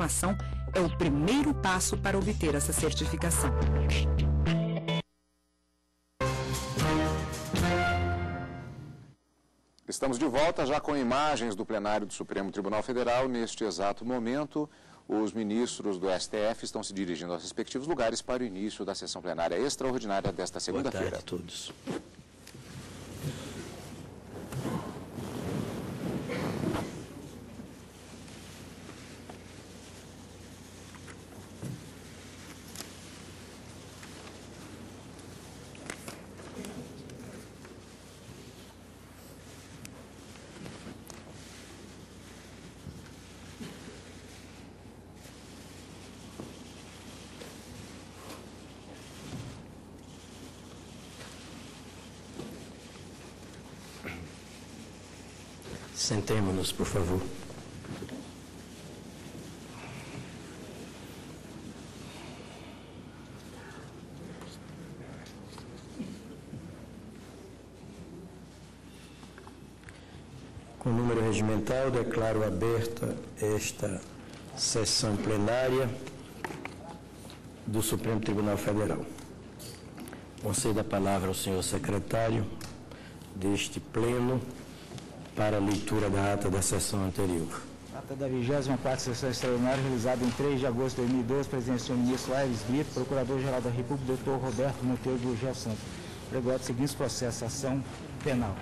ação é o primeiro passo para obter essa certificação. Estamos de volta já com imagens do plenário do Supremo Tribunal Federal. Neste exato momento, os ministros do STF estão se dirigindo aos respectivos lugares para o início da sessão plenária extraordinária desta segunda-feira. Boa tarde a todos. Sentemo-nos, por favor. Com o número regimental, declaro aberta esta sessão plenária do Supremo Tribunal Federal. Concedo a palavra ao senhor secretário deste pleno para a leitura da ata da sessão anterior. Ata da 24ª sessão extraordinária, realizada em 3 de agosto de 2012, presidência do ministro Aires Brito, Procurador-Geral da República, Dr. Roberto Monteiro Gurgel Santos. Pregoado os seguintes processos: ação penal.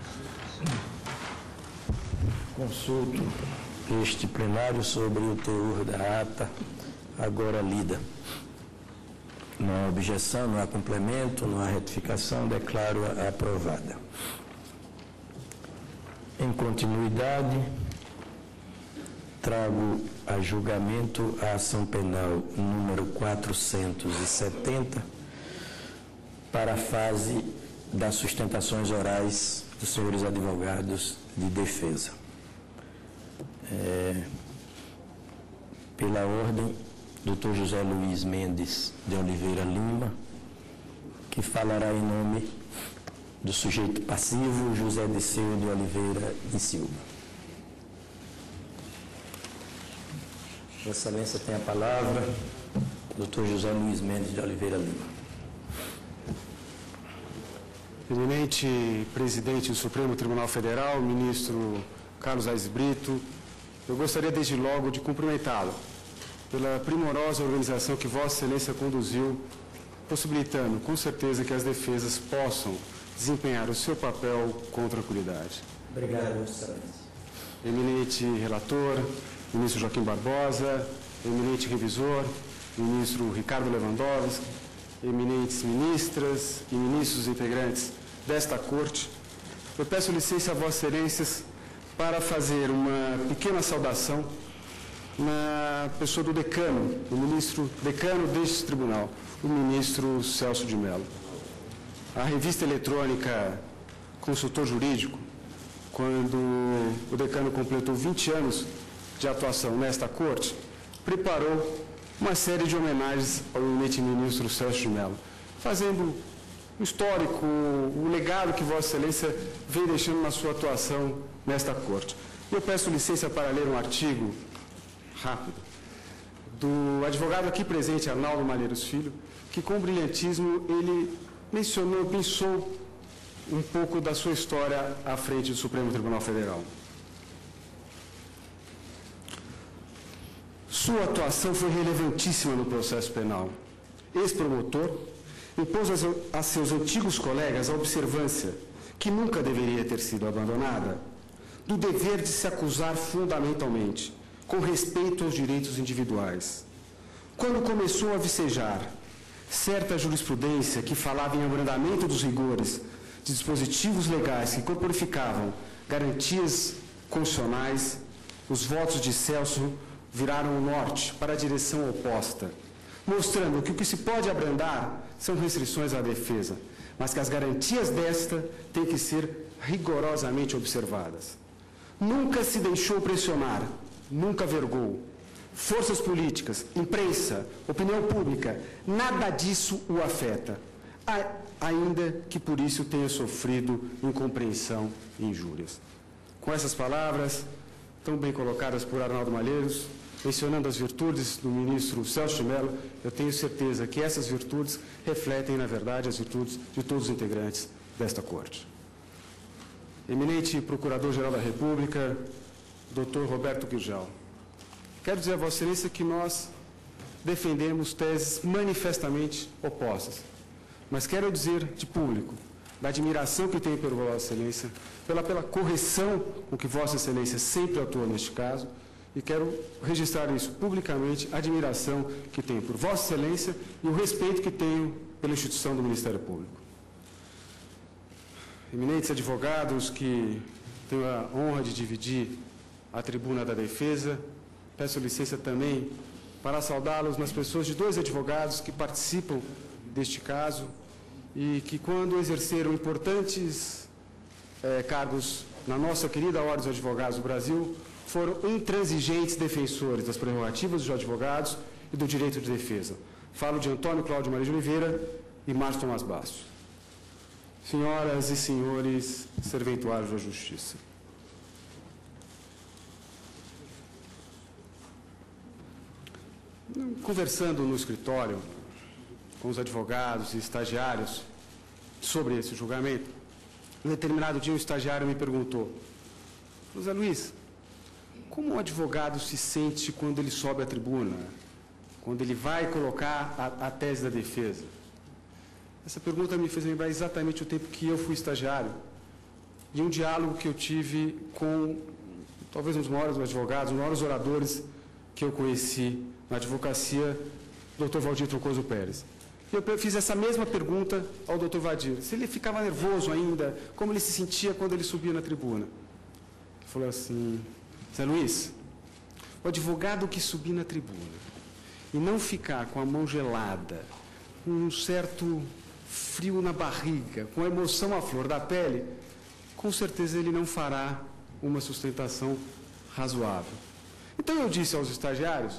Consulto este plenário sobre o teor da ata agora lida. Não há objeção, não há complemento, não há retificação, declaro-a aprovada. Em continuidade, trago a julgamento a ação penal número 470 para a fase das sustentações orais dos senhores advogados de defesa. Pela ordem, Dr. José Luiz Mendes de Oliveira Lima, que falará em nome do sujeito passivo, José Disseu de Oliveira e Silva. Vossa Excelência tem a palavra, Dr. José Luiz Mendes de Oliveira Lima. Eminente presidente do Supremo Tribunal Federal, ministro Carlos Aires Brito, eu gostaria desde logo de cumprimentá-lo pela primorosa organização que Vossa Excelência conduziu, possibilitando com certeza que as defesas possam desempenhar o seu papel com tranquilidade. Obrigado, Vossa Excelência. Eminente relator, ministro Joaquim Barbosa, eminente revisor, ministro Ricardo Lewandowski, eminentes ministras e ministros integrantes desta Corte, eu peço licença a Vossas Excelências para fazer uma pequena saudação na pessoa do decano, o ministro decano deste tribunal, o ministro Celso de Mello. A revista eletrônica Consultor Jurídico, quando o decano completou 20 anos de atuação nesta Corte, preparou uma série de homenagens ao eminente ministro Celso de Mello, fazendo o histórico, o legado que Vossa Excelência vem deixando na sua atuação nesta Corte. Eu peço licença para ler um artigo rápido do advogado aqui presente, Arnaldo Malheiros Filho, que com brilhantismo ele pensou um pouco da sua história à frente do Supremo Tribunal Federal. Sua atuação foi relevantíssima no processo penal. Ex-promotor, impôs a seus antigos colegas a observância, que nunca deveria ter sido abandonada, do dever de se acusar fundamentalmente, com respeito aos direitos individuais. Quando começou a vicejar certa jurisprudência que falava em abrandamento dos rigores de dispositivos legais que corporificavam garantias constitucionais, os votos de Celso viraram o norte para a direção oposta, mostrando que o que se pode abrandar são restrições à defesa, mas que as garantias desta têm que ser rigorosamente observadas. Nunca se deixou pressionar, nunca vergou. Forças políticas, imprensa, opinião pública, nada disso o afeta, ainda que por isso tenha sofrido incompreensão e injúrias. Com essas palavras, tão bem colocadas por Arnaldo Malheiros, mencionando as virtudes do ministro Celso de Mello, eu tenho certeza que essas virtudes refletem, na verdade, as virtudes de todos os integrantes desta Corte. Eminente Procurador-Geral da República, Dr. Roberto Gurgel, quero dizer a Vossa Excelência que nós defendemos teses manifestamente opostas, mas quero dizer de público da admiração que tenho por Vossa Excelência, pela correção com que Vossa Excelência sempre atua neste caso, e quero registrar isso publicamente, a admiração que tenho por Vossa Excelência e o respeito que tenho pela instituição do Ministério Público. Eminentes advogados que tenho a honra de dividir a tribuna da defesa, peço licença também para saudá-los nas pessoas de dois advogados que participam deste caso e que, quando exerceram importantes cargos na nossa querida Ordem dos Advogados do Brasil, foram intransigentes defensores das prerrogativas dos advogados e do direito de defesa. Falo de Antônio Cláudio Maria de Oliveira e Márcio Tomás Bastos. Senhoras e senhores serventuários da Justiça, conversando no escritório com os advogados e estagiários sobre esse julgamento, em determinado dia um estagiário me perguntou: José Luiz, como um advogado se sente quando ele sobe à tribuna, quando ele vai colocar a tese da defesa? Essa pergunta me fez lembrar exatamente o tempo que eu fui estagiário e um diálogo que eu tive com talvez um dos maiores advogados, um dos maiores oradores que eu conheci na advocacia, Dr. Valdir Troncoso Pérez. Eu fiz essa mesma pergunta ao Dr. Valdir, se ele ficava nervoso ainda, como ele se sentia quando ele subia na tribuna. Ele falou assim: Zé Luiz, o advogado que subir na tribuna e não ficar com a mão gelada, com um certo frio na barriga, com a emoção à flor da pele, com certeza ele não fará uma sustentação razoável. Então eu disse ao estagiário,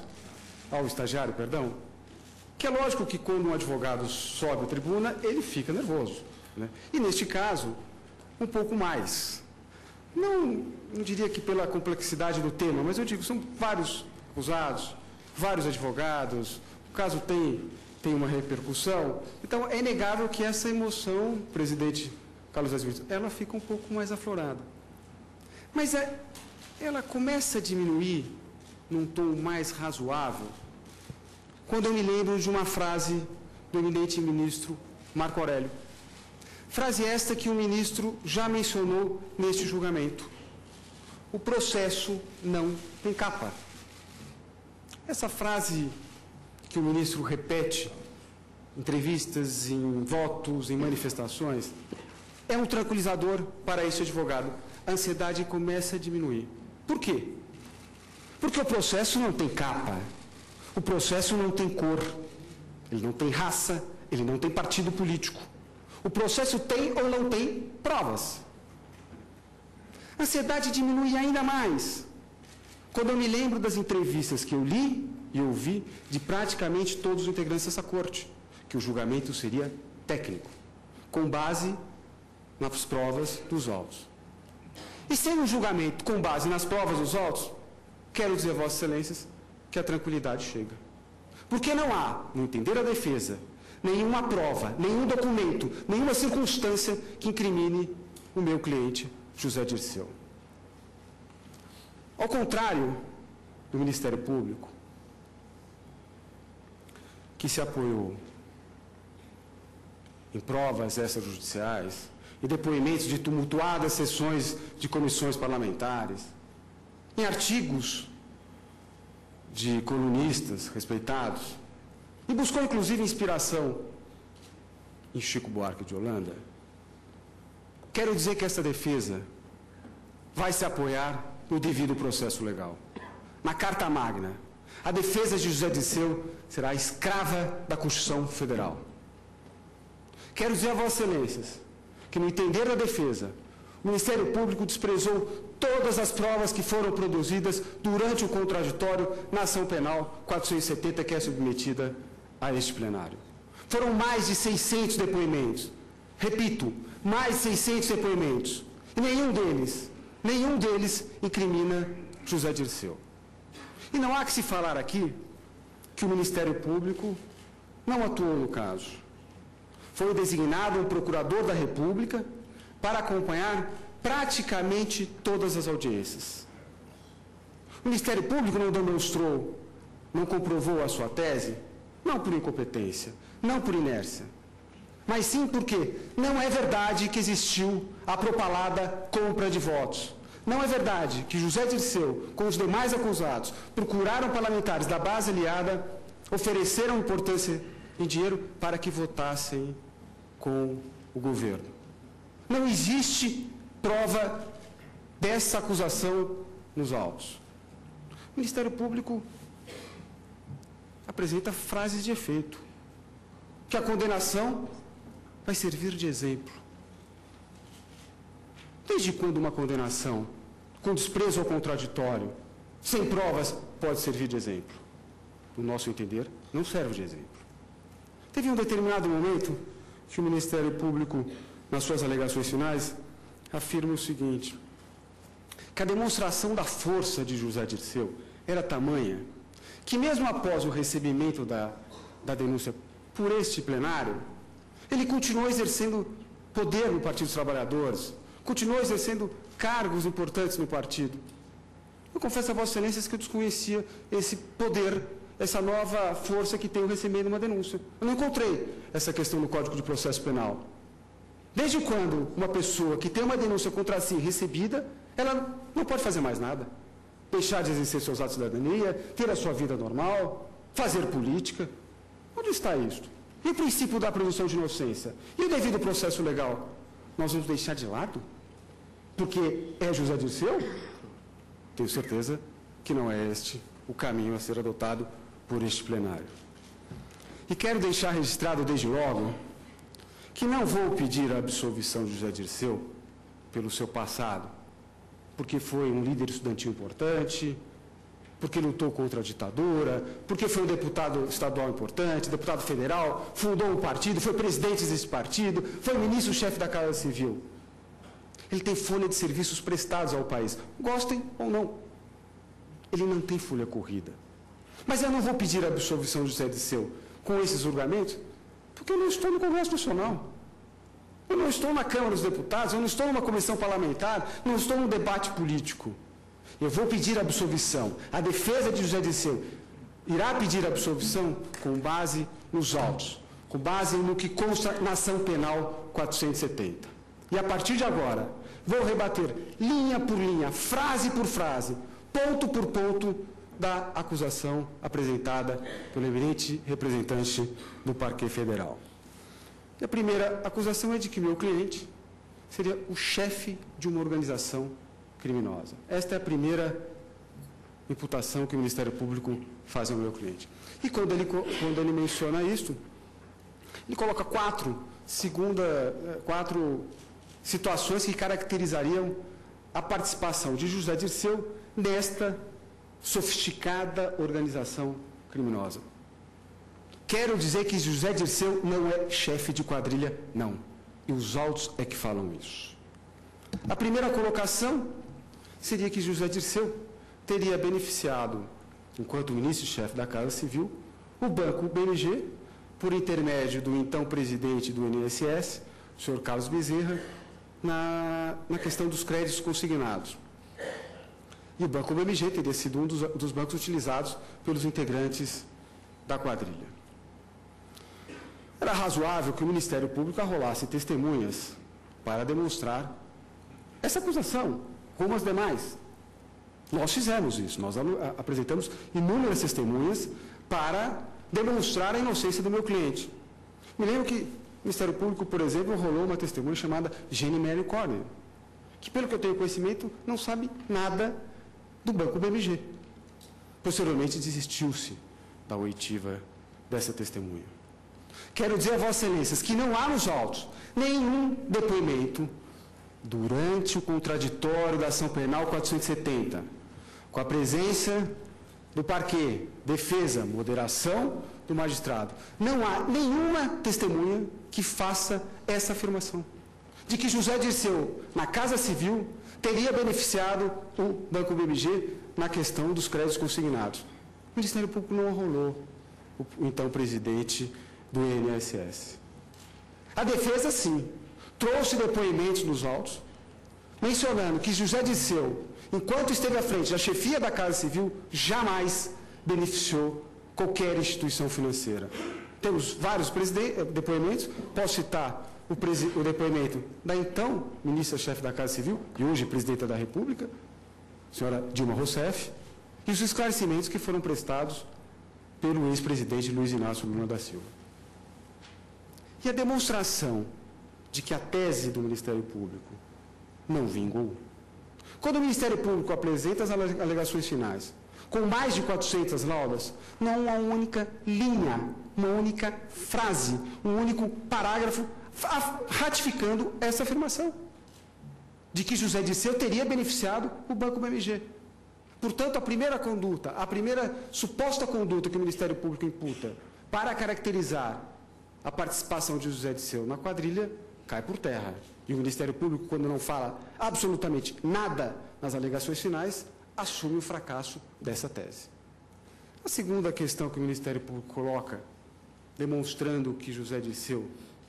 que é lógico que quando um advogado sobe à tribuna, ele fica nervoso, né? E neste caso, um pouco mais. Não diria que pela complexidade do tema, mas eu digo, são vários acusados, vários advogados, o caso tem uma repercussão, então é inegável que essa emoção, presidente Carlos Azevedo, ela fica um pouco mais aflorada. Mas ela começa a diminuir num tom mais razoável quando eu me lembro de uma frase do eminente ministro Marco Aurélio. Frase esta que o ministro já mencionou neste julgamento: o processo não tem capa. Essa frase que o ministro repete em entrevistas, em votos, em manifestações, é um tranquilizador para esse advogado. A ansiedade começa a diminuir. Por quê? Porque o processo não tem capa, o processo não tem cor, ele não tem raça, ele não tem partido político. O processo tem ou não tem provas. A ansiedade diminui ainda mais quando eu me lembro das entrevistas que eu li e ouvi de praticamente todos os integrantes dessa corte, que o julgamento seria técnico, com base nas provas dos autos. E sendo um julgamento com base nas provas dos autos, quero dizer a Vossas Excelências que a tranquilidade chega. Porque não há, no entender a defesa, nenhuma prova, nenhum documento, nenhuma circunstância que incrimine o meu cliente, José Dirceu. Ao contrário do Ministério Público, que se apoiou em provas extrajudiciais, em depoimentos de tumultuadas sessões de comissões parlamentares, em artigos de colunistas respeitados, e buscou inclusive inspiração em Chico Buarque de Holanda, quero dizer que essa defesa vai se apoiar no devido processo legal. Na Carta Magna, a defesa de José Dirceu será escrava da Constituição Federal. Quero dizer a Vossas Excelências que, no entender da defesa, o Ministério Público desprezou todas as provas que foram produzidas durante o contraditório na ação penal 470, que é submetida a este plenário. Foram mais de 600 depoimentos. Repito, mais de 600 depoimentos. E nenhum deles incrimina José Dirceu. E não há que se falar aqui que o Ministério Público não atuou no caso. Foi designado um procurador da República para acompanhar praticamente todas as audiências. O Ministério Público não demonstrou, não comprovou a sua tese, não por incompetência, não por inércia, mas sim porque não é verdade que existiu a propalada compra de votos. Não é verdade que José Dirceu, com os demais acusados, procuraram parlamentares da base aliada, ofereceram importância em dinheiro para que votassem com o governo. Não existe prova dessa acusação nos autos. O Ministério Público apresenta frases de efeito, que a condenação vai servir de exemplo. Desde quando uma condenação com desprezo ao contraditório, sem provas, pode servir de exemplo? No nosso entender, não serve de exemplo. Teve um determinado momento que o Ministério Público, nas suas alegações finais, afirma o seguinte, que a demonstração da força de José Dirceu era tamanha que mesmo após o recebimento da denúncia por este plenário, ele continuou exercendo poder no Partido dos Trabalhadores, continuou exercendo cargos importantes no partido. Eu confesso a Vossa Excelência que eu desconhecia esse poder, essa nova força que tem o recebimento de uma denúncia. Eu não encontrei essa questão no Código de Processo Penal. Desde quando uma pessoa que tem uma denúncia contra si recebida, ela não pode fazer mais nada? Deixar de exercer seus atos de cidadania, ter a sua vida normal, fazer política. Onde está isto? E o princípio da presunção de inocência? E o devido processo legal? Nós vamos deixar de lado? Porque é José Dirceu? Tenho certeza que não é este o caminho a ser adotado por este plenário. E quero deixar registrado desde logo que não vou pedir a absolvição de José Dirceu pelo seu passado, porque foi um líder estudantil importante, porque lutou contra a ditadura, porque foi um deputado estadual importante, deputado federal, fundou um partido, foi presidente desse partido, foi ministro-chefe da Casa Civil. Ele tem folha de serviços prestados ao país, gostem ou não. Ele não tem folha corrida. Mas eu não vou pedir a absolvição de José Dirceu com esses julgamentos, porque eu não estou no Congresso Nacional. Eu não estou na Câmara dos Deputados, eu não estou numa comissão parlamentar, não estou num debate político. Eu vou pedir a absolvição. A defesa de José Dirceu irá pedir a absolvição com base nos autos, com base no que consta na ação penal 470. E a partir de agora, vou rebater linha por linha, frase por frase, ponto por ponto da acusação apresentada pelo eminente representante do Parquet Federal. E a primeira acusação é de que meu cliente seria o chefe de uma organização criminosa. Esta é a primeira imputação que o Ministério Público faz ao meu cliente. E quando ele menciona isto, ele coloca quatro situações que caracterizariam a participação de José Dirceu nesta sofisticada organização criminosa. Quero dizer que José Dirceu não é chefe de quadrilha, não. E os autos é que falam isso. A primeira colocação seria que José Dirceu teria beneficiado, enquanto ministro-chefe da Casa Civil, o Banco BMG, por intermédio do então presidente do INSS, o senhor Carlos Bezerra, na questão dos créditos consignados. E o Banco BMG teria sido um dos bancos utilizados pelos integrantes da quadrilha. Era razoável que o Ministério Público arrolasse testemunhas para demonstrar essa acusação, como as demais. Nós fizemos isso, nós apresentamos inúmeras testemunhas para demonstrar a inocência do meu cliente. Me lembro que o Ministério Público, por exemplo, rolou uma testemunha chamada Jenny Mary Corner, que, pelo que eu tenho conhecimento, não sabe nada do Banco BMG. Posteriormente, desistiu-se da oitiva dessa testemunha. Quero dizer a Vossas Excelências que não há nos autos nenhum depoimento durante o contraditório da ação penal 470, com a presença do parquê, defesa, moderação do magistrado. Não há nenhuma testemunha que faça essa afirmação, de que José Dirceu, na Casa Civil, teria beneficiado o Banco BMG na questão dos créditos consignados. O Ministério Público não arrolou o então presidente do INSS. A defesa, sim, trouxe depoimentos nos autos, mencionando que José Dirceu, enquanto esteve à frente da chefia da Casa Civil, jamais beneficiou qualquer instituição financeira. Temos vários depoimentos, posso citar o depoimento da então ministra-chefe da Casa Civil, e hoje presidenta da República, senhora Dilma Rousseff, e os esclarecimentos que foram prestados pelo ex-presidente Luiz Inácio Lula da Silva. E a demonstração de que a tese do Ministério Público não vingou. Quando o Ministério Público apresenta as alegações finais, com mais de 400 laudas, não há uma única linha, uma única frase, um único parágrafo ratificando essa afirmação de que José Dirceu teria beneficiado o Banco BMG. Portanto, a primeira conduta, a primeira suposta conduta que o Ministério Público imputa para caracterizar a participação de José Dirceu na quadrilha cai por terra. E o Ministério Público, quando não fala absolutamente nada nas alegações finais, assume o fracasso dessa tese. A segunda questão que o Ministério Público coloca, demonstrando que José Dirceu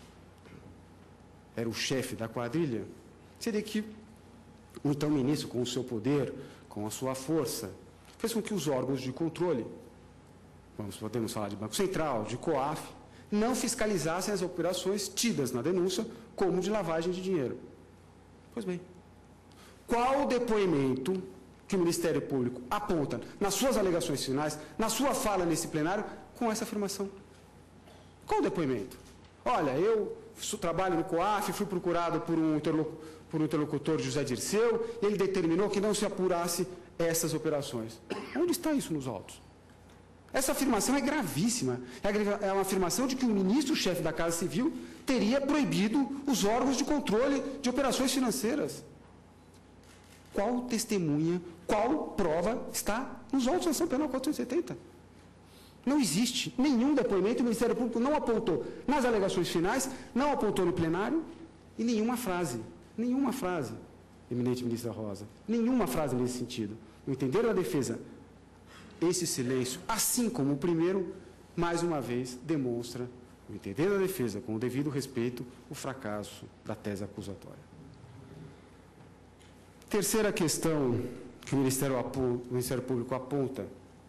era o chefe da quadrilha, seria que o então ministro, com o seu poder, com a sua força, fez com que os órgãos de controle, podemos falar de Banco Central, de COAF, não fiscalizassem as operações tidas na denúncia como de lavagem de dinheiro. Pois bem, qual o depoimento que o Ministério Público aponta nas suas alegações finais, na sua fala nesse plenário, com essa afirmação? Qual o depoimento? Olha, eu trabalho no COAF, fui procurado por um interlocutor de José Dirceu, e ele determinou que não se apurasse essas operações. Onde está isso nos autos? Essa afirmação é gravíssima. É uma afirmação de que o ministro-chefe da Casa Civil teria proibido os órgãos de controle de operações financeiras. Qual testemunha, qual prova está nos autos da Ação Penal 470? Não existe nenhum depoimento, o Ministério Público não apontou nas alegações finais, não apontou no plenário, e nenhuma frase, eminente ministra Rosa, nenhuma frase nesse sentido. No entender da defesa, esse silêncio, assim como o primeiro, mais uma vez, demonstra, no entender da defesa, com o devido respeito, o fracasso da tese acusatória. Terceira questão que o Ministério Público aponta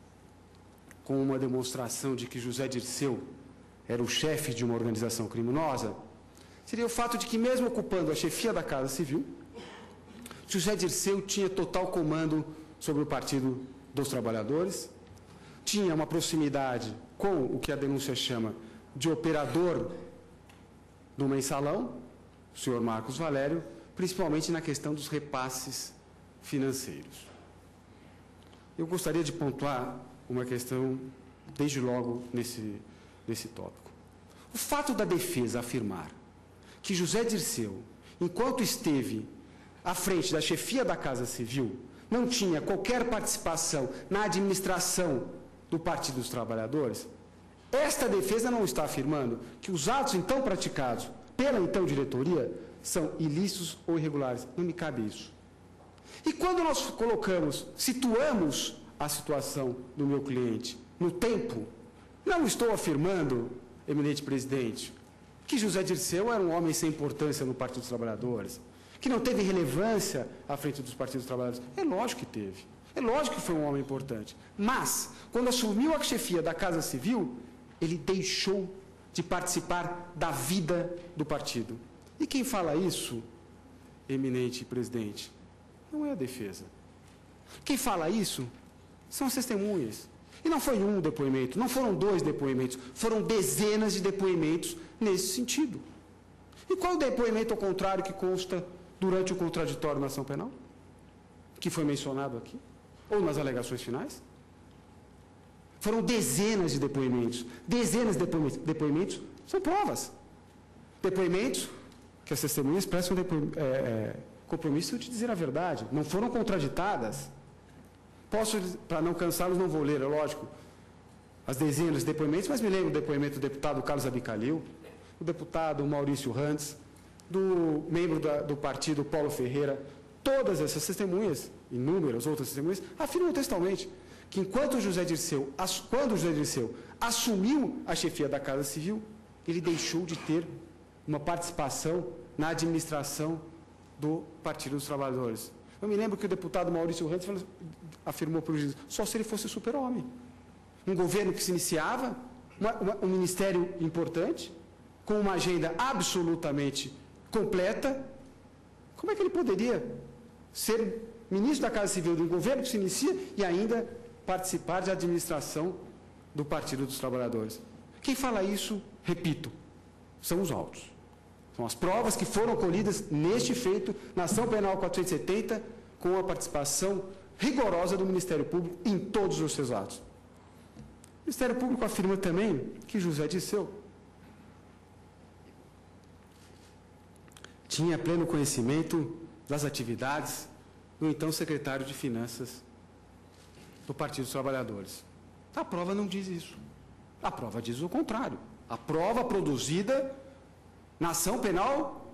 com uma demonstração de que José Dirceu era o chefe de uma organização criminosa, seria o fato de que, mesmo ocupando a chefia da Casa Civil, José Dirceu tinha total comando sobre o Partido dos Trabalhadores, tinha uma proximidade com o que a denúncia chama de operador do mensalão, o senhor Marcos Valério, principalmente na questão dos repasses financeiros. Eu gostaria de pontuar uma questão, desde logo, nesse tópico. O fato da defesa afirmar que José Dirceu, enquanto esteve à frente da chefia da Casa Civil, não tinha qualquer participação na administração do Partido dos Trabalhadores, esta defesa não está afirmando que os atos então praticados pela então diretoria são ilícitos ou irregulares. Não me cabe isso. E quando nós situamos a situação do meu cliente no tempo, não estou afirmando, eminente presidente, que José Dirceu era um homem sem importância no Partido dos Trabalhadores, que não teve relevância à frente dos partidos dos trabalhadores. É lógico que teve. É lógico que foi um homem importante. Mas, quando assumiu a chefia da Casa Civil, ele deixou de participar da vida do partido. E quem fala isso, eminente presidente, não é a defesa. Quem fala isso são as testemunhas. E não foi um depoimento, não foram 2 depoimentos, foram dezenas de depoimentos nesse sentido. E qual o depoimento ao contrário que consta durante o contraditório na ação penal? Que foi mencionado aqui? Ou nas alegações finais? Foram dezenas de depoimentos. Dezenas de depoimentos são provas. Depoimentos que as testemunhas prestam compromisso de dizer a verdade. Não foram contraditadas. Para não cansá-los, não vou ler, é lógico, as dezenas de depoimentos, mas me lembro do depoimento do deputado Carlos Abicalil, do deputado Maurício Rantes, do membro do partido Paulo Ferreira. Todas essas testemunhas, inúmeras outras testemunhas, afirmam textualmente que quando o José Dirceu assumiu a chefia da Casa Civil, ele deixou de ter uma participação na administração do Partido dos Trabalhadores. Eu me lembro que o deputado Maurício Rantes afirmou para o juiz, só se ele fosse super-homem. Um governo que se iniciava, um ministério importante, com uma agenda absolutamente completa, como é que ele poderia ser ministro da Casa Civil de um governo que se inicia e ainda participar da administração do Partido dos Trabalhadores? Quem fala isso, repito, são os autos. São as provas que foram colhidas neste feito, na ação penal 470, com a participação rigorosa do Ministério Público em todos os seus atos. O Ministério Público afirma também que José Dirceu tinha pleno conhecimento das atividades do então secretário de Finanças do Partido dos Trabalhadores. A prova não diz isso. A prova diz o contrário. A prova produzida na ação penal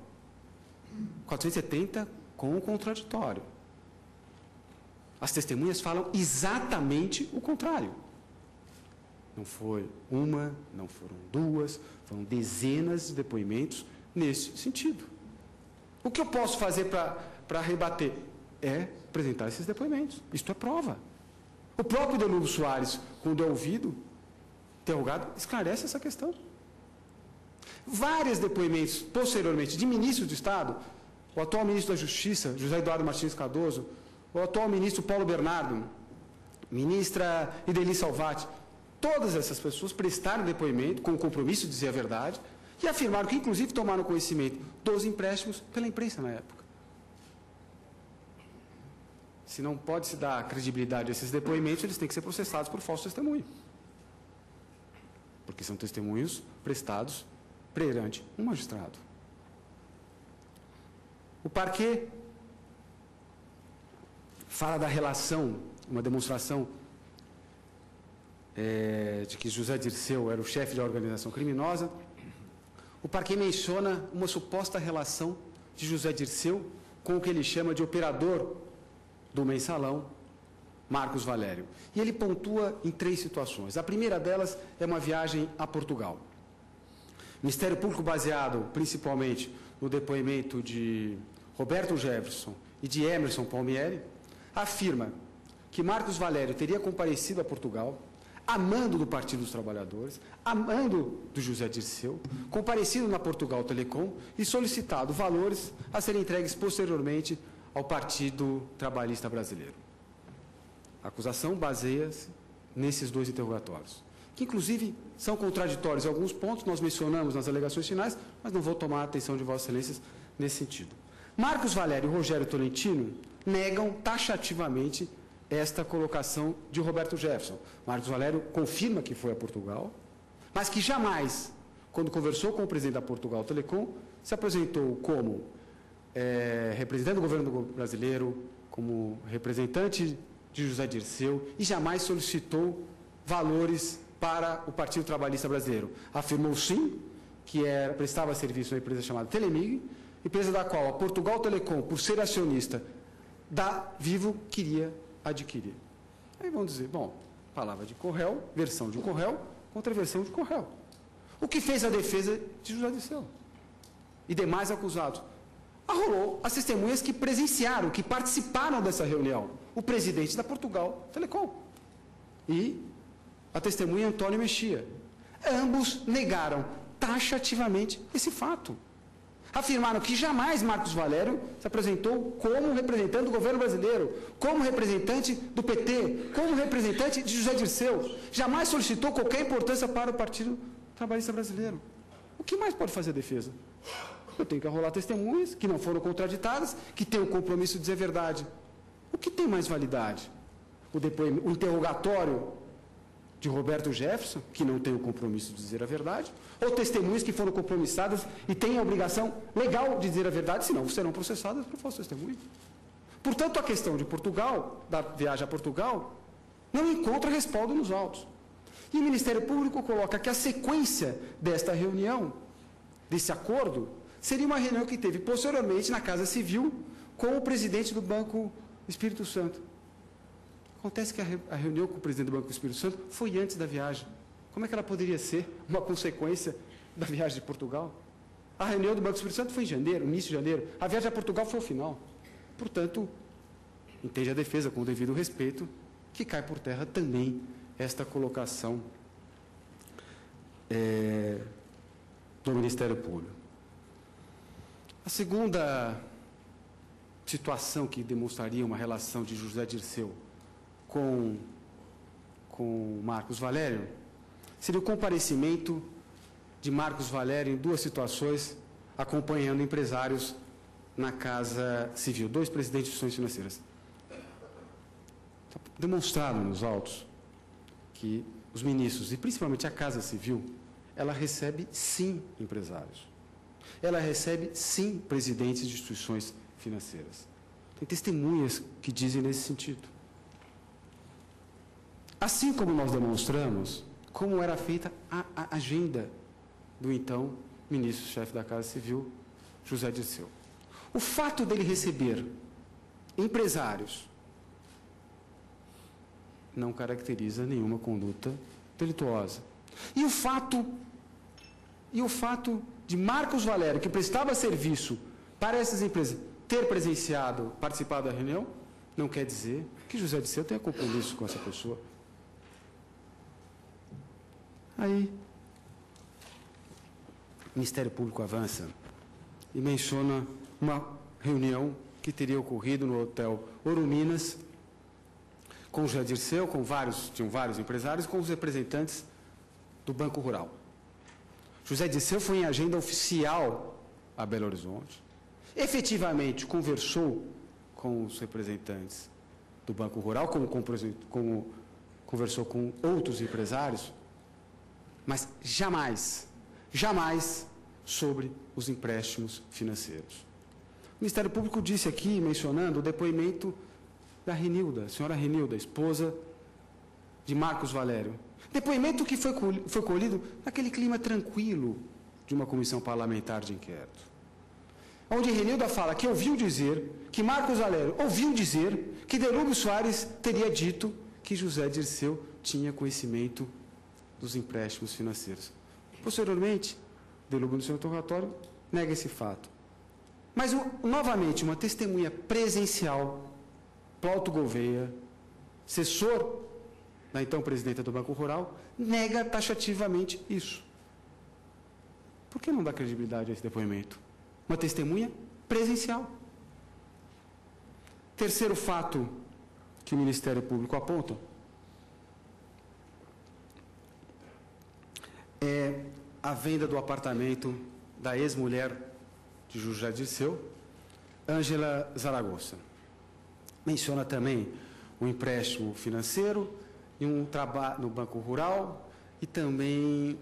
470 com o contraditório. As testemunhas falam exatamente o contrário. Não foi uma, não foram duas, foram dezenas de depoimentos nesse sentido. O que eu posso fazer para rebater? É apresentar esses depoimentos. Isto é prova. O próprio Delúbio Soares, quando é ouvido, interrogado, esclarece essa questão. Vários depoimentos, posteriormente, de ministros do Estado, o atual ministro da Justiça, José Eduardo Martins Cardoso, o atual ministro Paulo Bernardo, ministra Ideli Salvati, todas essas pessoas prestaram depoimento com o compromisso de dizer a verdade e afirmaram que, inclusive, tomaram conhecimento dos empréstimos pela imprensa na época. Se não pode se dar credibilidade a esses depoimentos, eles têm que ser processados por falso testemunho. Porque são testemunhos prestados perante um magistrado. O parquê fala da relação, uma demonstração de que José Dirceu era o chefe da organização criminosa. O parquê menciona uma suposta relação de José Dirceu com o que ele chama de operador do mensalão, Marcos Valério. E ele pontua em 3 situações. A primeira delas é uma viagem a Portugal. O Ministério Público, baseado principalmente no depoimento de Roberto Jefferson e de Emerson Palmieri, afirma que Marcos Valério teria comparecido a Portugal, amando do Partido dos Trabalhadores, amando do José Dirceu, comparecido na Portugal Telecom e solicitado valores a serem entregues posteriormente ao Partido Trabalhista Brasileiro. A acusação baseia-se nesses 2 interrogatórios, que inclusive são contraditórios em alguns pontos, nós mencionamos nas alegações finais, mas não vou tomar a atenção de Vossas Excelências nesse sentido. Marcos Valério e Rogério Tolentino negam taxativamente esta colocação de Roberto Jefferson. Marcos Valério confirma que foi a Portugal, mas que jamais, quando conversou com o presidente da Portugal Telecom, se apresentou como representante do governo brasileiro, como representante de José Dirceu, e jamais solicitou valores para o Partido Trabalhista Brasileiro. Afirmou sim que prestava serviço a uma empresa chamada Telemig, empresa da qual a Portugal Telecom, por ser acionista da Vivo, queria adquirir. Aí vão dizer, bom, palavra de Corréu, versão de um Corréu, contra versão de Corréu. O que fez a defesa de José Dirceu e demais acusados? Arrolou as testemunhas que presenciaram, que participaram dessa reunião. O presidente da Portugal Telecom e a testemunha Antônio Mexia. Ambos negaram taxativamente esse fato. Afirmaram que jamais Marcos Valério se apresentou como representante do governo brasileiro, como representante do PT, como representante de José Dirceu. Jamais solicitou qualquer importância para o Partido Trabalhista Brasileiro. O que mais pode fazer a defesa? Eu tenho que arrolar testemunhas que não foram contraditadas, que têm o compromisso de dizer a verdade. O que tem mais validade? O interrogatório de Roberto Jefferson, que não tem o compromisso de dizer a verdade, ou testemunhas que foram compromissadas e têm a obrigação legal de dizer a verdade, senão serão processadas por falso testemunho. Portanto, a questão de Portugal, da viagem a Portugal, não encontra respaldo nos autos. E o Ministério Público coloca que a sequência desta reunião, desse acordo, seria uma reunião que teve posteriormente na Casa Civil com o presidente do Banco Espírito Santo. Acontece que a reunião com o presidente do Banco do Espírito Santo foi antes da viagem. Como é que ela poderia ser uma consequência da viagem de Portugal? A reunião do Banco do Espírito Santo foi em janeiro, início de janeiro. A viagem a Portugal foi ao final. Portanto, entende a defesa com o devido respeito que cai por terra também esta colocação do Ministério Público. A segunda situação que demonstraria uma relação de José Dirceu com Marcos Valério seria o comparecimento de Marcos Valério em duas situações, acompanhando empresários na Casa Civil, 2 presidentes de instituições financeiras. Demonstrado nos autos que os ministros, e principalmente a Casa Civil, ela recebe, sim, empresários. Ela recebe, sim, presidentes de instituições financeiras. Tem testemunhas que dizem nesse sentido. Assim como nós demonstramos como era feita a agenda do então ministro-chefe da Casa Civil, José Dirceu. O fato dele receber empresários não caracteriza nenhuma conduta delituosa. E o fato de Marcos Valério, que prestava serviço para essas empresas, ter participado da reunião, não quer dizer que José Dirceu tenha compromisso com essa pessoa. Aí, o Ministério Público avança e menciona uma reunião que teria ocorrido no Hotel Ouro Minas, com José Dirceu, tinham vários empresários, com os representantes do Banco Rural. José Dirceu foi em agenda oficial a Belo Horizonte, efetivamente conversou com os representantes do Banco Rural, como conversou com outros empresários, mas jamais sobre os empréstimos financeiros. O Ministério Público disse aqui, mencionando o depoimento da Renilda, a senhora Renilda, esposa de Marcos Valério. Depoimento que foi colhido naquele clima tranquilo de uma comissão parlamentar de inquérito. Onde Renilda fala que ouviu dizer, que Marcos Valério ouviu dizer que Delúbio Soares teria dito que José Dirceu tinha conhecimento dos empréstimos financeiros. Posteriormente, Delúbio, no seu interrogatório, nega esse fato. Mas, novamente, uma testemunha presencial, Plauto Gouveia, assessor da então presidenta do Banco Rural, nega taxativamente isso. Por que não dá credibilidade a esse depoimento? Uma testemunha presencial. Terceiro fato que o Ministério Público aponta é a venda do apartamento da ex-mulher de José Dirceu, Ângela Zaragoza. Menciona também o empréstimo financeiro e um trabalho no Banco Rural e também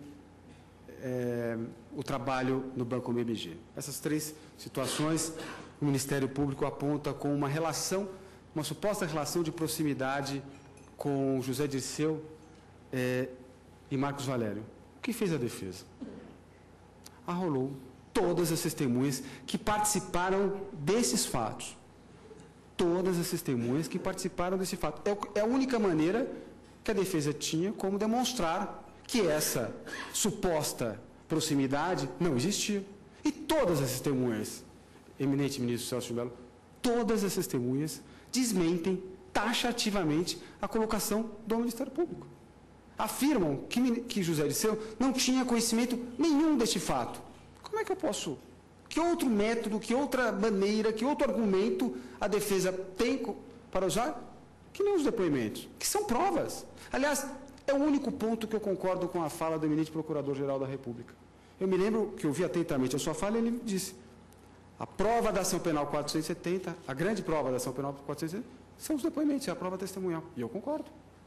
o trabalho no Banco MBG. Essas 3 situações o Ministério Público aponta com uma relação, uma suposta relação de proximidade com José Dirceu e Marcos Valério. O que fez a defesa? Arrolou todas as testemunhas que participaram desses fatos. Todas as testemunhas que participaram desse fato. É a única maneira que a defesa tinha como demonstrar que essa suposta proximidade não existia. E todas as testemunhas, eminente ministro Celso de Mello, todas as testemunhas desmentem taxativamente a colocação do Ministério Público. Afirmam que José Dirceu não tinha conhecimento nenhum deste fato. Como é que eu posso? Que outro método, que outra maneira, que outro argumento a defesa tem para usar? Que não os depoimentos, que são provas. Aliás, é o único ponto que eu concordo com a fala do eminente Procurador-Geral da República. Eu me lembro que eu ouvi atentamente a sua fala e ele disse: a prova da ação penal 470, a grande prova da ação penal 470, são os depoimentos, é a prova testemunhal. E eu concordo.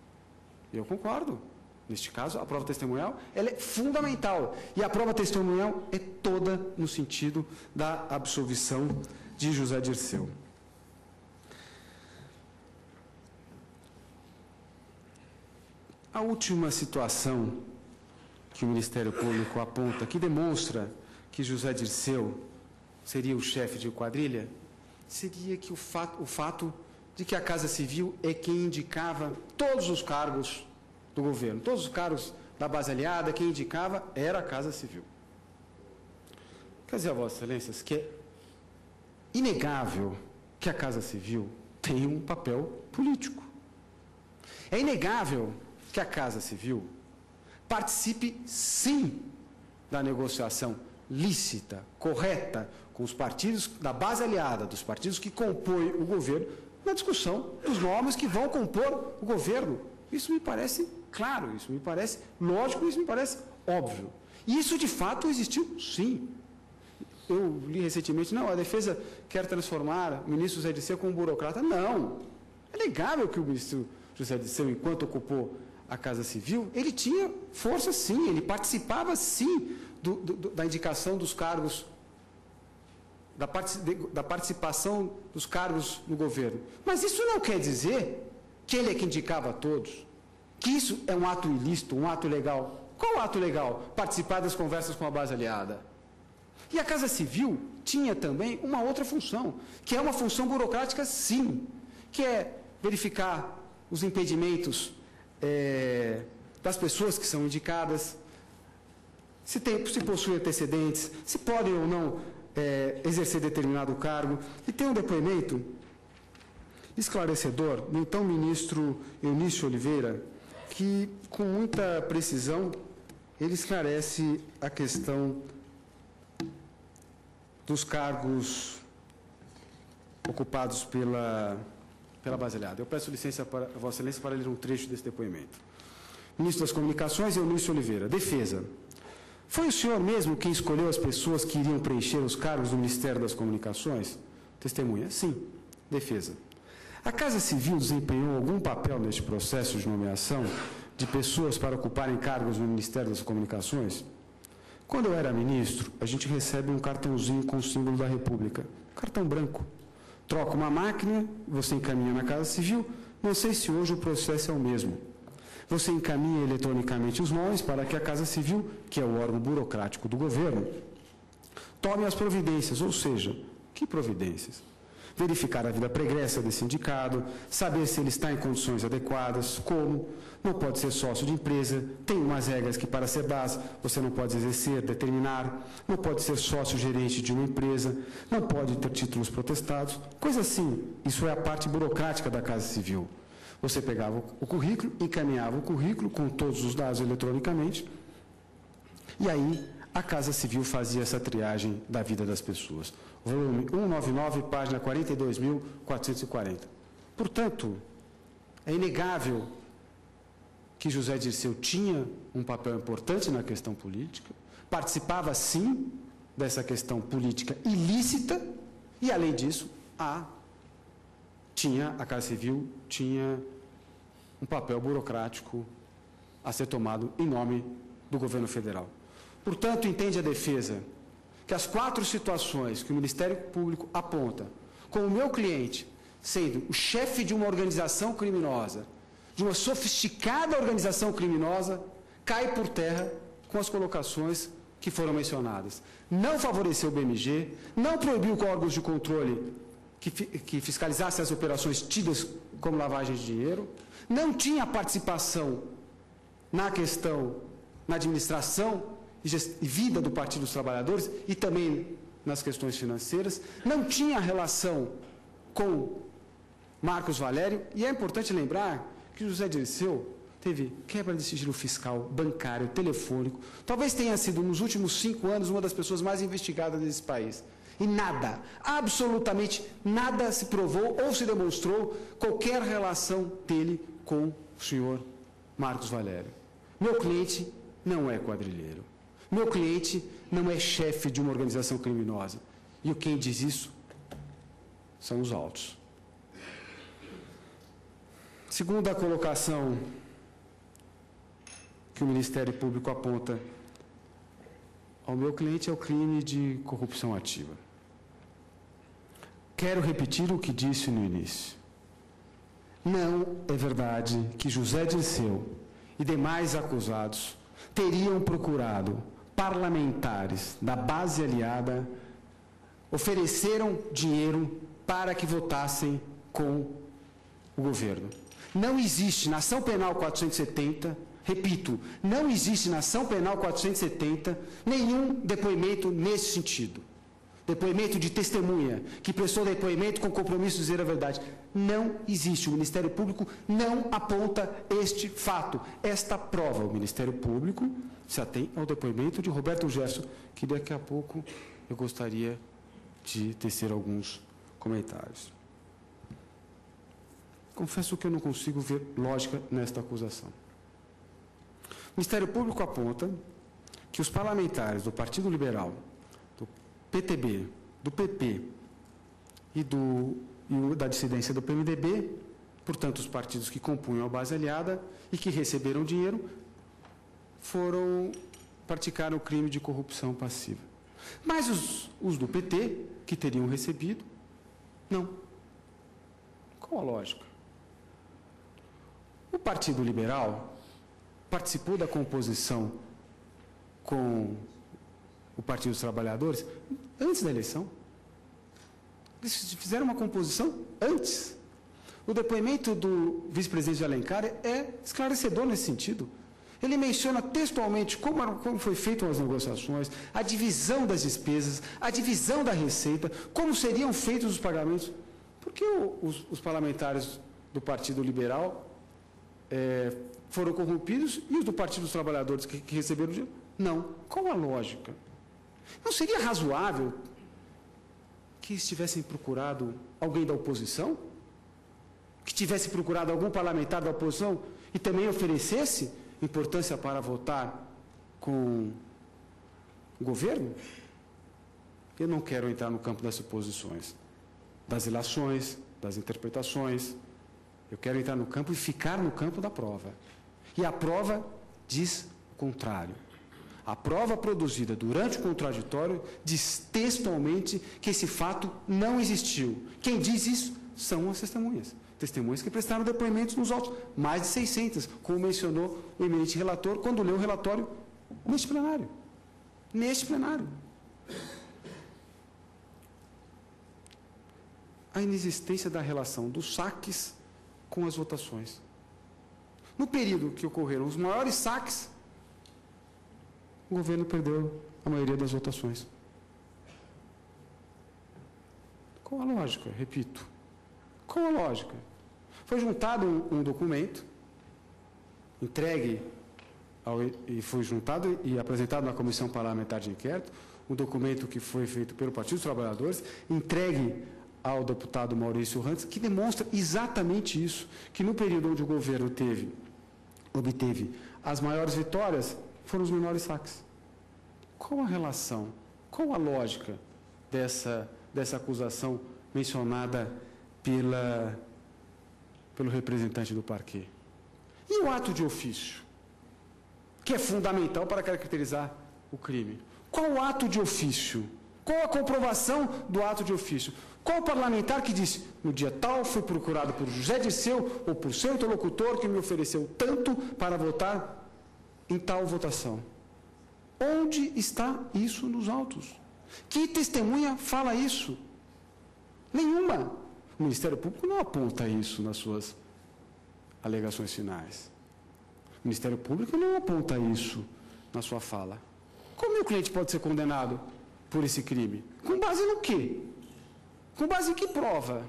Neste caso, a prova testemunhal ela é fundamental. E a prova testemunhal é toda no sentido da absolvição de José Dirceu. A última situação que o Ministério Público aponta, que demonstra que José Dirceu seria o chefe de quadrilha, seria que o fato de que a Casa Civil é quem indicava todos os cargos do governo, todos os cargos da base aliada, quem indicava era a Casa Civil. Quer dizer, Vossas Excelências, que é inegável que a Casa Civil tem um papel político. É inegável que a Casa Civil participe, sim, da negociação lícita, correta, com os partidos da base aliada, dos partidos que compõem o governo, na discussão dos nomes que vão compor o governo. Isso me parece claro, isso me parece lógico, isso me parece óbvio. E isso, de fato, existiu, sim. Eu li recentemente, não, a defesa quer transformar o ministro José Dirceu como um burocrata. Não. É inegável que o ministro José Dirceu, enquanto ocupou a Casa Civil, ele tinha força, sim, ele participava, sim, da indicação dos cargos, da participação dos cargos no governo. Mas isso não quer dizer que ele é que indicava a todos, que isso é um ato ilícito, um ato legal. Qual o ato legal? Participar das conversas com a base aliada. E a Casa Civil tinha também uma outra função, que é uma função burocrática, sim, que é verificar os impedimentos das pessoas que são indicadas, se possuem antecedentes, se podem ou não exercer determinado cargo. E tem um depoimento esclarecedor do então ministro Eunício Oliveira, que, com muita precisão, ele esclarece a questão dos cargos ocupados pela base aliada. Eu peço licença para a Vossa Excelência para ler um trecho desse depoimento. Ministro das Comunicações, Eunício Oliveira. Defesa. Foi o senhor mesmo quem escolheu as pessoas que iriam preencher os cargos do Ministério das Comunicações? Testemunha. Sim. Defesa. A Casa Civil desempenhou algum papel neste processo de nomeação de pessoas para ocuparem cargos no Ministério das Comunicações? Quando eu era ministro, a gente recebe um cartãozinho com o símbolo da República, cartão branco. Troca uma máquina, você encaminha na Casa Civil, não sei se hoje o processo é o mesmo. Você encaminha eletronicamente os nomes para que a Casa Civil, que é o órgão burocrático do governo, tome as providências, ou seja, que providências? Verificar a vida pregressa desse indicado, saber se ele está em condições adequadas, como, não pode ser sócio de empresa, tem umas regras que para ser base você não pode exercer, determinar, não pode ser sócio gerente de uma empresa, não pode ter títulos protestados, coisa assim. Isso é a parte burocrática da Casa Civil. Você pegava o currículo, encaminhava o currículo com todos os dados eletronicamente, e aí a Casa Civil fazia essa triagem da vida das pessoas. Volume 199, página 42.440. Portanto, é inegável que José Dirceu tinha um papel importante na questão política, participava, sim, dessa questão política ilícita, e, além disso, a Casa Civil tinha um papel burocrático a ser tomado em nome do governo federal. Portanto, entende a defesa que as 4 situações que o Ministério Público aponta, com o meu cliente sendo o chefe de uma organização criminosa, de uma sofisticada organização criminosa, cai por terra com as colocações que foram mencionadas. Não favoreceu o BMG, não proibiu órgãos de controle que fiscalizassem as operações tidas como lavagem de dinheiro, não tinha participação na questão, na administração e vida do Partido dos Trabalhadores e também nas questões financeiras, não tinha relação com Marcos Valério, e é importante lembrar que José Dirceu teve quebra de sigilo fiscal, bancário, telefônico, talvez tenha sido, nos últimos 5 anos, uma das pessoas mais investigadas desse país. E nada, absolutamente nada se provou ou se demonstrou qualquer relação dele com o senhor Marcos Valério. Meu cliente não é quadrilheiro. Meu cliente não é chefe de uma organização criminosa. E quem diz isso são os autos. Segunda colocação que o Ministério Público aponta ao meu cliente é o crime de corrupção ativa. Quero repetir o que disse no início. Não é verdade que José Dirceu e demais acusados teriam procurado parlamentares da base aliada, ofereceram dinheiro para que votassem com o governo. Não existe na ação penal 470, repito, não existe na ação penal 470 nenhum depoimento nesse sentido. Depoimento de testemunha, que prestou depoimento com compromisso de dizer a verdade. Não existe. O Ministério Público não aponta este fato, esta prova. O Ministério Público se atém ao depoimento de Roberto Gerson, que daqui a pouco eu gostaria de tecer alguns comentários. Confesso que eu não consigo ver lógica nesta acusação. O Ministério Público aponta que os parlamentares do Partido Liberal, do PTB, do PP e da dissidência do PMDB, portanto, os partidos que compunham a base aliada e que receberam dinheiro, praticaram o crime de corrupção passiva. Mas os do PT, que teriam recebido, não. Qual a lógica? O Partido Liberal participou da composição com o Partido dos Trabalhadores antes da eleição. Eles fizeram uma composição antes. O depoimento do vice-presidente Alencar é esclarecedor nesse sentido. Ele menciona textualmente como foi feito as negociações, a divisão das despesas, a divisão da receita, como seriam feitos os pagamentos. Por que os parlamentares do Partido Liberal foram corrompidos e os do Partido dos Trabalhadores que receberam dinheiro? Não. Qual a lógica? Não seria razoável que eles tivessem procurado alguém da oposição? Que tivesse procurado algum parlamentar da oposição e também oferecesse importância para votar com o governo? Eu não quero entrar no campo das suposições, das ilações, das interpretações. Eu quero entrar no campo e ficar no campo da prova. E a prova diz o contrário. A prova produzida durante o contraditório diz textualmente que esse fato não existiu. Quem diz isso são as testemunhas. Testemunhas que prestaram depoimentos nos autos, mais de 600, como mencionou o eminente relator quando leu o relatório neste plenário. Neste plenário. A inexistência da relação dos saques com as votações. No período que ocorreram os maiores saques, o governo perdeu a maioria das votações. Qual a lógica? Repito. Qual a lógica? Foi juntado um documento, entregue e foi juntado e apresentado na Comissão Parlamentar de Inquérito, um documento que foi feito pelo Partido dos Trabalhadores, entregue ao deputado Maurício Rantes, que demonstra exatamente isso, que no período onde o governo obteve as maiores vitórias, foram os menores saques. Qual a relação, qual a lógica dessa acusação mencionada pelo representante do parquê? E o ato de ofício, que é fundamental para caracterizar o crime? Qual o ato de ofício? Qual a comprovação do ato de ofício? Qual o parlamentar que disse, no dia tal, fui procurado por José Dirceu ou por seu interlocutor que me ofereceu tanto para votar em tal votação? Onde está isso nos autos? Que testemunha fala isso? Nenhuma. O Ministério Público não aponta isso nas suas alegações finais. O Ministério Público não aponta isso na sua fala. Como o cliente pode ser condenado por esse crime? Com base no quê? Com base em que prova?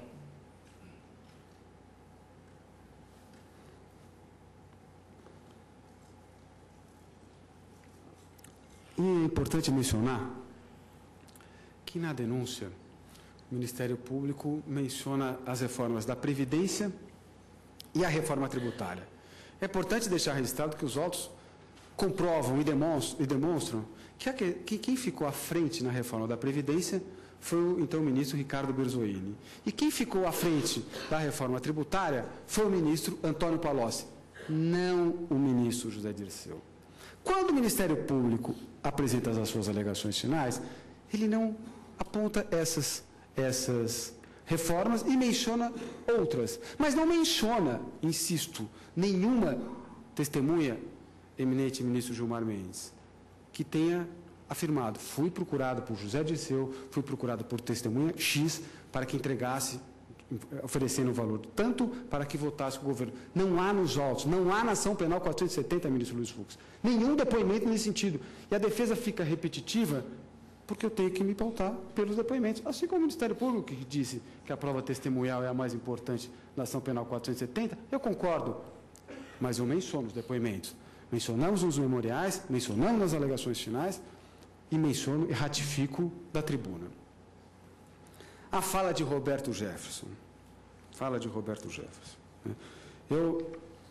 E é importante mencionar que na denúncia o Ministério Público menciona as reformas da Previdência e a reforma tributária. É importante deixar registrado que os autos comprovam e demonstram que quem ficou à frente na reforma da Previdência foi o então ministro Ricardo Berzoini. E quem ficou à frente da reforma tributária foi o ministro Antônio Palocci, não o ministro José Dirceu. Quando o Ministério Público apresenta as suas alegações finais, ele não aponta essas reformas e menciona outras. Mas não menciona, insisto, nenhuma testemunha, eminente ministro Gilmar Mendes, que tenha afirmado, fui procurado por José Dirceu, fui procurado por testemunha X para que entregasse oferecendo valor, tanto para que votasse o governo. Não há nos autos, não há na ação penal 470, ministro Luiz Fux. Nenhum depoimento nesse sentido. E a defesa fica repetitiva porque eu tenho que me pautar pelos depoimentos. Assim como o Ministério Público, que disse que a prova testemunhal é a mais importante na ação penal 470, eu concordo, mas eu menciono os depoimentos. Mencionamos nos memoriais, mencionamos nas alegações finais e menciono e ratifico da tribuna. A fala de Roberto Jefferson. Fala de Roberto Jefferson. Eu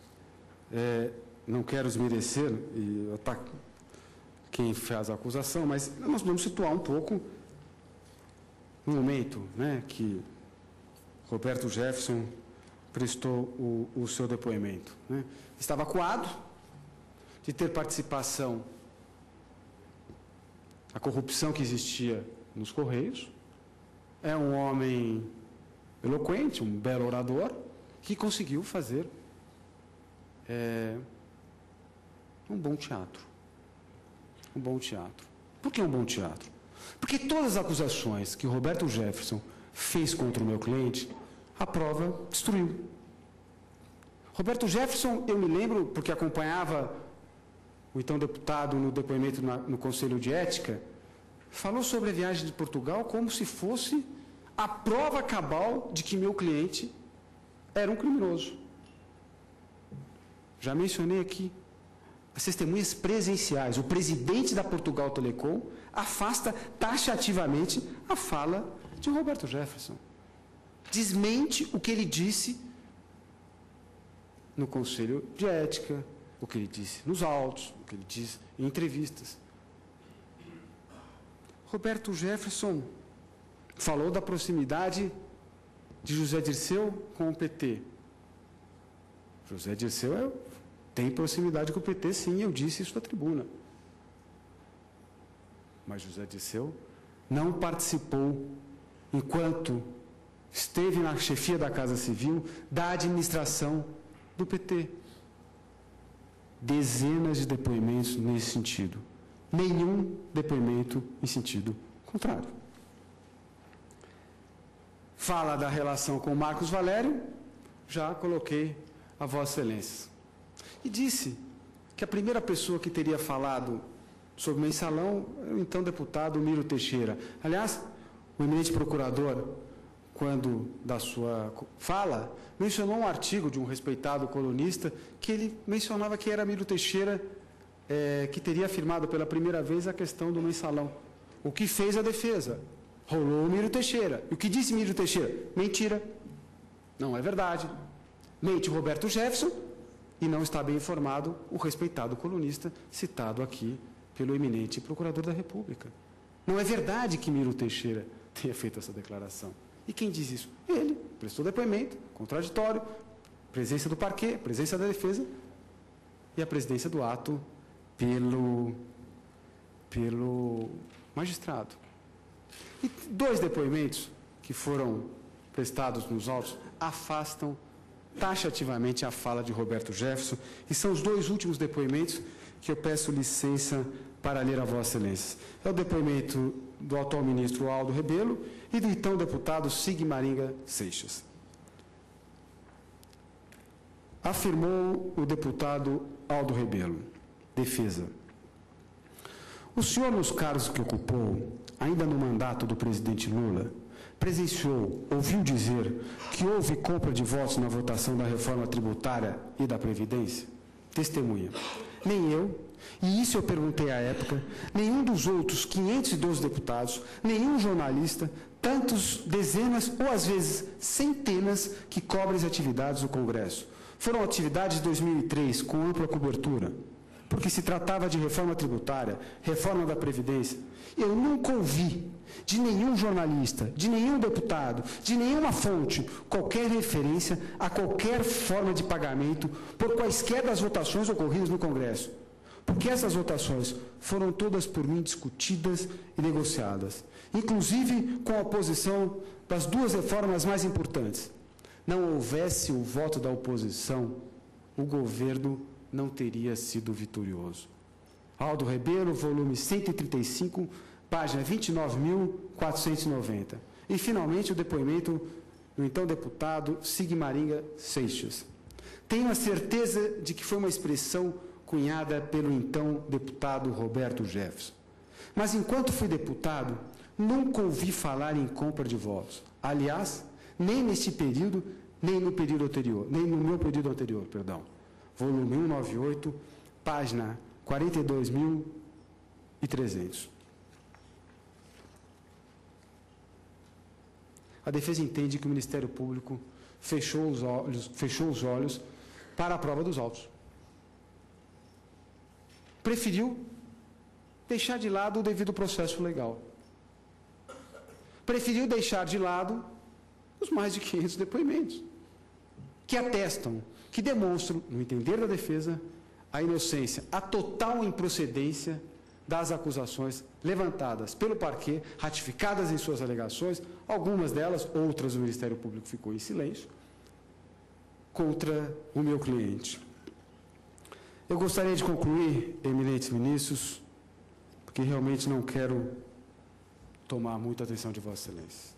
não quero desmerecer e atacar quem faz a acusação, mas nós vamos situar um pouco no momento, né, que Roberto Jefferson prestou o seu depoimento. Né? Estava acuado de ter participação na corrupção que existia nos Correios. É um homem eloquente, um belo orador, que conseguiu fazer um bom teatro. Um bom teatro. Por que um bom teatro? Porque todas as acusações que Roberto Jefferson fez contra o meu cliente, a prova destruiu. Roberto Jefferson, eu me lembro, porque acompanhava o então deputado no depoimento no Conselho de Ética, falou sobre a viagem de Portugal como se fosse a prova cabal de que meu cliente era um criminoso. Já mencionei aqui as testemunhas presenciais. O presidente da Portugal Telecom afasta taxativamente a fala de Roberto Jefferson. Desmente o que ele disse no Conselho de Ética, o que ele disse nos autos, o que ele disse em entrevistas. Roberto Jefferson falou da proximidade de José Dirceu com o PT. José Dirceu tem proximidade com o PT, sim, eu disse isso na tribuna. Mas José Dirceu não participou, enquanto esteve na chefia da Casa Civil, da administração do PT. Dezenas de depoimentos nesse sentido. Nenhum depoimento em sentido contrário. Fala da relação com Marcos Valério, já coloquei a Vossa Excelência. E disse que a primeira pessoa que teria falado sobre o mensalão era o então deputado Miro Teixeira. Aliás, o eminente procurador, quando da sua fala, mencionou um artigo de um respeitado colunista que ele mencionava que era Miro Teixeira que teria afirmado pela primeira vez a questão do mensalão. O que fez a defesa? Rolou o Miro Teixeira. E o que disse Miro Teixeira? Mentira. Não é verdade. Mente Roberto Jefferson e não está bem informado o respeitado colunista citado aqui pelo eminente procurador da República. Não é verdade que Miro Teixeira tenha feito essa declaração. E quem diz isso? Ele prestou depoimento, contraditório, presença do parquê, presença da defesa e a presidência do ato pelo magistrado. E dois depoimentos que foram prestados nos autos afastam taxativamente a fala de Roberto Jefferson, e são os dois últimos depoimentos que eu peço licença para ler a Vossa Excelência. É o depoimento do atual ministro Aldo Rebelo e do então deputado Sigmaringa Seixas. Afirmou o deputado Aldo Rebelo, defesa. O senhor, nos cargos que ocupou, ainda no mandato do presidente Lula, presenciou, ouviu dizer que houve compra de votos na votação da reforma tributária e da Previdência? Testemunha. Nem eu, e isso eu perguntei à época, nenhum dos outros 512 deputados, nenhum jornalista, tantos dezenas ou às vezes centenas que cobrem as atividades do Congresso. Foram atividades de 2003, com ampla cobertura, porque se tratava de reforma tributária, reforma da Previdência. Eu nunca ouvi de nenhum jornalista, de nenhum deputado, de nenhuma fonte, qualquer referência a qualquer forma de pagamento por quaisquer das votações ocorridas no Congresso. Porque essas votações foram todas por mim discutidas e negociadas, inclusive com a oposição das duas reformas mais importantes. Não houvesse o voto da oposição, o governo não teria sido vitorioso. Aldo Rebelo, volume 135, página 29.490. E, finalmente, o depoimento no então deputado Sigmaringa Seixas. Tenho a certeza de que foi uma expressão cunhada pelo então deputado Roberto Jefferson. Mas, enquanto fui deputado, nunca ouvi falar em compra de votos. Aliás, nem neste período, nem no período anterior, nem no meu período anterior, perdão. Volume 198, página 42.300. A defesa entende que o Ministério Público fechou os olhos para a prova dos autos. Preferiu deixar de lado o devido processo legal. Preferiu deixar de lado os mais de 500 depoimentos, que atestam, que demonstram, no entender da defesa, a inocência, a total improcedência das acusações levantadas pelo parquê, ratificadas em suas alegações, algumas delas, outras o Ministério Público ficou em silêncio, contra o meu cliente. Eu gostaria de concluir, eminentes ministros, porque realmente não quero tomar muita atenção de Vossa Excelência.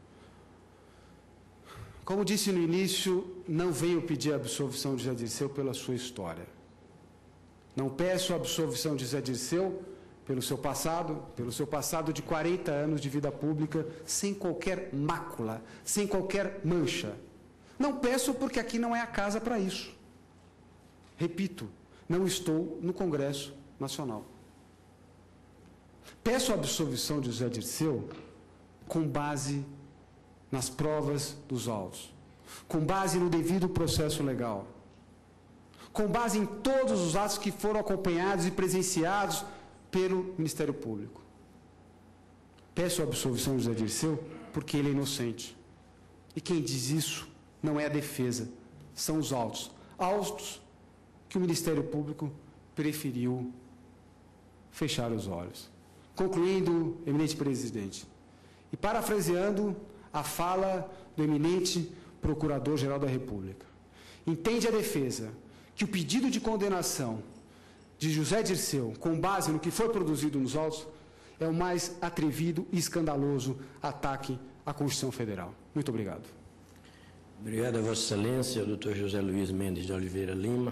Como disse no início, não venho pedir a absolvição de Zé Dirceu pela sua história. Não peço a absolvição de Zé Dirceu pelo seu passado de 40 anos de vida pública, sem qualquer mácula, sem qualquer mancha. Não peço porque aqui não é a casa para isso. Repito, não estou no Congresso Nacional. Peço a absolvição de Zé Dirceu com base nas provas dos autos, com base no devido processo legal, com base em todos os atos que foram acompanhados e presenciados pelo Ministério Público. Peço a absolvição de Zé Dirceu porque ele é inocente. E quem diz isso não é a defesa, são os autos. Autos que o Ministério Público preferiu fechar os olhos. Concluindo, eminente presidente, e parafraseando a fala do eminente Procurador-Geral da República, entende a defesa que o pedido de condenação de José Dirceu, com base no que foi produzido nos autos, é o mais atrevido e escandaloso ataque à Constituição Federal. Muito obrigado. Obrigado a Vossa Excelência, Dr. José Luiz Mendes de Oliveira Lima.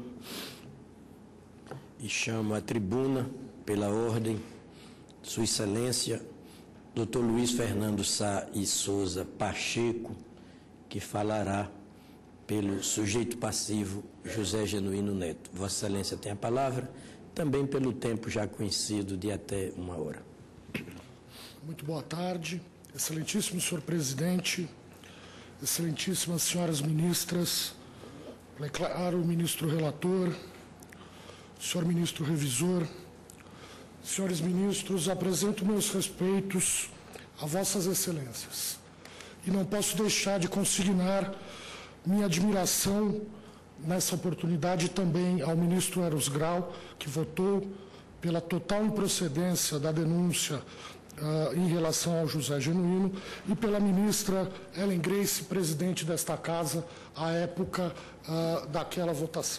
E chamo à tribuna, pela ordem, Sua Excelência, Dr. Luiz Fernando Sá e Souza Pacheco, que falará pelo sujeito passivo José Genuíno Neto. Vossa Excelência tem a palavra, também pelo tempo já conhecido de até 1 hora. Muito boa tarde, excelentíssimo senhor presidente, excelentíssimas senhoras ministras, declaro o ministro relator, senhor ministro revisor, senhores ministros, apresento meus respeitos a vossas excelências e não posso deixar de consignar minha admiração nessa oportunidade também ao ministro Eros Grau, que votou pela total improcedência da denúncia em relação ao José Genuíno, e pela ministra Ellen Grace, presidente desta casa, à época daquela votação.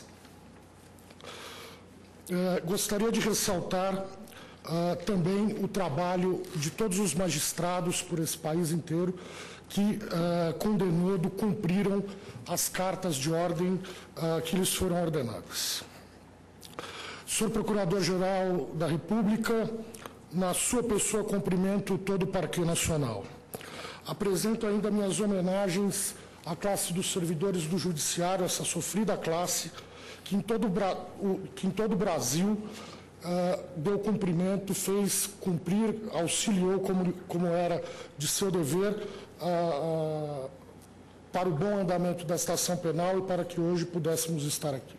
Gostaria de ressaltar também o trabalho de todos os magistrados por esse país inteiro que, condenando, cumpriram as cartas de ordem que lhes foram ordenadas. Senhor Procurador-Geral da República, na sua pessoa cumprimento todo o Parquê Nacional. Apresento ainda minhas homenagens à classe dos servidores do Judiciário, essa sofrida classe que em todo o Brasil deu cumprimento, fez cumprir, auxiliou como era de seu dever para o bom andamento da estação penal e para que hoje pudéssemos estar aqui.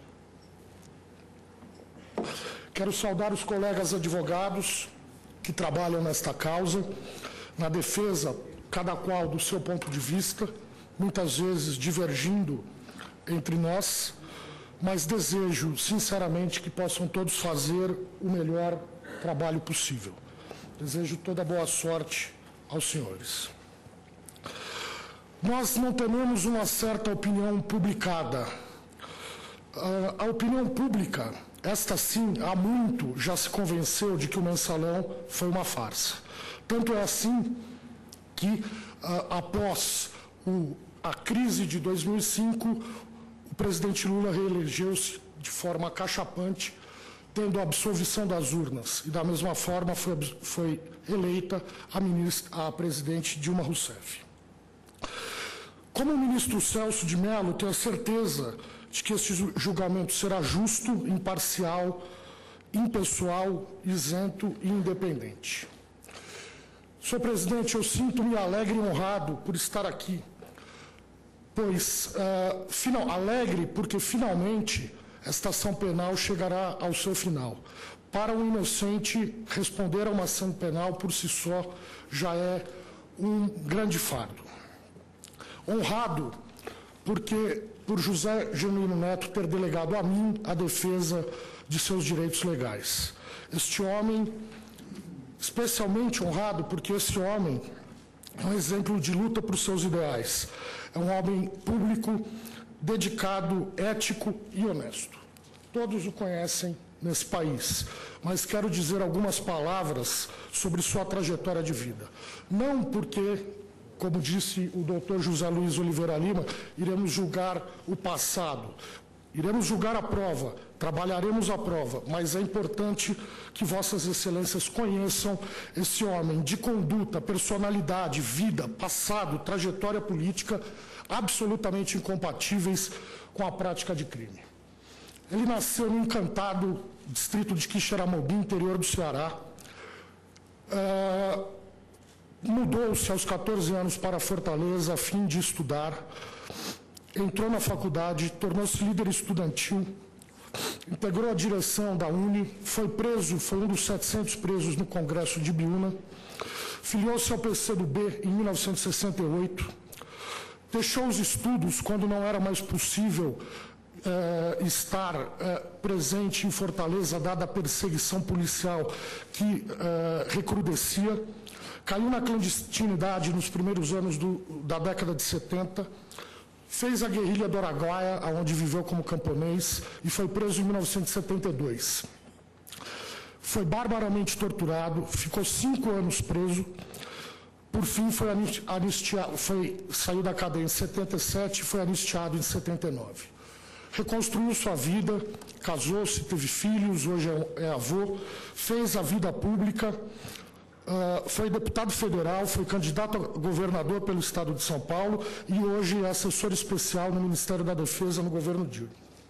Quero saudar os colegas advogados que trabalham nesta causa, na defesa, cada qual do seu ponto de vista, muitas vezes divergindo entre nós, mas desejo, sinceramente, que possam todos fazer o melhor trabalho possível. Desejo toda boa sorte aos senhores. Nós não temos uma certa opinião publicada. A opinião pública, esta sim, há muito já se convenceu de que o mensalão foi uma farsa. Tanto é assim que, após a crise de 2005, o presidente Lula reelegeu-se de forma cachapante, tendo a absolvição das urnas. E, da mesma forma, foi eleita a presidente Dilma Rousseff. Como o ministro Celso de Mello, tenho a certeza de que este julgamento será justo, imparcial, impessoal, isento e independente. Senhor presidente, eu sinto-me alegre e honrado por estar aqui, pois, alegre porque finalmente esta ação penal chegará ao seu final. Para um inocente, responder a uma ação penal por si só já é um grande fardo. Honrado porque, por José Genuíno Neto ter delegado a mim a defesa de seus direitos legais. Este homem, especialmente honrado porque esse homem é um exemplo de luta por seus ideais. É um homem público, dedicado, ético e honesto. Todos o conhecem nesse país, mas quero dizer algumas palavras sobre sua trajetória de vida. Não porque, como disse o doutor José Luiz Oliveira Lima, iremos julgar o passado, iremos julgar a prova, trabalharemos a prova, mas é importante que vossas excelências conheçam esse homem de conduta, personalidade, vida, passado, trajetória política, absolutamente incompatíveis com a prática de crime. Ele nasceu no encantado distrito de Quixeramobim, interior do Ceará. Mudou-se aos 14 anos para Fortaleza a fim de estudar. Entrou na faculdade, tornou-se líder estudantil, integrou a direção da UNE, foi preso, foi um dos 700 presos no Congresso de Biúna, filiou-se ao PCdoB em 1968, deixou os estudos quando não era mais possível estar presente em Fortaleza, dada a perseguição policial que recrudescia, caiu na clandestinidade nos primeiros anos da década de 70, fez a guerrilha do Araguaia, onde viveu como camponês, e foi preso em 1972. Foi barbaramente torturado, ficou 5 anos preso, por fim foi anistiado, saiu da cadeia em 77 e foi anistiado em 79. Reconstruiu sua vida, casou-se, teve filhos, hoje é avô, fez a vida pública, foi deputado federal, foi candidato a governador pelo estado de São Paulo e hoje é assessor especial no Ministério da Defesa no governo Dilma.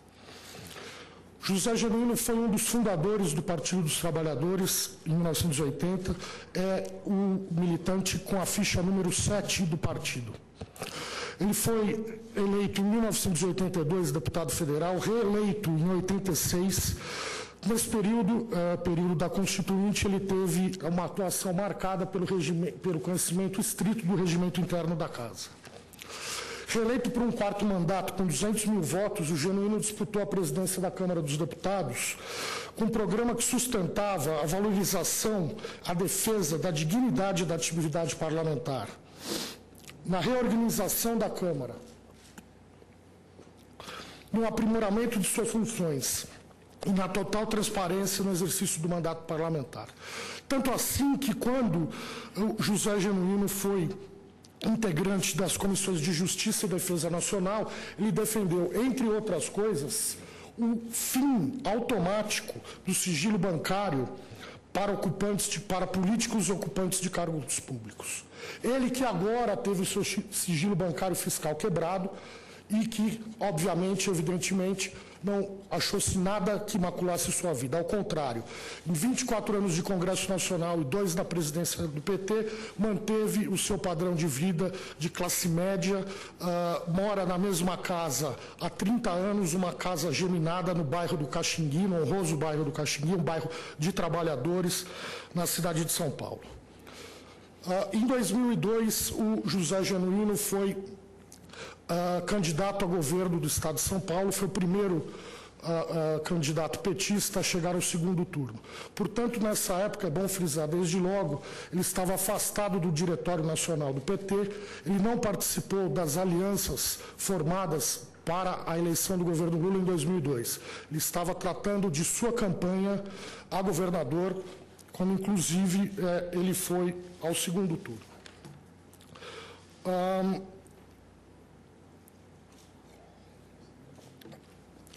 José Genuíno foi um dos fundadores do Partido dos Trabalhadores em 1980, é o militante com a ficha número 7 do partido. Ele foi eleito em 1982 deputado federal, reeleito em 86. Nesse período da Constituinte, ele teve uma atuação marcada pelo conhecimento estrito do regimento interno da Casa. Reeleito por um 4º mandato com 200 mil votos, o Genuíno disputou a presidência da Câmara dos Deputados com um programa que sustentava a valorização, a defesa da dignidade da atividade parlamentar. Na reorganização da Câmara, no aprimoramento de suas funções e na total transparência no exercício do mandato parlamentar. Tanto assim que, quando o José Genuíno foi integrante das Comissões de Justiça e Defesa Nacional, ele defendeu, entre outras coisas, o fim automático do sigilo bancário para políticos ocupantes de cargos públicos. Ele que agora teve o seu sigilo bancário fiscal quebrado e que, obviamente, evidentemente, não achou-se nada que maculasse sua vida. Ao contrário, em 24 anos de Congresso Nacional e 2 na presidência do PT, manteve o seu padrão de vida de classe média, mora na mesma casa há 30 anos, uma casa geminada no bairro do Caxingui, no honroso bairro do Caxingui, um bairro de trabalhadores na cidade de São Paulo. Em 2002, o José Genuíno foi candidato a governo do Estado de São Paulo, foi o primeiro candidato petista a chegar ao 2º turno. Portanto, nessa época, é bom frisar, desde logo, ele estava afastado do Diretório Nacional do PT, ele não participou das alianças formadas para a eleição do governo Lula em 2002. Ele estava tratando de sua campanha a governador, quando, inclusive, ele foi ao 2º turno.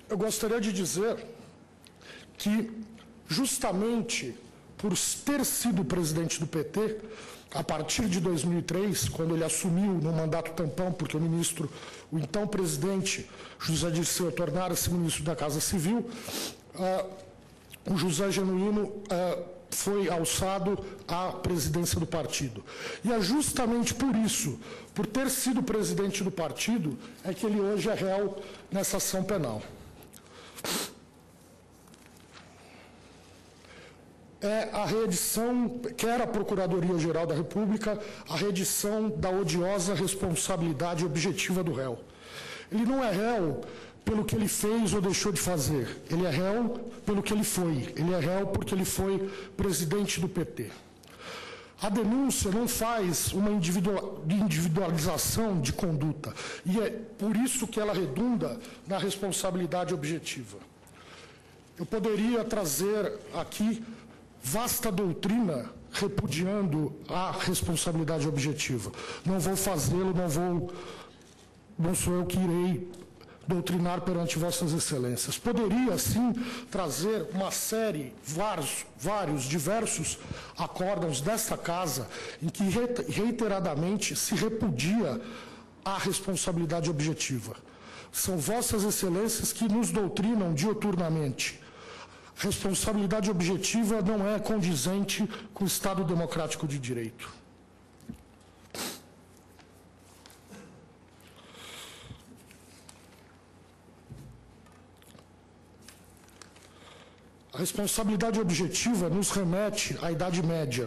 eu gostaria de dizer que, justamente por ter sido presidente do PT, a partir de 2003, quando ele assumiu no mandato tampão, porque o então presidente José Dirceu tornara-se ministro da Casa Civil, o José Genuíno foi alçado à presidência do partido. E é justamente por isso, por ter sido presidente do partido, é que ele hoje é réu nessa ação penal. É a reedição, quer a Procuradoria-Geral da República, a reedição da odiosa responsabilidade objetiva do réu. Ele não é réu pelo que ele fez ou deixou de fazer. Ele é réu pelo que ele foi. Ele é réu porque ele foi presidente do PT. A denúncia não faz uma individualização de conduta, e é por isso que ela redunda na responsabilidade objetiva. Eu poderia trazer aqui vasta doutrina repudiando a responsabilidade objetiva. Não vou fazê-lo, não sou eu que irei doutrinar perante vossas excelências. Poderia, sim, trazer uma série, diversos acórdãos desta casa em que reiteradamente se repudia a responsabilidade objetiva. São vossas excelências que nos doutrinam diuturnamente. Responsabilidade objetiva não é condizente com o Estado democrático de direito. A responsabilidade objetiva nos remete à Idade Média.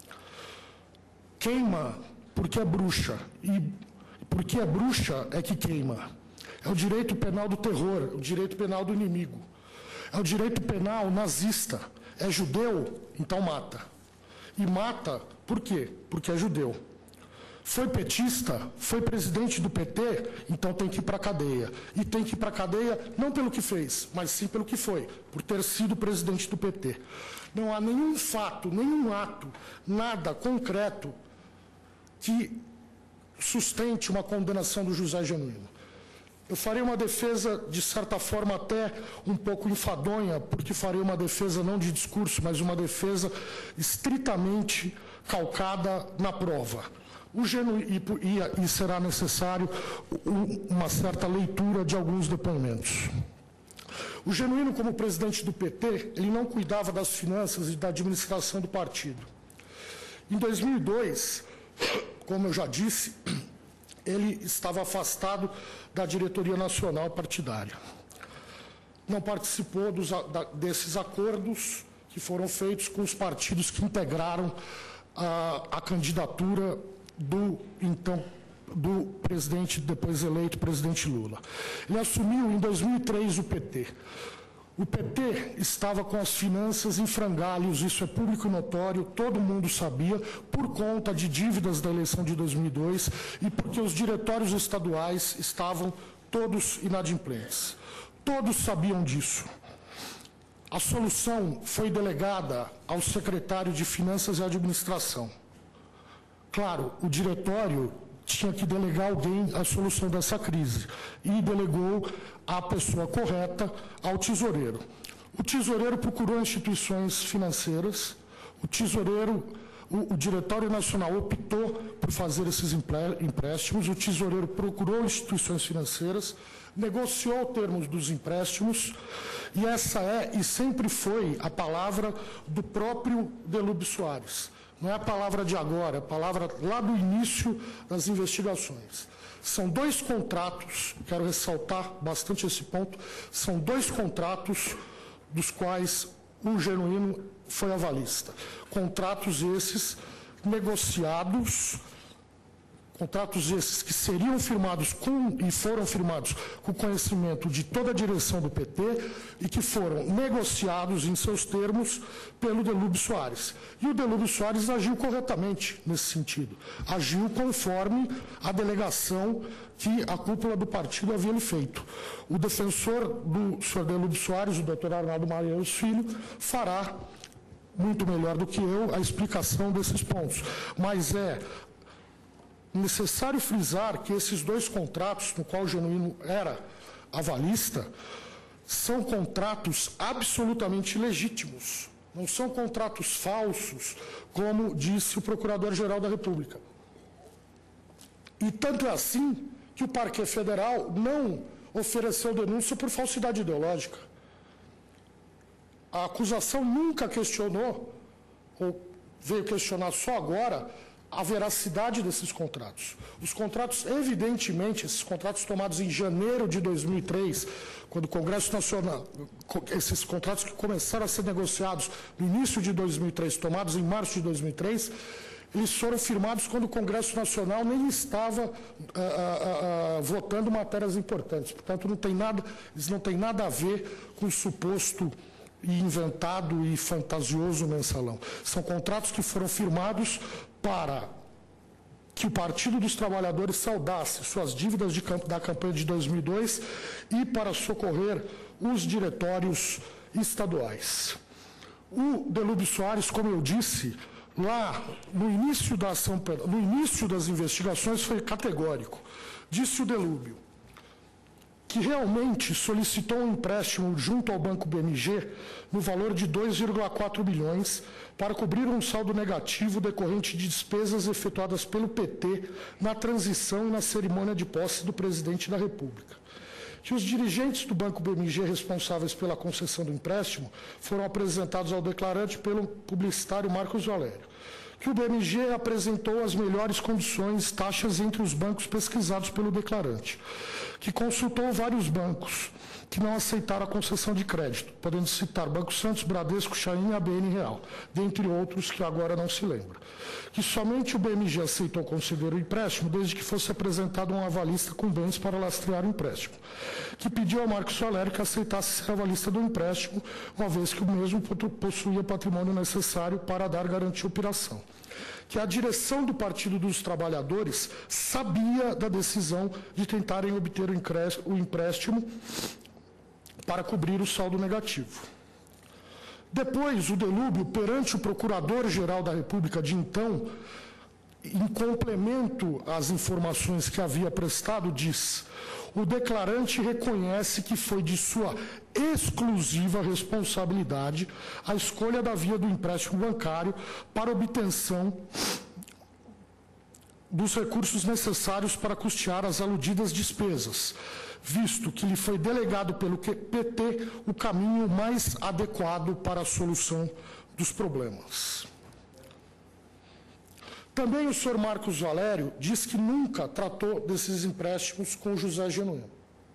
Queima porque é bruxa, e porque é bruxa é que queima. É o direito penal do terror, o direito penal do inimigo. É o direito penal nazista. É judeu, então mata. E mata por quê? Porque é judeu. Foi petista, foi presidente do PT, então tem que ir para a cadeia. E tem que ir para a cadeia não pelo que fez, mas sim pelo que foi, por ter sido presidente do PT. Não há nenhum fato, nenhum ato, nada concreto que sustente uma condenação do José Genuíno. Eu farei uma defesa, de certa forma, até um pouco enfadonha, porque farei uma defesa não de discurso, mas uma defesa estritamente calcada na prova. E será necessário uma certa leitura de alguns depoimentos. O Genuíno, como presidente do PT, ele não cuidava das finanças e da administração do partido. Em 2002, como eu já disse, ele estava afastado da diretoria nacional partidária. Não participou desses acordos que foram feitos com os partidos que integraram a candidatura do presidente, depois eleito, presidente Lula. Ele assumiu em 2003 o PT. O PT estava com as finanças em frangalhos, isso é público e notório, todo mundo sabia, por conta de dívidas da eleição de 2002 e porque os diretórios estaduais estavam todos inadimplentes. Todos sabiam disso. A solução foi delegada ao secretário de Finanças e Administração. Claro, o diretório tinha que delegar alguém a solução dessa crise e delegou a pessoa correta ao tesoureiro. O tesoureiro procurou instituições financeiras, o Diretório Nacional optou por fazer esses empréstimos, o tesoureiro procurou instituições financeiras, negociou termos dos empréstimos, e essa é e sempre foi a palavra do próprio Delúbio Soares. Não é a palavra de agora, é a palavra lá do início das investigações. São dois contratos, quero ressaltar bastante esse ponto, são dois contratos dos quais o Genuíno foi avalista. Contratos esses negociados, contratos esses que seriam firmados e foram firmados com conhecimento de toda a direção do PT e que foram negociados em seus termos pelo Delúbio Soares. E o Delúbio Soares agiu corretamente nesse sentido. Agiu conforme a delegação que a cúpula do partido havia lhe feito. O defensor do senhor Delúbio Soares, o doutor Arnaldo Maranhão Filho, fará muito melhor do que eu a explicação desses pontos. Mas é necessário frisar que esses dois contratos, no qual o Genuíno era avalista, são contratos absolutamente legítimos. Não são contratos falsos, como disse o Procurador-Geral da República. E tanto é assim que o Parquet Federal não ofereceu denúncia por falsidade ideológica. A acusação nunca questionou, ou veio questionar só agora, a veracidade desses contratos. Os contratos, evidentemente, esses contratos tomados em janeiro de 2003, quando o Congresso Nacional, esses contratos que começaram a ser negociados no início de 2003, tomados em março de 2003, eles foram firmados quando o Congresso Nacional nem estava votando matérias importantes. Portanto, eles não têm nada a ver com o suposto e inventado e fantasioso mensalão. São contratos que foram firmados para que o Partido dos Trabalhadores saldasse suas dívidas da campanha de 2002 e para socorrer os diretórios estaduais. O Delúbio Soares, como eu disse, lá no início das investigações foi categórico. Disse o Delúbio que realmente solicitou um empréstimo junto ao Banco BMG no valor de 2,4 bilhões para cobrir um saldo negativo decorrente de despesas efetuadas pelo PT na transição e na cerimônia de posse do presidente da República. Que os dirigentes do Banco BMG responsáveis pela concessão do empréstimo foram apresentados ao declarante pelo publicitário Marcos Valério. Que o BMG apresentou as melhores condições, taxas entre os bancos pesquisados pelo declarante. Que consultou vários bancos que não aceitaram a concessão de crédito, podendo citar Banco Santos, Bradesco, Chain e ABN Real, dentre outros que agora não se lembra. Que somente o BMG aceitou conceder o empréstimo desde que fosse apresentado um avalista com bens para lastrear o empréstimo. Que pediu ao Marcos Valério que aceitasse ser avalista do empréstimo, uma vez que o mesmo possuía o patrimônio necessário para dar garantia à operação. Que a direção do Partido dos Trabalhadores sabia da decisão de tentarem obter o empréstimo para cobrir o saldo negativo. Depois, o Delúbio, perante o Procurador-Geral da República de então, em complemento às informações que havia prestado, diz: o declarante reconhece que foi de sua exclusiva responsabilidade a escolha da via do empréstimo bancário para obtenção dos recursos necessários para custear as aludidas despesas, visto que lhe foi delegado pelo PT o caminho mais adequado para a solução dos problemas. Também o senhor Marcos Valério diz que nunca tratou desses empréstimos com José Genuíno.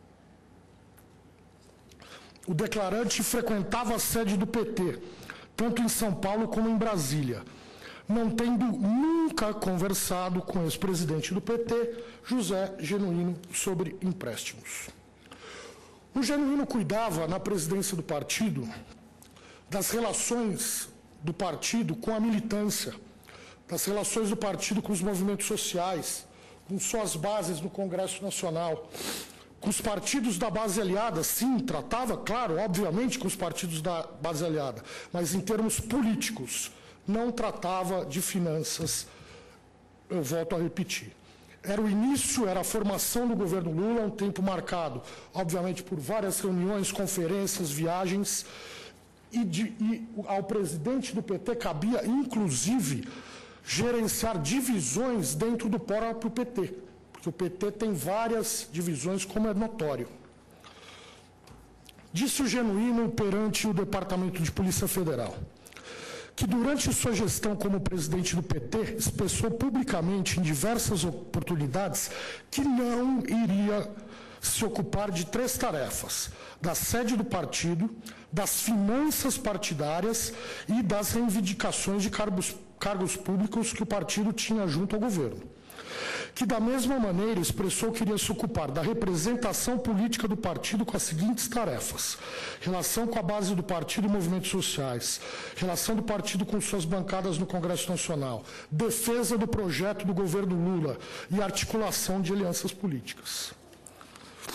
O declarante frequentava a sede do PT, tanto em São Paulo como em Brasília, não tendo nunca conversado com o ex-presidente do PT, José Genuíno, sobre empréstimos. O Genuíno cuidava, na presidência do partido, das relações do partido com a militância, das relações do partido com os movimentos sociais, com suas bases no Congresso Nacional, com os partidos da base aliada. Sim, tratava, claro, obviamente, com os partidos da base aliada, mas em termos políticos, não tratava de finanças, eu volto a repetir. Era o início, era a formação do governo Lula, um tempo marcado, obviamente, por várias reuniões, conferências, viagens, e ao presidente do PT cabia, inclusive, gerenciar divisões dentro do próprio PT, porque o PT tem várias divisões, como é notório. Disse o Genuíno perante o Departamento de Polícia Federal que durante sua gestão como presidente do PT, expressou publicamente em diversas oportunidades que não iria se ocupar de 3 tarefas: da sede do partido, das finanças partidárias e das reivindicações de cargos públicos que o partido tinha junto ao governo. Que, da mesma maneira, expressou que iria se ocupar da representação política do partido com as seguintes tarefas: relação com a base do partido e movimentos sociais, relação do partido com suas bancadas no Congresso Nacional, defesa do projeto do governo Lula e articulação de alianças políticas.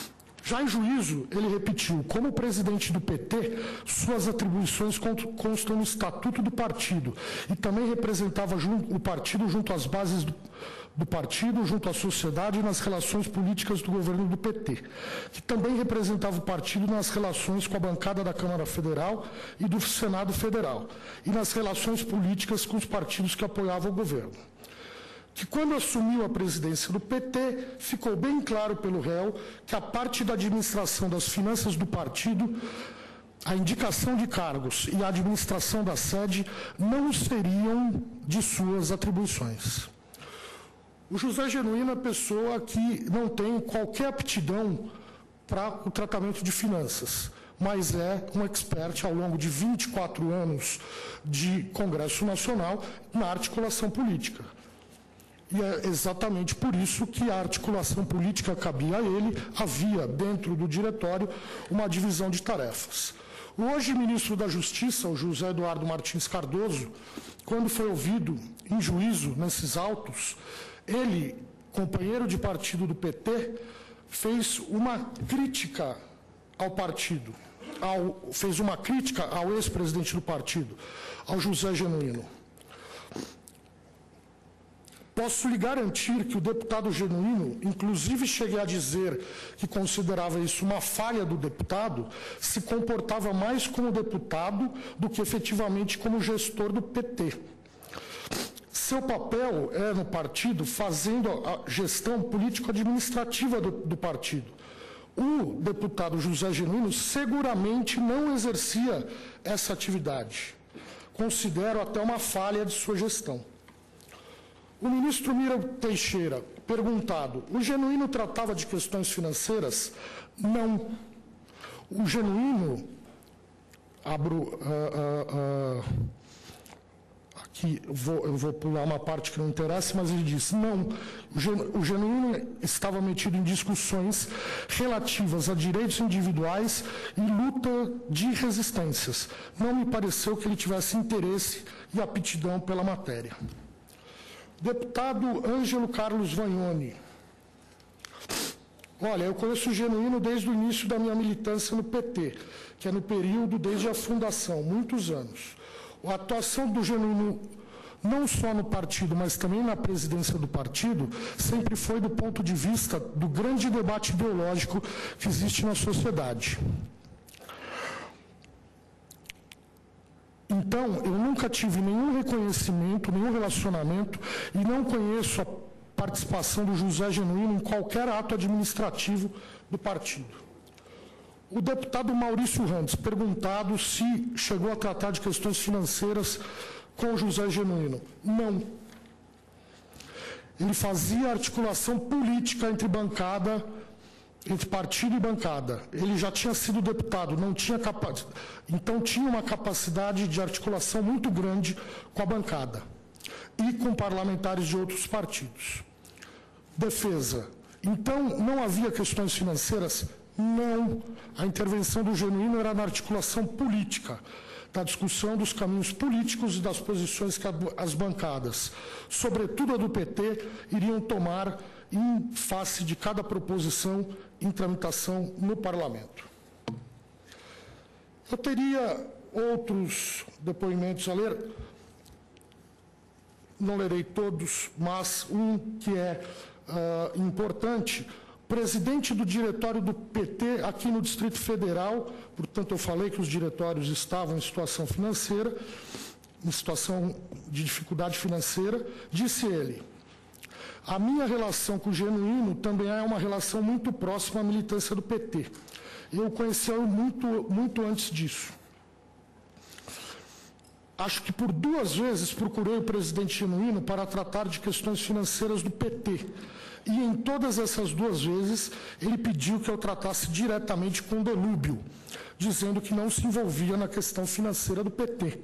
Já em juízo, ele repetiu: como presidente do PT, suas atribuições constam no estatuto do partido e também representava o partido junto às bases do partido, junto à sociedade e nas relações políticas do governo do PT, que também representava o partido nas relações com a bancada da Câmara Federal e do Senado Federal e nas relações políticas com os partidos que apoiavam o governo. Que quando assumiu a presidência do PT, ficou bem claro pelo réu que a parte da administração das finanças do partido, a indicação de cargos e a administração da sede não seriam de suas atribuições. O José Genuíno é pessoa que não tem qualquer aptidão para o tratamento de finanças, mas é um expert ao longo de 24 anos de Congresso Nacional na articulação política. E é exatamente por isso que a articulação política cabia a ele, havia dentro do diretório uma divisão de tarefas. O hoje ministro da Justiça, o José Eduardo Martins Cardoso, quando foi ouvido em juízo nesses autos, ele, companheiro de partido do PT, fez uma crítica ao partido, fez uma crítica ao ex-presidente do partido, ao José Genuíno. Posso lhe garantir que o deputado Genuíno, inclusive cheguei a dizer que considerava isso uma falha do deputado, se comportava mais como deputado do que efetivamente como gestor do PT. Seu papel é no partido fazendo a gestão político-administrativa do partido. O deputado José Genuíno seguramente não exercia essa atividade. Considero até uma falha de sua gestão. O ministro Mira Teixeira, perguntado: o Genuíno tratava de questões financeiras? Não. O Genuíno, aqui eu vou pular uma parte que não interessa, mas ele disse: não, o Genuíno estava metido em discussões relativas a direitos individuais e luta de resistências. Não me pareceu que ele tivesse interesse e aptidão pela matéria. Deputado Ângelo Carlos Vagnoni. Olha, eu conheço o Genuíno desde o início da minha militância no PT, que é no período desde a fundação, muitos anos. A atuação do Genuíno, não só no partido, mas também na presidência do partido, sempre foi do ponto de vista do grande debate ideológico que existe na sociedade. Então, eu nunca tive nenhum reconhecimento, nenhum relacionamento, e não conheço a participação do José Genuíno em qualquer ato administrativo do partido. O deputado Maurício Randes, perguntado se chegou a tratar de questões financeiras com o José Genuíno. Não. Ele fazia articulação política entre partido e bancada. Ele já tinha sido deputado, então tinha uma capacidade de articulação muito grande com a bancada e com parlamentares de outros partidos. Defesa. Então, não havia questões financeiras? Não. A intervenção do Genuíno era na articulação política, da discussão dos caminhos políticos e das posições que as bancadas, sobretudo a do PT, iriam tomar em face de cada proposição em tramitação no Parlamento. Eu teria outros depoimentos a ler, não lerei todos, mas um que é importante. Presidente do diretório do PT aqui no Distrito Federal, portanto eu falei que os diretórios estavam em situação financeira, em situação de dificuldade financeira, disse ele: a minha relação com o Genuíno também é uma relação muito próxima à militância do PT. Eu conheci muito antes disso. Acho que por 2 vezes procurei o presidente Genuíno para tratar de questões financeiras do PT. E em todas essas 2 vezes, ele pediu que eu tratasse diretamente com o Delúbio, dizendo que não se envolvia na questão financeira do PT.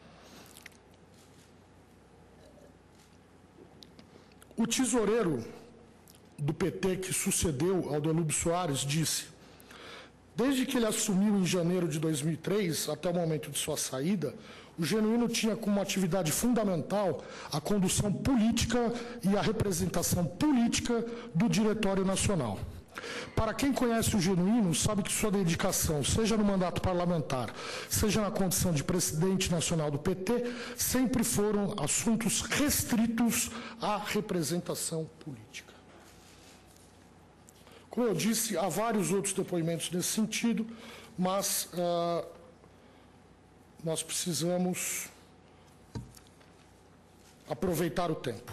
O tesoureiro do PT que sucedeu ao Delúbio Soares disse: desde que ele assumiu em janeiro de 2003, até o momento de sua saída, o Genuíno tinha como atividade fundamental a condução política e a representação política do Diretório Nacional. Para quem conhece o Genuíno, sabe que sua dedicação, seja no mandato parlamentar, seja na condição de presidente nacional do PT, sempre foram assuntos restritos à representação política. Como eu disse, há vários outros depoimentos nesse sentido, mas nós precisamos aproveitar o tempo.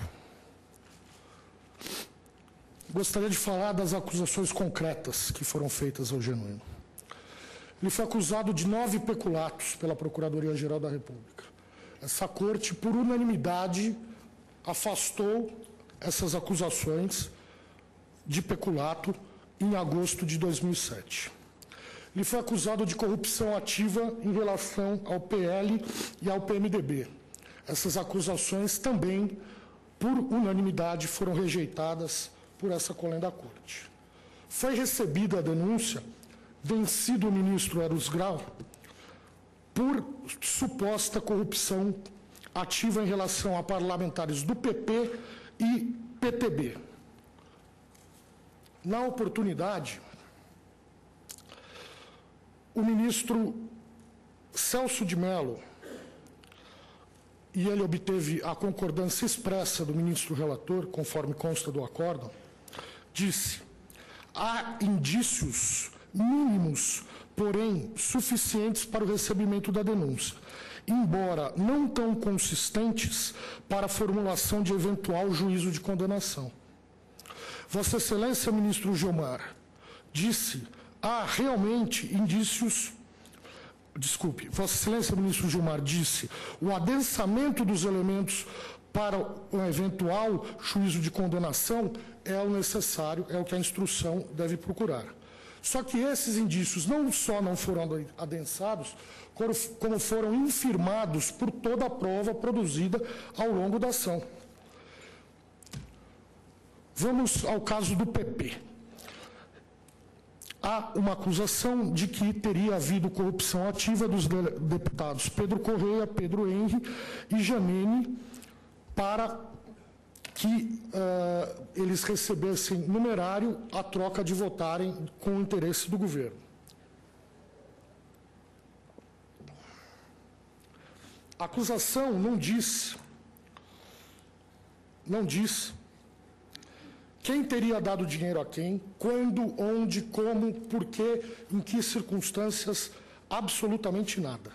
Gostaria de falar das acusações concretas que foram feitas ao Genuíno. Ele foi acusado de 9 peculatos pela Procuradoria-Geral da República. Essa corte, por unanimidade, afastou essas acusações de peculato em agosto de 2007. Ele foi acusado de corrupção ativa em relação ao PL e ao PMDB. Essas acusações também, por unanimidade, foram rejeitadas por essa colém da Corte. Foi recebida a denúncia, vencido o ministro Eros Grau, por suposta corrupção ativa em relação a parlamentares do PP e PTB. Na oportunidade, o ministro Celso de Mello, e ele obteve a concordância expressa do ministro relator, conforme consta do acórdão, disse: há indícios mínimos, porém suficientes para o recebimento da denúncia, embora não tão consistentes para a formulação de eventual juízo de condenação. Vossa Excelência, ministro Gilmar, disse: há realmente indícios... Desculpe, Vossa Excelência, ministro Gilmar, disse: o adensamento dos elementos para um eventual juízo de condenação é o necessário, é o que a instrução deve procurar. Só que esses indícios não só não foram adensados, como foram infirmados por toda a prova produzida ao longo da ação. Vamos ao caso do PP. Há uma acusação de que teria havido corrupção ativa dos deputados Pedro Correia, Pedro Henri e Janene para que eles recebessem numerário a troca de votarem com o interesse do governo. A acusação não diz quem teria dado dinheiro a quem, quando, onde, como, por quê, em que circunstâncias, absolutamente nada.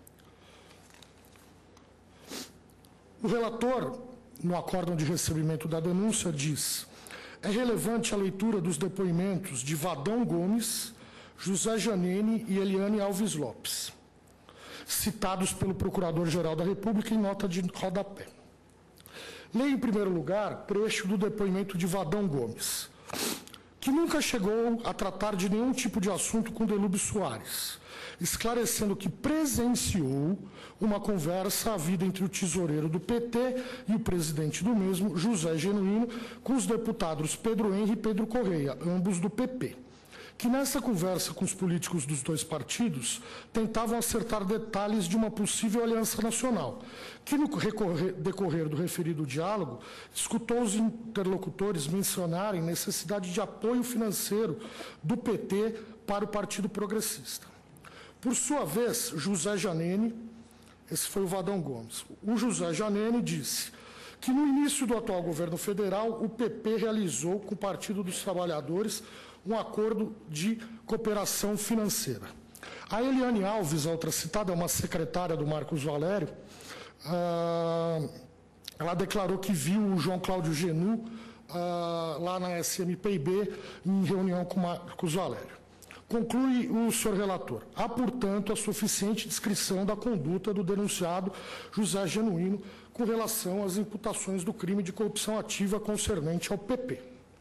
O relator, no acórdão de recebimento da denúncia, diz: é relevante a leitura dos depoimentos de Vadão Gomes, José Janene e Eliane Alves Lopes, citados pelo Procurador-Geral da República em nota de rodapé. Leio, em primeiro lugar, trecho do depoimento de Vadão Gomes, que nunca chegou a tratar de nenhum tipo de assunto com Delúbio Soares, esclarecendo que presenciou uma conversa havida entre o tesoureiro do PT e o presidente do mesmo, José Genuíno, com os deputados Pedro Henri e Pedro Correia, ambos do PP, que nessa conversa com os políticos dos dois partidos tentavam acertar detalhes de uma possível aliança nacional, que no decorrer do referido diálogo escutou os interlocutores mencionarem necessidade de apoio financeiro do PT para o Partido Progressista. Por sua vez, José Janene, esse foi o Vadão Gomes, o José Janene disse que no início do atual governo federal o PP realizou com o Partido dos Trabalhadores um acordo de cooperação financeira. A Eliane Alves, a outra citada, é uma secretária do Marcos Valério, ela declarou que viu o João Cláudio Genu lá na SMPIB em reunião com o Marcos Valério. Conclui o senhor relator: há, portanto, a suficiente descrição da conduta do denunciado José Genuíno com relação às imputações do crime de corrupção ativa concernente ao PP.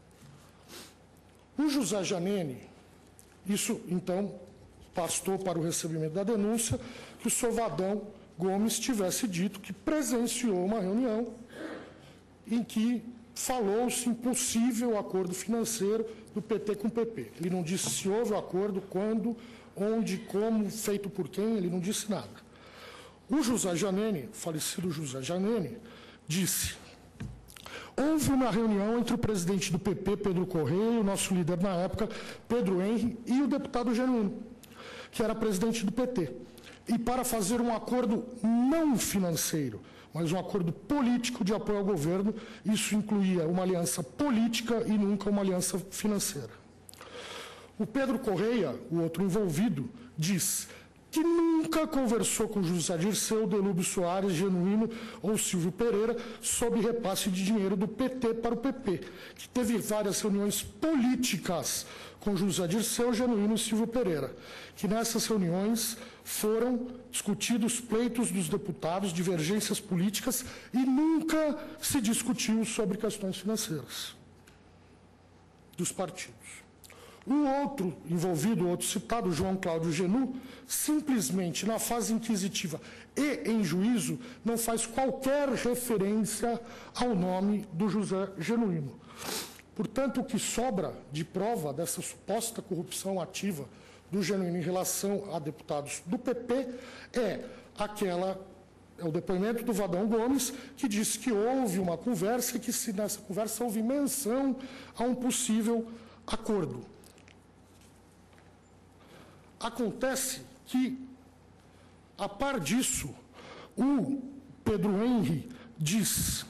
O José Janene, isso, então, bastou para o recebimento da denúncia que o senhor Vadão Gomes tivesse dito que presenciou uma reunião em que falou-se em possível acordo financeiro do PT com o PP. Ele não disse se houve o acordo, quando, onde, como, feito por quem, ele não disse nada. O José Janene, falecido José Janene, disse: Houve uma reunião entre o presidente do PP, Pedro Correia, e o nosso líder na época, Pedro Henri, e o deputado Genuíno, que era presidente do PT, e para fazer um acordo não financeiro, mas um acordo político de apoio ao governo. Isso incluía uma aliança política e nunca uma aliança financeira. O Pedro Correia, o outro envolvido, diz que nunca conversou com José Dirceu, Delúbio Soares, Genuíno ou Silvio Pereira sobre repasse de dinheiro do PT para o PP, que teve várias reuniões políticas com José Dirceu, Genuíno e Silvio Pereira, que nessas reuniões foram discutidos pleitos dos deputados, divergências políticas, e nunca se discutiu sobre questões financeiras dos partidos. O outro envolvido, o outro citado, João Cláudio Genu, simplesmente na fase inquisitiva e em juízo, não faz qualquer referência ao nome do José Genuíno. Portanto, o que sobra de prova dessa suposta corrupção ativa do Genuíno em relação a deputados do PP é o depoimento do Vadão Gomes, que disse que houve uma conversa e que nessa conversa houve menção a um possível acordo. Acontece que, a par disso, o Pedro Henri diz...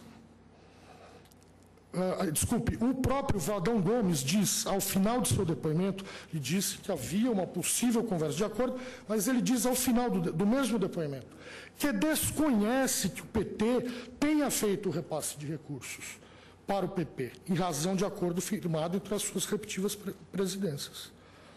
o próprio Vadão Gomes diz, ao final de seu depoimento, e disse que havia uma possível conversa de acordo, mas ele diz ao final do mesmo depoimento, que desconhece que o PT tenha feito o repasse de recursos para o PP, em razão de acordo firmado entre as suas respectivas presidências.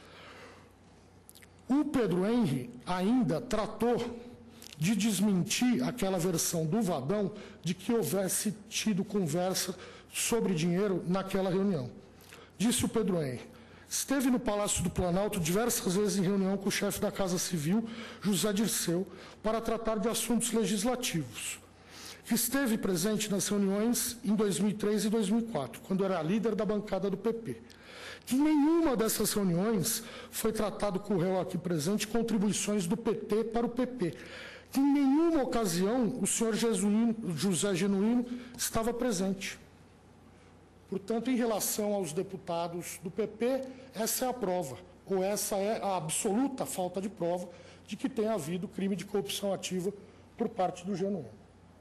O Pedro Henri ainda tratou de desmentir aquela versão do Vadão de que houvesse tido conversa sobre dinheiro naquela reunião. Disse o Pedro Henri: esteve no Palácio do Planalto diversas vezes em reunião com o chefe da Casa Civil, José Dirceu, para tratar de assuntos legislativos. Esteve presente nas reuniões em 2003 e 2004, quando era líder da bancada do PP. Que em nenhuma dessas reuniões foi tratado com o réu aqui presente contribuições do PT para o PP. Que em nenhuma ocasião o senhor José Genuíno estava presente. Portanto, em relação aos deputados do PP, essa é a prova, ou essa é a absoluta falta de prova de que tenha havido crime de corrupção ativa por parte do Genuíno.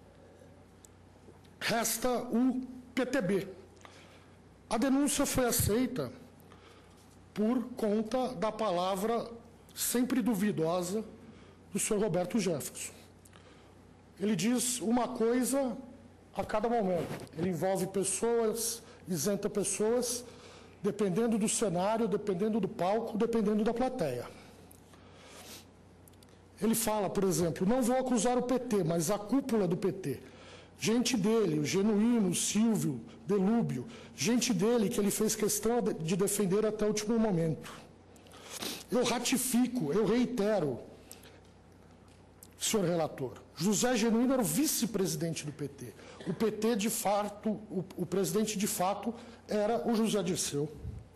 Resta o PTB. A denúncia foi aceita por conta da palavra sempre duvidosa do senhor Roberto Jefferson. Ele diz uma coisa a cada momento. Ele envolve pessoas, isenta pessoas, dependendo do cenário, dependendo do palco, dependendo da plateia. Ele fala, por exemplo, não vou acusar o PT, mas a cúpula do PT. Gente dele, o Genuíno, o Silvio, Delúbio, gente dele que ele fez questão de defender até o último momento. Eu ratifico, eu reitero, senhor relator, José Genuíno era o vice-presidente do PT. O PT, de fato, o presidente de fato era o José Dirceu.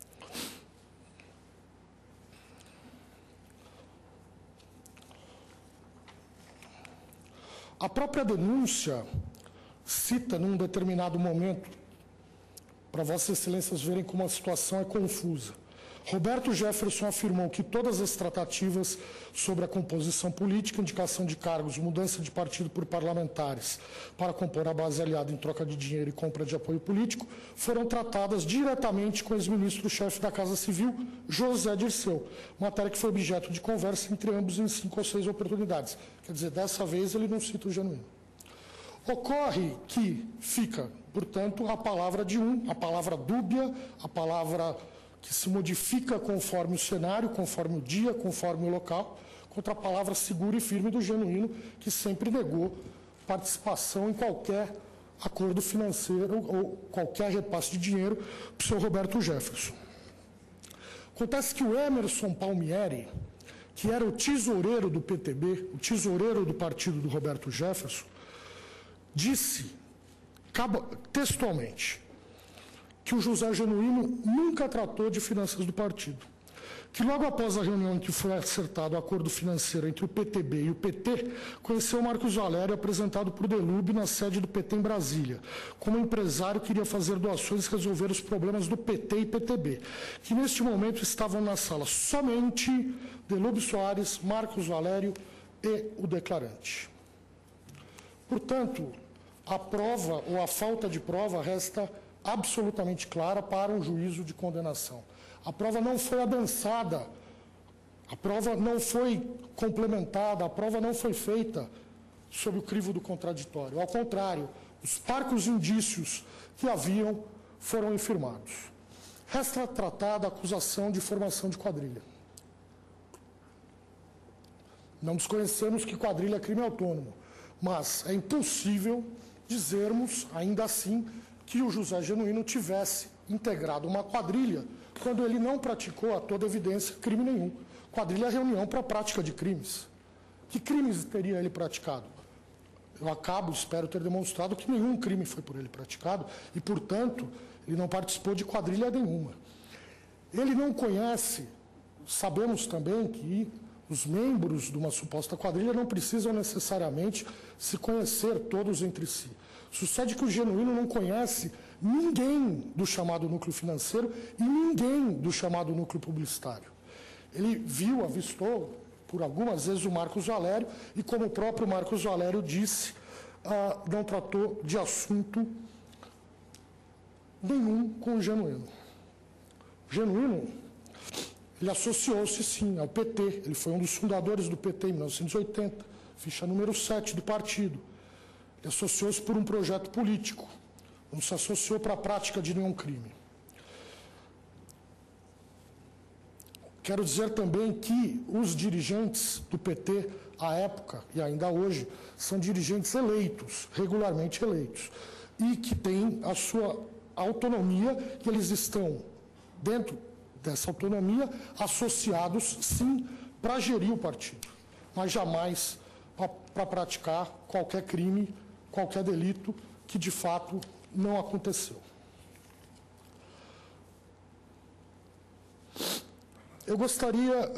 A própria denúncia cita, num determinado momento, para Vossas Excelências verem como a situação é confusa. Roberto Jefferson afirmou que todas as tratativas sobre a composição política, indicação de cargos, mudança de partido por parlamentares para compor a base aliada em troca de dinheiro e compra de apoio político, foram tratadas diretamente com o ex-ministro-chefe da Casa Civil, José Dirceu, matéria que foi objeto de conversa entre ambos em 5 ou 6 oportunidades. Quer dizer, dessa vez ele não cita o Genuíno. Ocorre que fica, portanto, a palavra de a palavra dúbia, a palavra que se modifica conforme o cenário, conforme o dia, conforme o local, contra a palavra segura e firme do Genuíno, que sempre negou participação em qualquer acordo financeiro ou qualquer repasse de dinheiro para o senhor Roberto Jefferson. Acontece que o Emerson Palmieri, que era o tesoureiro do PTB, o tesoureiro do partido do Roberto Jefferson, disse textualmente que o José Genuíno nunca tratou de finanças do partido, que logo após a reunião em que foi acertado o acordo financeiro entre o PTB e o PT, conheceu Marcos Valério, apresentado por Delub na sede do PT em Brasília, como empresário que iria fazer doações e resolver os problemas do PT e PTB, que neste momento estavam na sala somente Delub Soares, Marcos Valério e o declarante. Portanto, a prova ou a falta de prova resta absolutamente clara para um juízo de condenação. A prova não foi adensada, a prova não foi complementada, a prova não foi feita sob o crivo do contraditório. Ao contrário, os parcos indícios que haviam foram infirmados. Resta tratada a acusação de formação de quadrilha. Não desconhecemos que quadrilha é crime autônomo, mas é impossível dizermos, ainda assim, que o José Genuíno tivesse integrado uma quadrilha quando ele não praticou, a toda evidência, crime nenhum. Quadrilha é reunião para a prática de crimes. Que crimes teria ele praticado? Eu espero ter demonstrado que nenhum crime foi por ele praticado e, portanto, ele não participou de quadrilha nenhuma. Ele não conhece, sabemos também que os membros de uma suposta quadrilha não precisam necessariamente se conhecer todos entre si. Sucede que o Genuíno não conhece ninguém do chamado núcleo financeiro e ninguém do chamado núcleo publicitário. Ele avistou por algumas vezes o Marcos Valério e, como o próprio Marcos Valério disse, não tratou de assunto nenhum com o Genuíno. O Genuíno, ele associou-se, sim, ao PT. Ele foi um dos fundadores do PT em 1980, ficha número 7 do partido. Ele associou-se por um projeto político, não se associou para a prática de nenhum crime. Quero dizer também que os dirigentes do PT, à época e ainda hoje, são dirigentes eleitos, regularmente eleitos, e que têm a sua autonomia, e eles estão, dentro dessa autonomia, associados, sim, para gerir o partido, mas jamais para praticar qualquer crime, qualquer delito que, de fato, não aconteceu. Eu gostaria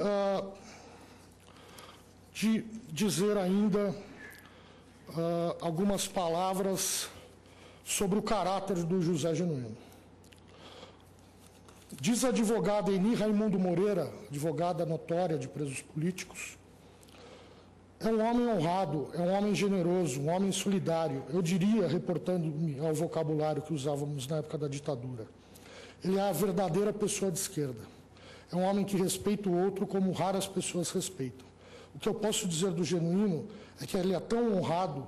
de dizer ainda algumas palavras sobre o caráter do José Genuíno. Diz a advogada Eni Raimundo Moreira, advogada notória de presos políticos, é um homem honrado, é um homem generoso, um homem solidário. Eu diria, reportando-me ao vocabulário que usávamos na época da ditadura, ele é a verdadeira pessoa de esquerda. É um homem que respeita o outro como raras pessoas respeitam. O que eu posso dizer do Genuíno é que ele é tão honrado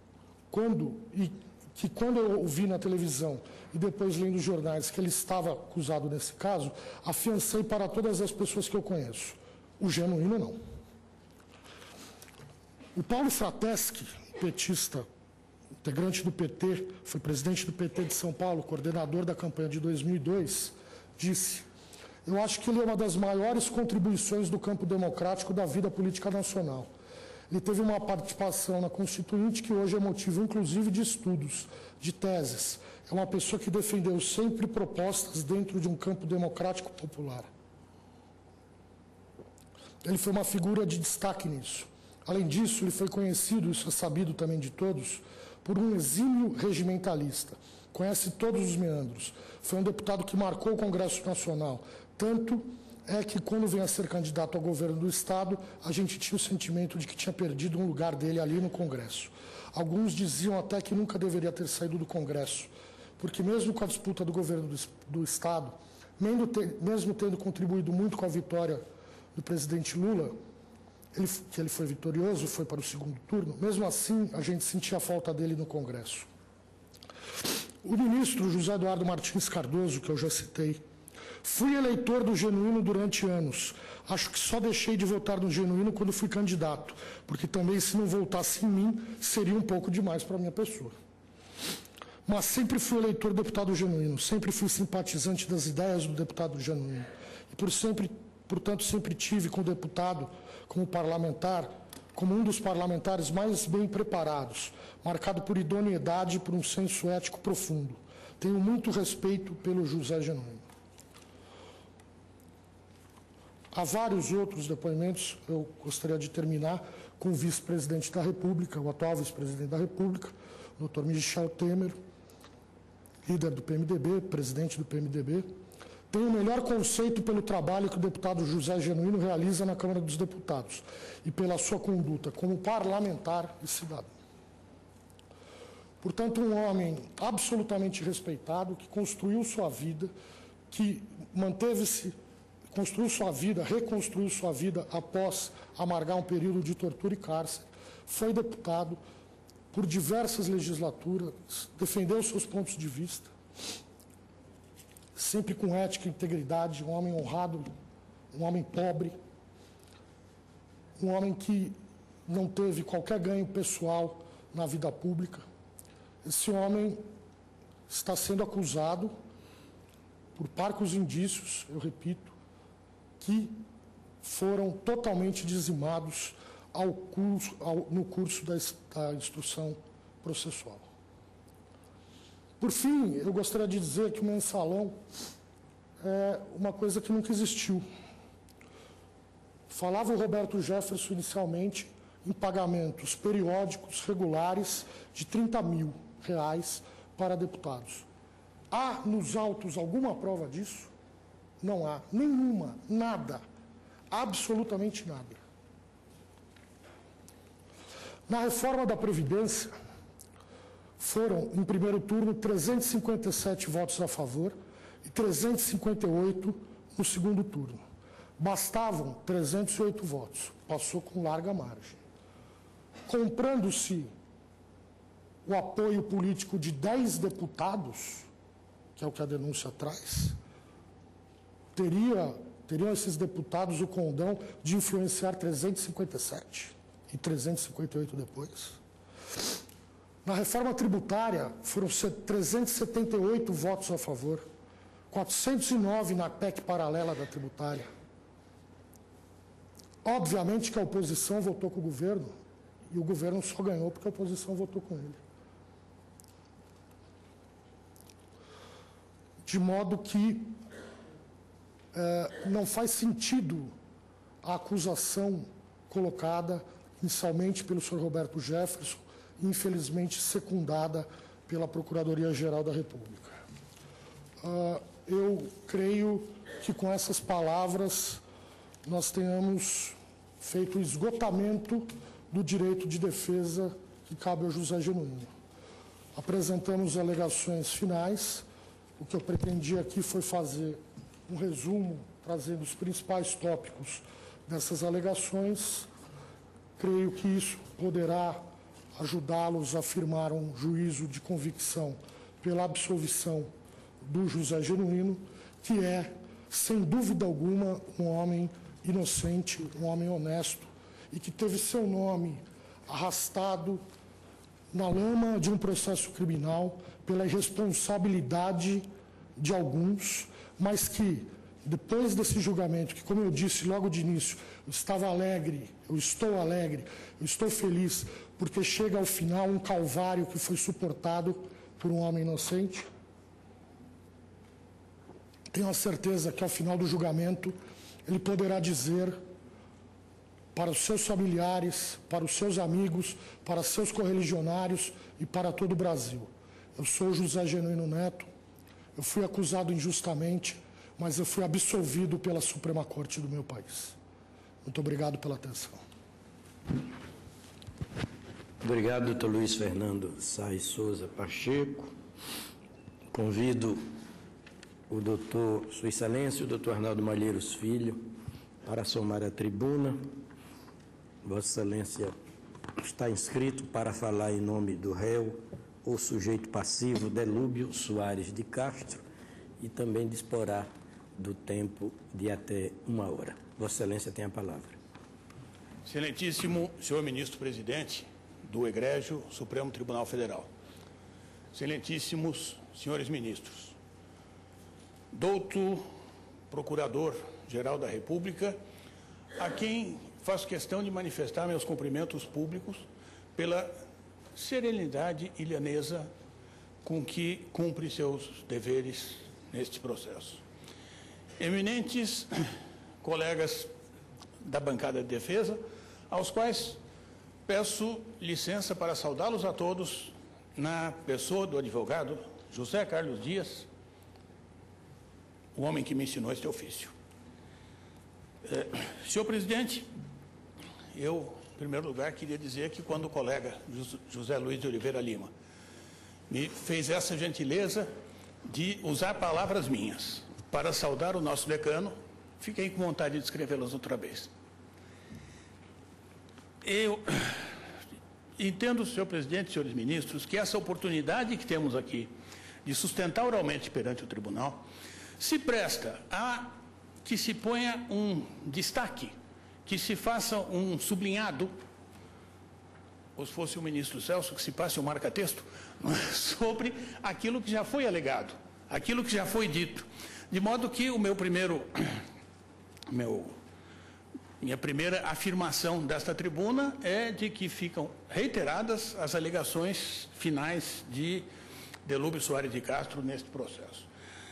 que quando eu ouvi na televisão e depois lendo os jornais que ele estava acusado nesse caso, afiancei para todas as pessoas que eu conheço. O Genuíno não. O Paulo Frateschi, petista, integrante do PT, foi presidente do PT de São Paulo, coordenador da campanha de 2002, disse: eu acho que ele é uma das maiores contribuições do campo democrático da vida política nacional. Ele teve uma participação na Constituinte que hoje é motivo, inclusive, de estudos, de teses. É uma pessoa que defendeu sempre propostas dentro de um campo democrático popular. Ele foi uma figura de destaque nisso. Além disso, ele foi conhecido, isso é sabido também de todos, por um exímio regimentalista. Conhece todos os meandros. Foi um deputado que marcou o Congresso Nacional. Tanto é que, quando veio a ser candidato ao governo do Estado, a gente tinha o sentimento de que tinha perdido um lugar dele ali no Congresso. Alguns diziam até que nunca deveria ter saído do Congresso, porque mesmo com a disputa do governo do Estado, mesmo tendo contribuído muito com a vitória do presidente Lula, que ele foi vitorioso, foi para o segundo turno, mesmo assim a gente sentia a falta dele no Congresso. O ministro José Eduardo Martins Cardoso, que eu já citei, fui eleitor do Genuíno durante anos. Acho que só deixei de votar no Genuíno quando fui candidato, porque também, se não votasse em mim, seria um pouco demais para a minha pessoa. Mas sempre fui eleitor do deputado Genuíno, sempre fui simpatizante das ideias do deputado Genuíno. E portanto, sempre tive com o deputado, como parlamentar, como um dos parlamentares mais bem preparados, marcado por idoneidade e por um senso ético profundo. Tenho muito respeito pelo José Genuíno. Há vários outros depoimentos. Eu gostaria de terminar com o vice-presidente da República, o atual vice-presidente da República, o Dr. Michel Temer, líder do PMDB, presidente do PMDB. Tem o melhor conceito pelo trabalho que o deputado José Genuíno realiza na Câmara dos Deputados e pela sua conduta como parlamentar e cidadão. Portanto, um homem absolutamente respeitado, que construiu sua vida, que manteve-se, construiu sua vida, reconstruiu sua vida após amargar um período de tortura e cárcere, foi deputado por diversas legislaturas, defendeu seus pontos de vista, sempre com ética e integridade, um homem honrado, um homem pobre, um homem que não teve qualquer ganho pessoal na vida pública. Esse homem está sendo acusado por parcos indícios, eu repito, que foram totalmente dizimados no curso da instrução processual. Por fim, eu gostaria de dizer que o mensalão é uma coisa que nunca existiu. Falava o Roberto Jefferson inicialmente em pagamentos periódicos, regulares, de R$30 mil para deputados. Há nos autos alguma prova disso? Não há. Nenhuma. Nada. Absolutamente nada. Na reforma da Previdência, foram, em primeiro turno, 357 votos a favor e 358 no segundo turno. Bastavam 308 votos. Passou com larga margem. Comprando-se o apoio político de 10 deputados, que é o que a denúncia traz, teriam esses deputados o condão de influenciar 357 e 358 depois. Na reforma tributária, foram 378 votos a favor, 409 na PEC paralela da tributária. Obviamente que a oposição votou com o governo, e o governo só ganhou porque a oposição votou com ele. De modo que não faz sentido a acusação colocada inicialmente pelo senhor Roberto Jefferson, infelizmente secundada pela Procuradoria-Geral da República. Eu creio que com essas palavras nós tenhamos feito o esgotamento do direito de defesa que cabe ao José Genuíno. Apresentamos alegações finais. O que eu pretendi aqui foi fazer um resumo, trazendo os principais tópicos dessas alegações. Creio que isso poderá ajudá-los a firmar um juízo de convicção pela absolvição do José Genuíno, que é, sem dúvida alguma, um homem inocente, um homem honesto, e que teve seu nome arrastado na lama de um processo criminal pela irresponsabilidade de alguns, mas que, depois desse julgamento, que, como eu disse logo de início, eu estava alegre, eu estou feliz, porque chega ao final um calvário que foi suportado por um homem inocente. Tenho a certeza que, ao final do julgamento, ele poderá dizer para os seus familiares, para os seus amigos, para seus correligionários e para todo o Brasil: eu sou José Genuíno Neto, eu fui acusado injustamente, mas eu fui absolvido pela Suprema Corte do meu país. Muito obrigado pela atenção. Obrigado, doutor Luiz Fernando Sais Souza Pacheco. Convido o doutor, Sua Excelência, o doutor Arnaldo Malheiros Filho, para somar a tribuna. Vossa Excelência está inscrito para falar em nome do réu ou sujeito passivo Delúbio Soares de Castro e também disporá do tempo de até 1 hora. Vossa Excelência tem a palavra. Excelentíssimo senhor ministro-presidente do Egrégio Supremo Tribunal Federal, excelentíssimos senhores ministros, douto Procurador-Geral da República, a quem faço questão de manifestar meus cumprimentos públicos pela serenidade e lhaneza com que cumpre seus deveres neste processo. Eminentes colegas da bancada de defesa, aos quais peço licença para saudá-los a todos na pessoa do advogado José Carlos Dias, o homem que me ensinou este ofício. Senhor presidente, eu, em primeiro lugar, queria dizer que quando o colega José Luiz de Oliveira Lima me fez essa gentileza de usar palavras minhas para saudar o nosso decano, fiquei com vontade de escrevê-las outra vez. Eu entendo, senhor presidente, senhores ministros, que essa oportunidade que temos aqui de sustentar oralmente perante o tribunal se presta a que se ponha um destaque, que se faça um sublinhado, ou se fosse o ministro Celso, que se passe um marca-texto, sobre aquilo que já foi alegado, aquilo que já foi dito. De modo que o minha primeira afirmação desta tribuna é de que ficam reiteradas as alegações finais de Delúbio Soares de Castro neste processo.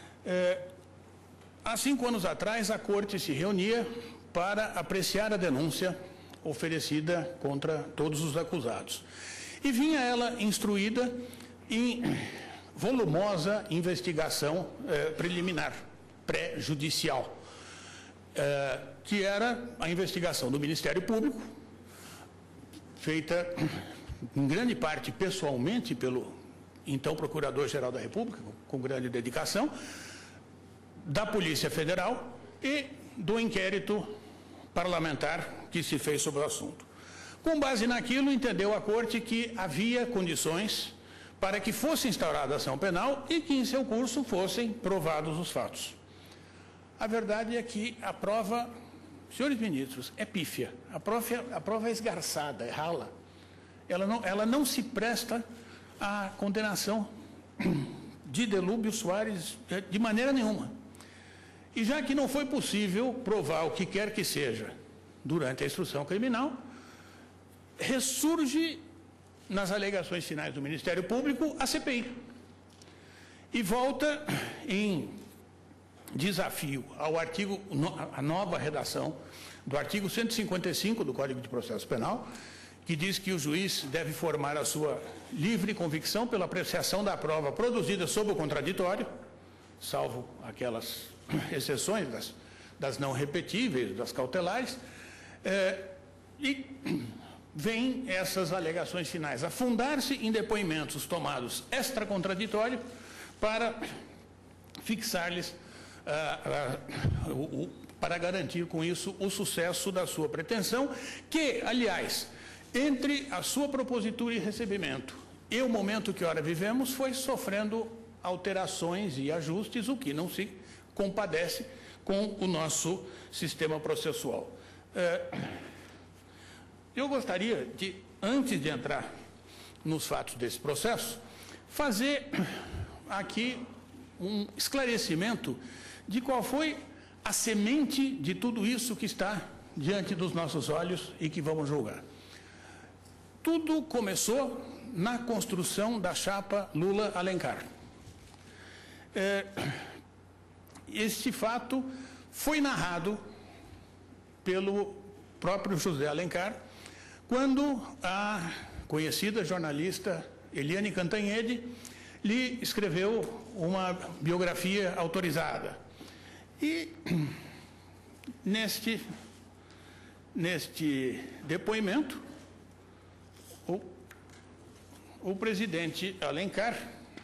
Há 5 anos atrás, a Corte se reunia para apreciar a denúncia oferecida contra todos os acusados. E vinha ela instruída em volumosa investigação preliminar, pré-judicial, que era a investigação do Ministério Público, feita em grande parte pessoalmente pelo então Procurador-Geral da República, com grande dedicação, da Polícia Federal e do inquérito parlamentar que se fez sobre o assunto. Com base naquilo, entendeu a Corte que havia condições para que fosse instaurada a ação penal e que, em seu curso, fossem provados os fatos. A verdade é que a prova, senhores ministros, é pífia. A prova é esgarçada, é rala. Ela não se presta à condenação de Delúbio Soares de maneira nenhuma. E já que não foi possível provar o que quer que seja durante a instrução criminal, ressurge nas alegações finais do Ministério Público a CPI. E volta em desafio ao artigo, a nova redação do artigo 155 do Código de Processo Penal, que diz que o juiz deve formar a sua livre convicção pela apreciação da prova produzida sob o contraditório, salvo aquelas exceções das não repetíveis, das cautelares, e vêm essas alegações finais a fundar-se em depoimentos tomados extra-contraditório para fixar-lhes, para garantir com isso o sucesso da sua pretensão, que, aliás, entre a sua propositura e recebimento e o momento que ora vivemos, foi sofrendo alterações e ajustes, o que não se compadece com o nosso sistema processual. Eu gostaria de, antes de entrar nos fatos desse processo, fazer aqui um esclarecimento de qual foi a semente de tudo isso que está diante dos nossos olhos e que vamos julgar. Tudo começou na construção da chapa Lula-Alencar. Este fato foi narrado pelo próprio José Alencar, quando a conhecida jornalista Eliane Cantanhede lhe escreveu uma biografia autorizada. E neste depoimento, o presidente Alencar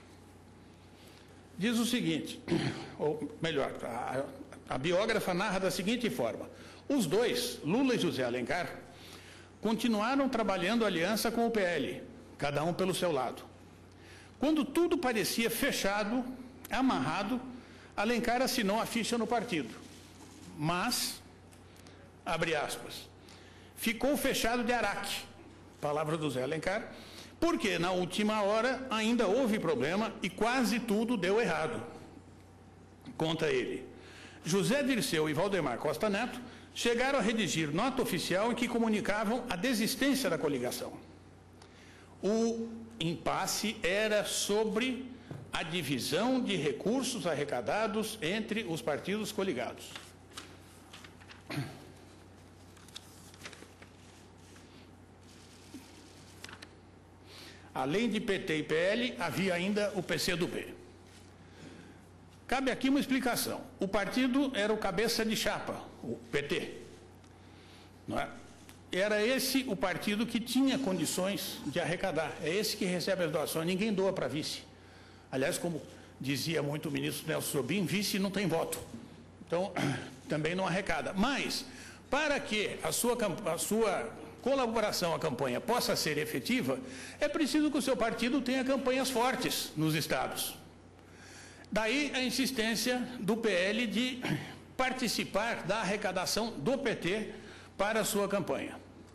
diz o seguinte, ou melhor, a biógrafa narra da seguinte forma: os dois, Lula e José Alencar, continuaram trabalhando aliança com o PL, cada um pelo seu lado. Quando tudo parecia fechado, amarrado, Alencar assinou a ficha no partido. Mas, abre aspas, ficou fechado de araque, palavra do Zé Alencar, porque na última hora ainda houve problema e quase tudo deu errado. Conta ele. José Dirceu e Valdemar Costa Neto chegaram a redigir nota oficial em que comunicavam a desistência da coligação. O impasse era sobre a divisão de recursos arrecadados entre os partidos coligados. Além de PT e PL, havia ainda o PCdoB. Cabe aqui uma explicação. O partido era o cabeça de chapa, o PT. Não é? Era esse o partido que tinha condições de arrecadar. É esse que recebe as doações. Ninguém doa para vice. Aliás, como dizia muito o ministro Nelson Jobim, vice não tem voto. Então, também não arrecada. Mas, para que a sua colaboração à campanha possa ser efetiva, é preciso que o seu partido tenha campanhas fortes nos estados. Daí a insistência do PL de participar da arrecadação do PT para a sua campanha.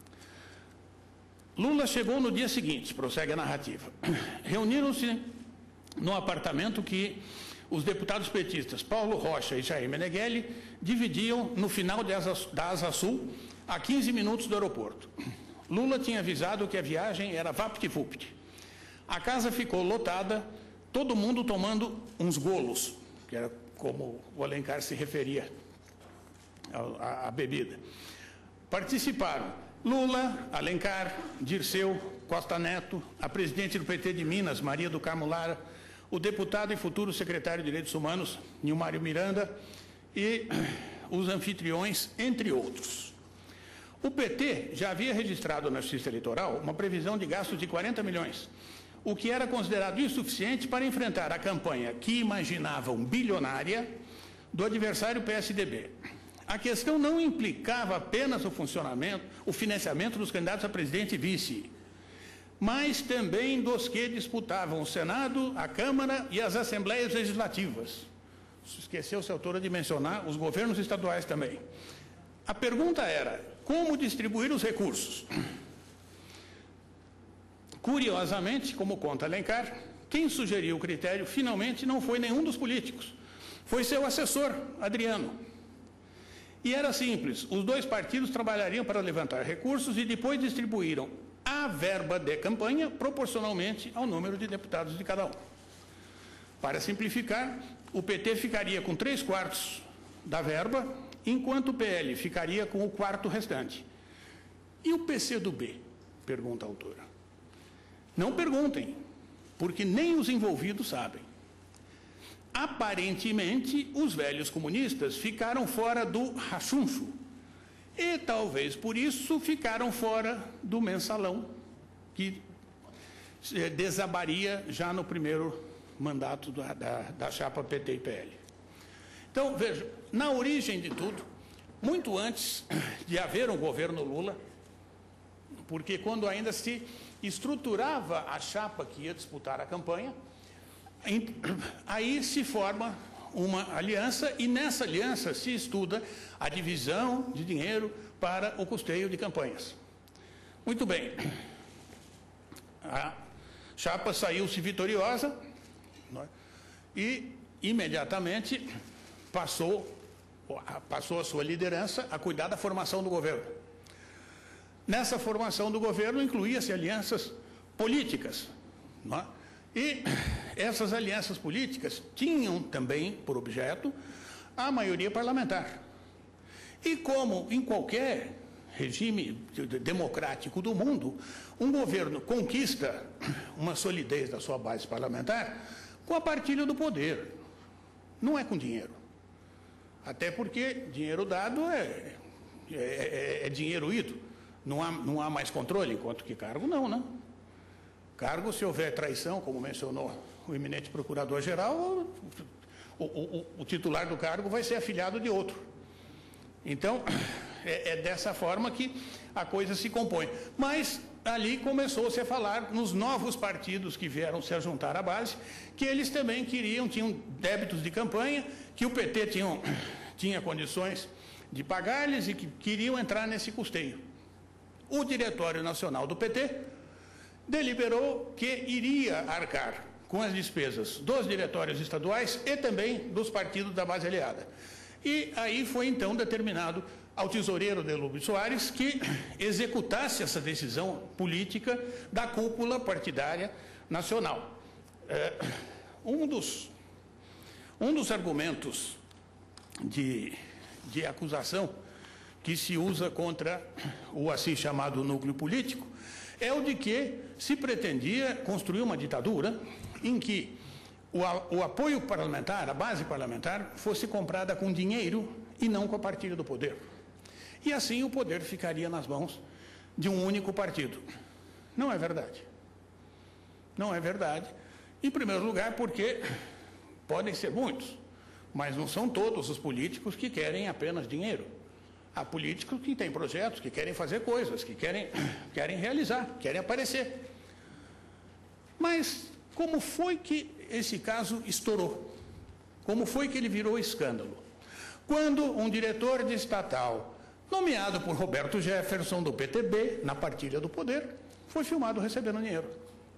Lula chegou no dia seguinte, prossegue a narrativa. Reuniram-se no apartamento que os deputados petistas Paulo Rocha e Jair Meneghelli dividiam no final da Asa Sul, a 15 minutos do aeroporto. Lula tinha avisado que a viagem era vapt-vupt. A casa ficou lotada, todo mundo tomando uns golos, que era como o Alencar se referia à bebida. Participaram Lula, Alencar, Dirceu, Costa Neto, a presidente do PT de Minas, Maria do Carmo Lara, o deputado e futuro secretário de Direitos Humanos, Nilmário Miranda, e os anfitriões, entre outros. O PT já havia registrado na Justiça Eleitoral uma previsão de gastos de 40 milhões, o que era considerado insuficiente para enfrentar a campanha que imaginavam bilionária do adversário PSDB. A questão não implicava apenas o financiamento dos candidatos a presidente e vice, mas também dos que disputavam o Senado, a Câmara e as Assembleias Legislativas. Esqueceu-se a autora de mencionar os governos estaduais também. A pergunta era, como distribuir os recursos? Curiosamente, como conta Alencar, quem sugeriu o critério finalmente não foi nenhum dos políticos, foi seu assessor, Adriano. E era simples, os dois partidos trabalhariam para levantar recursos e depois distribuíram a verba de campanha proporcionalmente ao número de deputados de cada um. Para simplificar, o PT ficaria com 3/4 da verba, enquanto o PL ficaria com o 1/4 restante. E o PCdoB? Pergunta a autora. Não perguntem, porque nem os envolvidos sabem. Aparentemente, os velhos comunistas ficaram fora do rachuncho e, talvez por isso, ficaram fora do mensalão, que desabaria já no primeiro mandato da chapa PT e PL. Então, veja, na origem de tudo, muito antes de haver um governo Lula, porque quando ainda se estruturava a chapa que ia disputar a campanha, aí se forma uma aliança e nessa aliança se estuda a divisão de dinheiro para o custeio de campanhas. Muito bem. A chapa saiu-se vitoriosa, e imediatamente passou a sua liderança a cuidar da formação do governo. Nessa formação do governo incluía-se alianças políticas, não é? E essas alianças políticas tinham também por objeto a maioria parlamentar. E como em qualquer regime democrático do mundo, um governo conquista uma solidez da sua base parlamentar com a partilha do poder, não é com dinheiro. Até porque dinheiro dado é dinheiro ido, não há mais controle, enquanto que cargo não, né? Cargo, se houver traição, como mencionou o eminente procurador-geral, o titular do cargo vai ser afiliado de outro. Então, é dessa forma que a coisa se compõe. Mas ali começou-se a falar nos novos partidos que vieram se juntar à base, que eles também tinham débitos de campanha, que o PT tinha condições de pagar-lhes e que queriam entrar nesse custeio. O Diretório Nacional do PT deliberou que iria arcar com as despesas dos diretórios estaduais e também dos partidos da base aliada. E aí foi então determinado ao tesoureiro Delúbio Soares que executasse essa decisão política da cúpula partidária nacional. Um dos argumentos de acusação que se usa contra o assim chamado núcleo político é o de que se pretendia construir uma ditadura em que o apoio parlamentar, a base parlamentar, fosse comprada com dinheiro e não com a partilha do poder. E assim o poder ficaria nas mãos de um único partido. Não é verdade. Não é verdade. Em primeiro lugar, porque podem ser muitos, mas não são todos os políticos que querem apenas dinheiro. Há políticos que têm projetos, que querem fazer coisas, que querem realizar, querem aparecer. Mas como foi que esse caso estourou? Como foi que ele virou escândalo? Quando um diretor de estatal, nomeado por Roberto Jefferson, do PTB, na partilha do poder, foi filmado recebendo dinheiro.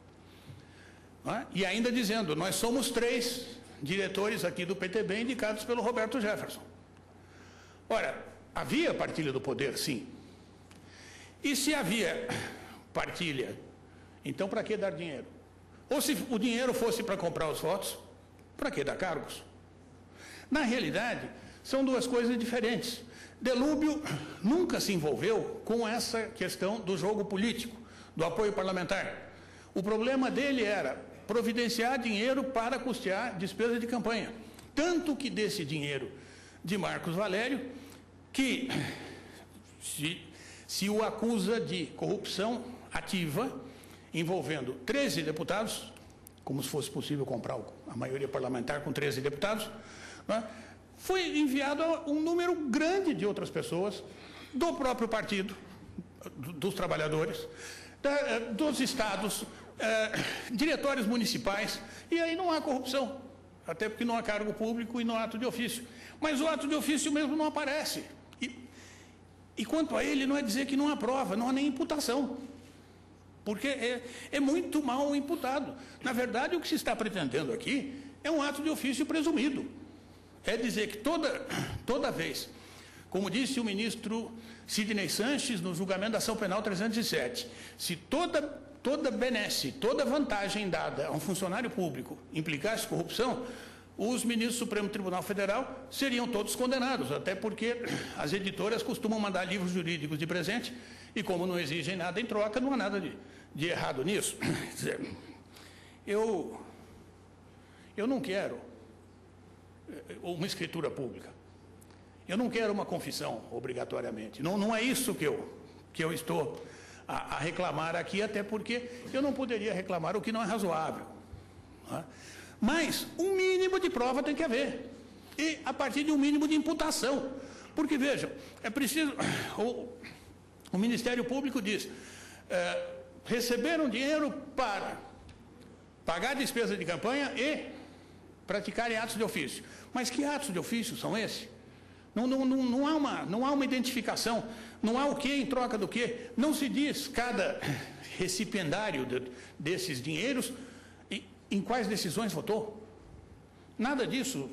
E ainda dizendo, nós somos 3 diretores aqui do PTB indicados pelo Roberto Jefferson. Ora, havia partilha do poder, sim. E se havia partilha, então para que dar dinheiro? Ou se o dinheiro fosse para comprar os votos, para que dar cargos? Na realidade, são duas coisas diferentes. Delúbio nunca se envolveu com essa questão do jogo político, do apoio parlamentar. O problema dele era providenciar dinheiro para custear despesa de campanha. Tanto que desse dinheiro de Marcos Valério, que se o acusa de corrupção ativa, envolvendo 13 deputados, como se fosse possível comprar a maioria parlamentar com 13 deputados, foi enviado a um número grande de outras pessoas, do próprio partido, dos trabalhadores, dos estados, diretórios municipais, e aí não há corrupção, até porque não há cargo público e não há ato de ofício. Mas o ato de ofício mesmo não aparece. E quanto a ele, não é dizer que não há prova, não há nem imputação. Porque é muito mal imputado. Na verdade, o que se está pretendendo aqui é um ato de ofício presumido. É dizer que toda vez, como disse o ministro Sidney Sanches no julgamento da ação penal 307, se toda benesse, toda vantagem dada a um funcionário público implicasse corrupção, os ministros do Supremo Tribunal Federal seriam todos condenados, até porque as editoras costumam mandar livros jurídicos de presente e, como não exigem nada em troca, não há nada de errado nisso. Quer dizer, eu não quero uma escritura pública. Eu não quero uma confissão, obrigatoriamente. Não é isso que eu estou a reclamar aqui, até porque eu não poderia reclamar o que não é razoável. Não é? Mas um mínimo de prova tem que haver. E a partir de um mínimo de imputação. Porque, vejam, é preciso... O Ministério Público diz, receberam dinheiro para pagar despesa de campanha e praticarem atos de ofício. Mas que atos de ofício são esses? Não há uma identificação, não há o que em troca do que. Não se diz cada recipiendário desses dinheiros em quais decisões votou. Nada disso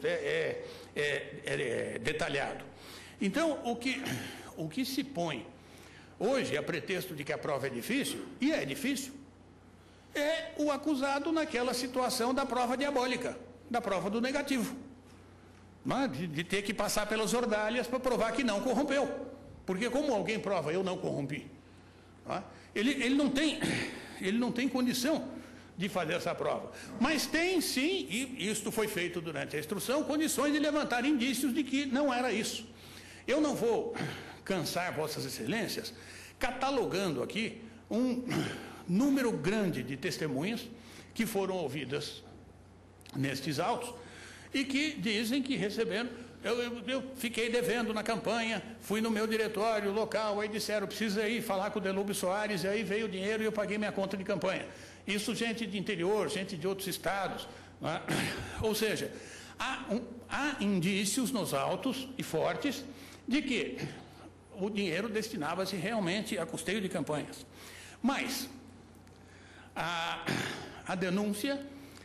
é detalhado. Então, o que se põe hoje, a pretexto de que a prova é difícil, e é difícil, é o acusado naquela situação da prova diabólica, da prova do negativo. De ter que passar pelas ordalhas para provar que não corrompeu. Porque como alguém prova, eu não corrompi? Ele não tem condição de fazer essa prova. Mas tem sim, e isto foi feito durante a instrução, condições de levantar indícios de que não era isso. Eu não vou cansar Vossas Excelências catalogando aqui um número grande de testemunhas que foram ouvidas nestes autos e que dizem que receberam. Eu fiquei devendo na campanha, fui no meu diretório local, aí disseram, precisa ir falar com o Delúbio Soares, e aí veio o dinheiro e eu paguei minha conta de campanha. Isso gente de interior, gente de outros estados. Não é? Ou seja, há indícios nos autos e fortes de que o dinheiro destinava-se realmente a custeio de campanhas. Mas a denúncia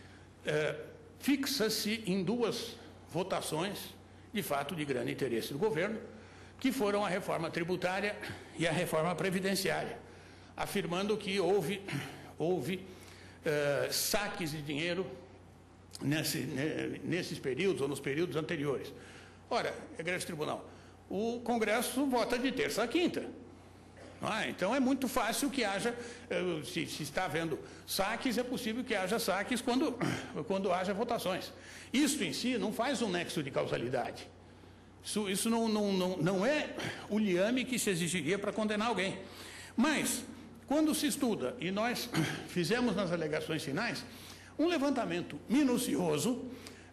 fixa-se em duas votações, de fato, de grande interesse do governo, que foram a reforma tributária e a reforma previdenciária, afirmando que houve saques de dinheiro nesses períodos ou nos períodos anteriores. Ora, egrégio tribunal, o Congresso vota de terça a quinta. Então, é muito fácil que haja, se está havendo saques, é possível que haja saques quando haja votações. Isso em si não faz um nexo de causalidade. Isso não é o liame que se exigiria para condenar alguém. Mas, quando se estuda, e nós fizemos nas alegações finais, um levantamento minucioso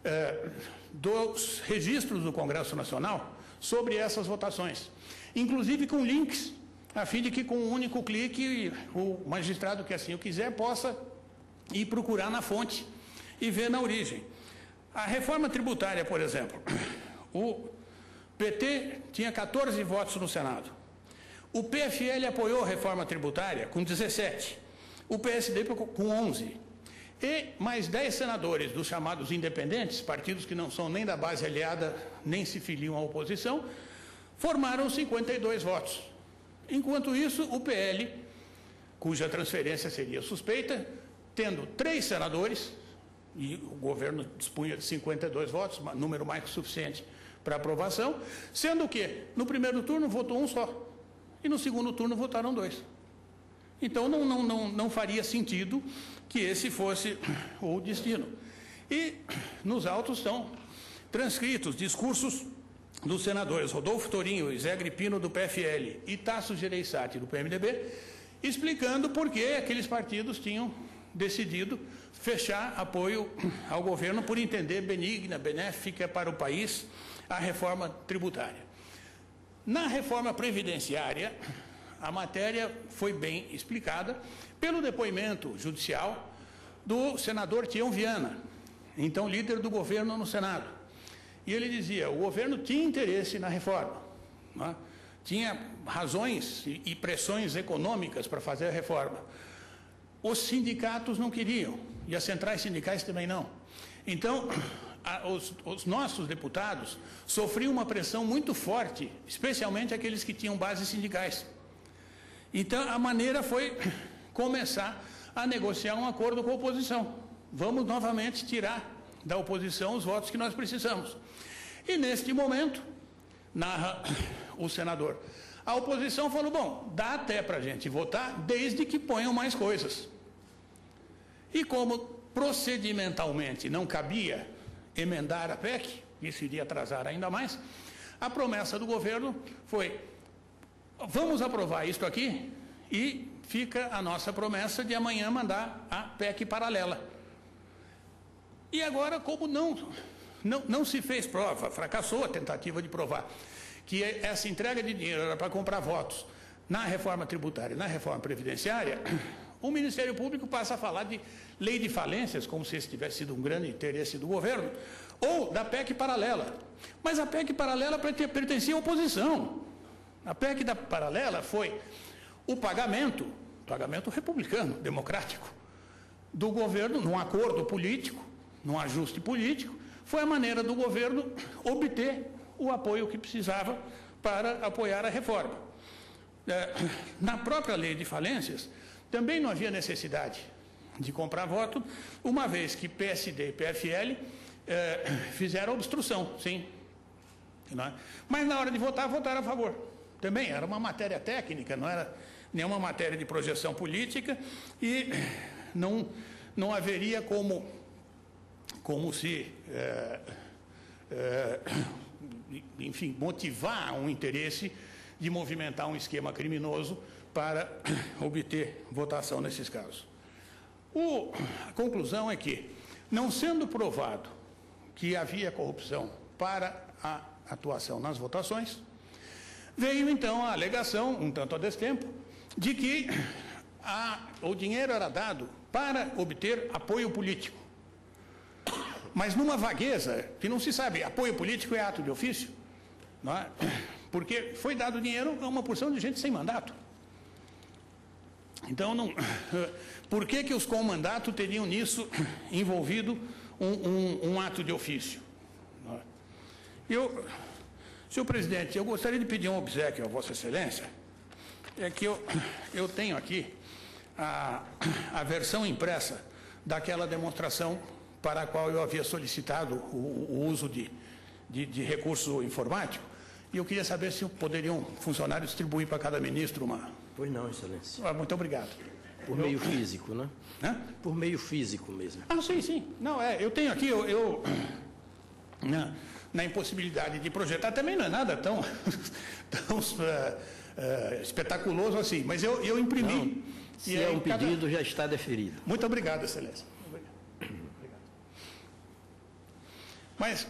dos registros do Congresso Nacional sobre essas votações, inclusive com links, a fim de que com um único clique o magistrado que assim o quiser possa ir procurar na fonte e ver na origem. A reforma tributária, por exemplo, o PT tinha 14 votos no Senado. O PFL apoiou a reforma tributária com 17, o PSD com 11. E mais 10 senadores dos chamados independentes, partidos que não são nem da base aliada, nem se filiam à oposição, formaram 52 votos. Enquanto isso, o PL, cuja transferência seria suspeita, tendo 3 senadores, e o governo dispunha de 52 votos, número mais que suficiente para aprovação, sendo que no primeiro turno votou um só, e no segundo turno votaram 2. Então, não faria sentido que esse fosse o destino. E nos autos estão transcritos discursos dos senadores Rodolfo Torinho e Zé Agripino, do PFL, e Tasso Gereissati, do PMDB, explicando por que aqueles partidos tinham decidido fechar apoio ao governo por entender benigna, benéfica para o país a reforma tributária. Na reforma previdenciária, a matéria foi bem explicada pelo depoimento judicial do senador Tião Viana, então líder do governo no Senado. E ele dizia, o governo tinha interesse na reforma, tinha razões e pressões econômicas para fazer a reforma. Os sindicatos não queriam, e as centrais sindicais também não. Então, os nossos deputados sofriam uma pressão muito forte, especialmente aqueles que tinham bases sindicais. Então, a maneira foi começar a negociar um acordo com a oposição. Vamos novamente tirar da oposição os votos que nós precisamos. E neste momento, narra o senador, a oposição falou, bom, dá até para a gente votar, desde que ponham mais coisas. E como procedimentalmente não cabia emendar a PEC, isso iria atrasar ainda mais, a promessa do governo foi, vamos aprovar isto aqui e fica a nossa promessa de amanhã mandar a PEC paralela. E agora, como não se fez prova, fracassou a tentativa de provar que essa entrega de dinheiro era para comprar votos na reforma tributária, na reforma previdenciária, o Ministério Público passa a falar de lei de falências, como se esse tivesse sido um grande interesse do governo, ou da PEC paralela. Mas a PEC paralela pertencia à oposição. A PEC da paralela foi o pagamento republicano, democrático, do governo, num acordo político, num ajuste político, foi a maneira do governo obter o apoio que precisava para apoiar a reforma. Na própria lei de falências, também não havia necessidade de comprar voto, uma vez que PSD e PFL fizeram obstrução, sim. Mas na hora de votar, votaram a favor. Também era uma matéria técnica, não era nenhuma matéria de projeção política e não haveria como se, enfim, motivar um interesse de movimentar um esquema criminoso para obter votação nesses casos. A conclusão é que, não sendo provado que havia corrupção para a atuação nas votações, veio então a alegação, um tanto a destempo, de que o dinheiro era dado para obter apoio político. Mas numa vagueza que não se sabe, apoio político é ato de ofício, não é? Porque foi dado dinheiro a uma porção de gente sem mandato. Então, por que os com mandato teriam nisso envolvido um ato de ofício? Senhor presidente, eu gostaria de pedir um obséquio a Vossa Excelência, é que eu tenho aqui a versão impressa daquela demonstração para a qual eu havia solicitado o uso de recurso informático, e eu queria saber se poderiam funcionários distribuir para cada ministro uma... Pois não, excelência. Muito obrigado. Por meio físico, né? Hã? Por meio físico mesmo. Ah, sim, sim. Não, eu tenho aqui, na impossibilidade de projetar, também não é nada tão, tão espetaculoso assim, mas eu imprimi. Não, se é um pedido, já está deferido. Muito obrigado, excelência. Obrigado. Mas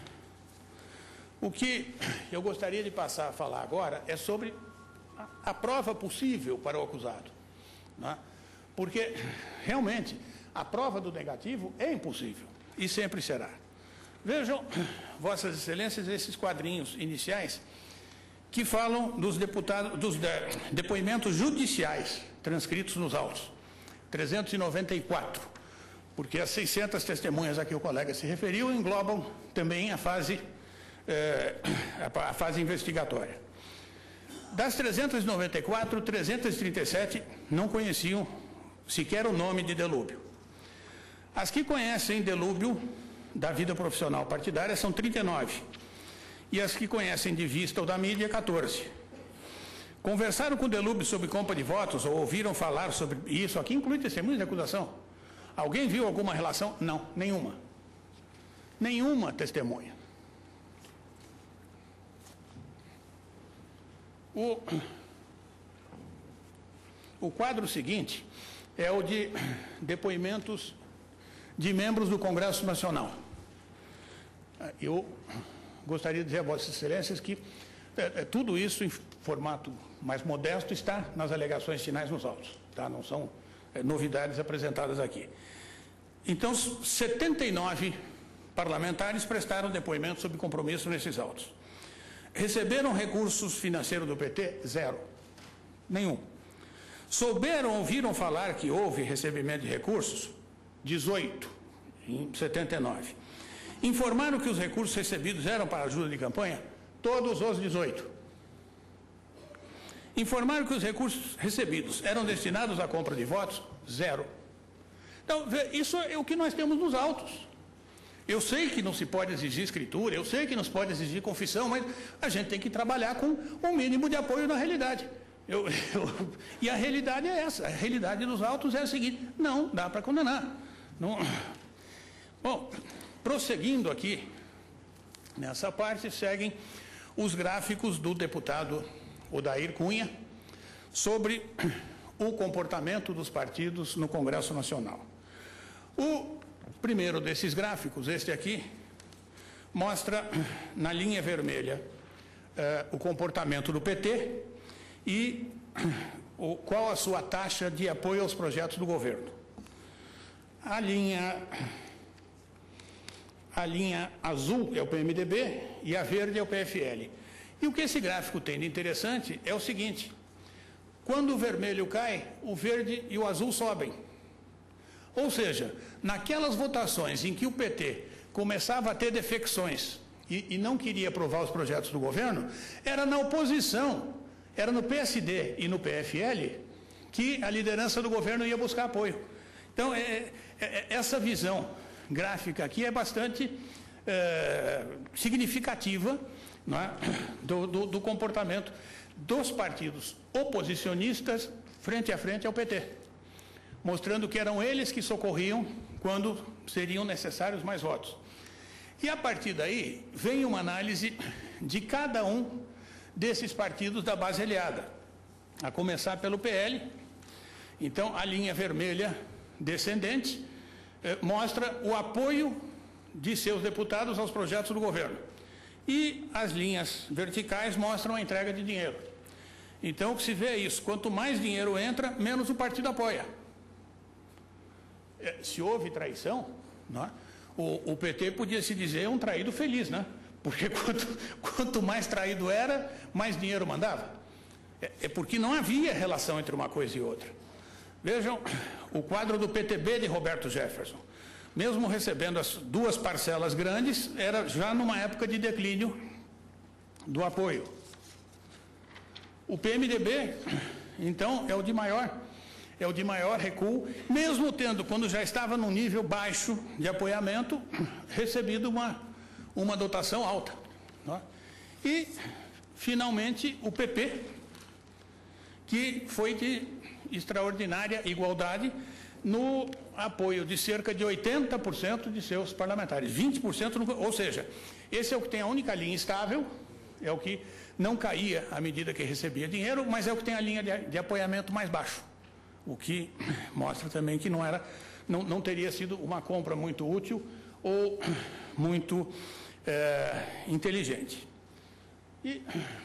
o que eu gostaria de passar a falar agora é sobre a prova possível para o acusado. Né? Porque, realmente, a prova do negativo é impossível e sempre será. Vejam, Vossas Excelências, esses quadrinhos iniciais que falam dos depoimentos judiciais transcritos nos autos. 394, porque as 600 testemunhas a que o colega se referiu englobam também a fase investigatória. Das 394, 337 não conheciam sequer o nome de Delúbio. As que conhecem Delúbio da vida profissional partidária são 39, e as que conhecem de vista ou da mídia, 14. Conversaram com Delúbio sobre compra de votos ou ouviram falar sobre isso? Aqui inclui testemunhas de acusação. Alguém viu alguma relação? Não, nenhuma. Nenhuma testemunha. O quadro seguinte é o de depoimentos de membros do Congresso Nacional. Eu gostaria de dizer a Vossas Excelências que tudo isso em formato mais modesto está nas alegações finais nos autos, tá? Não são novidades apresentadas aqui. Então, 79 parlamentares prestaram depoimento sob compromisso nesses autos. Receberam recursos financeiros do PT? Zero. Nenhum. Souberam, ouviram falar que houve recebimento de recursos? 18, em 79. Informaram que os recursos recebidos eram para ajuda de campanha? Todos os 18. Informaram que os recursos recebidos eram destinados à compra de votos? Zero. Então, isso é o que nós temos nos autos. Eu sei que não se pode exigir escritura, eu sei que não se pode exigir confissão, mas a gente tem que trabalhar com um mínimo de apoio na realidade. E a realidade é essa. A realidade dos autos é a seguinte: não dá para condenar. Não. Bom, prosseguindo aqui, nessa parte, seguem os gráficos do deputado Odair Cunha sobre o comportamento dos partidos no Congresso Nacional. O primeiro desses gráficos, este aqui, mostra na linha vermelha o comportamento do PT e qual a sua taxa de apoio aos projetos do governo. A linha azul é o PMDB e a verde é o PFL. E o que esse gráfico tem de interessante é o seguinte: quando o vermelho cai, o verde e o azul sobem. Ou seja, naquelas votações em que o PT começava a ter defecções e não queria aprovar os projetos do governo, era na oposição, era no PSD e no PFL que a liderança do governo ia buscar apoio. Então, essa visão gráfica aqui é bastante significativa, não é, do comportamento dos partidos oposicionistas frente a frente ao PT, mostrando que eram eles que socorriam quando seriam necessários mais votos. E a partir daí vem uma análise de cada um desses partidos da base aliada, a começar pelo PL. Então, a linha vermelha descendente mostra o apoio de seus deputados aos projetos do governo. E as linhas verticais mostram a entrega de dinheiro. Então, o que se vê é isso: quanto mais dinheiro entra, menos o partido apoia. Se houve traição, não é? O PT podia se dizer um traído feliz, né? Porque quanto mais traído era, mais dinheiro mandava. É porque não havia relação entre uma coisa e outra. Vejam o quadro do PTB de Roberto Jefferson. Mesmo recebendo as duas parcelas grandes, era já numa época de declínio do apoio. O PMDB, então, é o de maior recuo, mesmo tendo, quando já estava num nível baixo de apoiamento, recebido uma dotação alta. Não é? E, finalmente, o PP, que foi de extraordinária igualdade no apoio de cerca de 80% de seus parlamentares, 20%, ou seja, esse é o que tem a única linha estável, é o que não caía à medida que recebia dinheiro, mas é o que tem a linha de apoiamento mais baixo, o que mostra também que não teria sido uma compra muito útil ou muito inteligente. E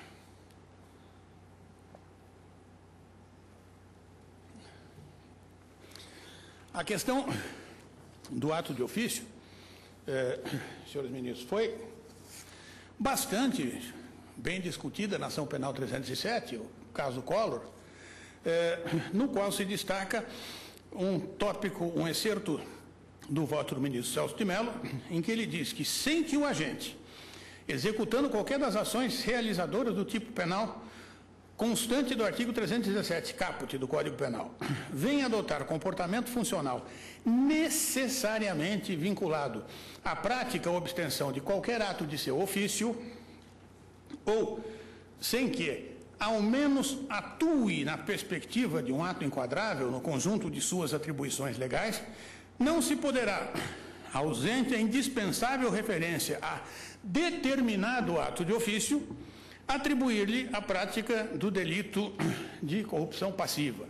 a questão do ato de ofício, senhores ministros, foi bastante bem discutida na ação penal 307, o caso Collor, no qual se destaca um tópico, um excerto do voto do ministro Celso de Mello, em que ele diz que sem que o agente, executando qualquer das ações realizadoras do tipo penal constante do artigo 317, caput do Código Penal, venha adotar comportamento funcional necessariamente vinculado à prática ou obtenção de qualquer ato de seu ofício, ou sem que, ao menos, atue na perspectiva de um ato enquadrável no conjunto de suas atribuições legais, não se poderá, ausente a indispensável referência a determinado ato de ofício, atribuir-lhe a prática do delito de corrupção passiva.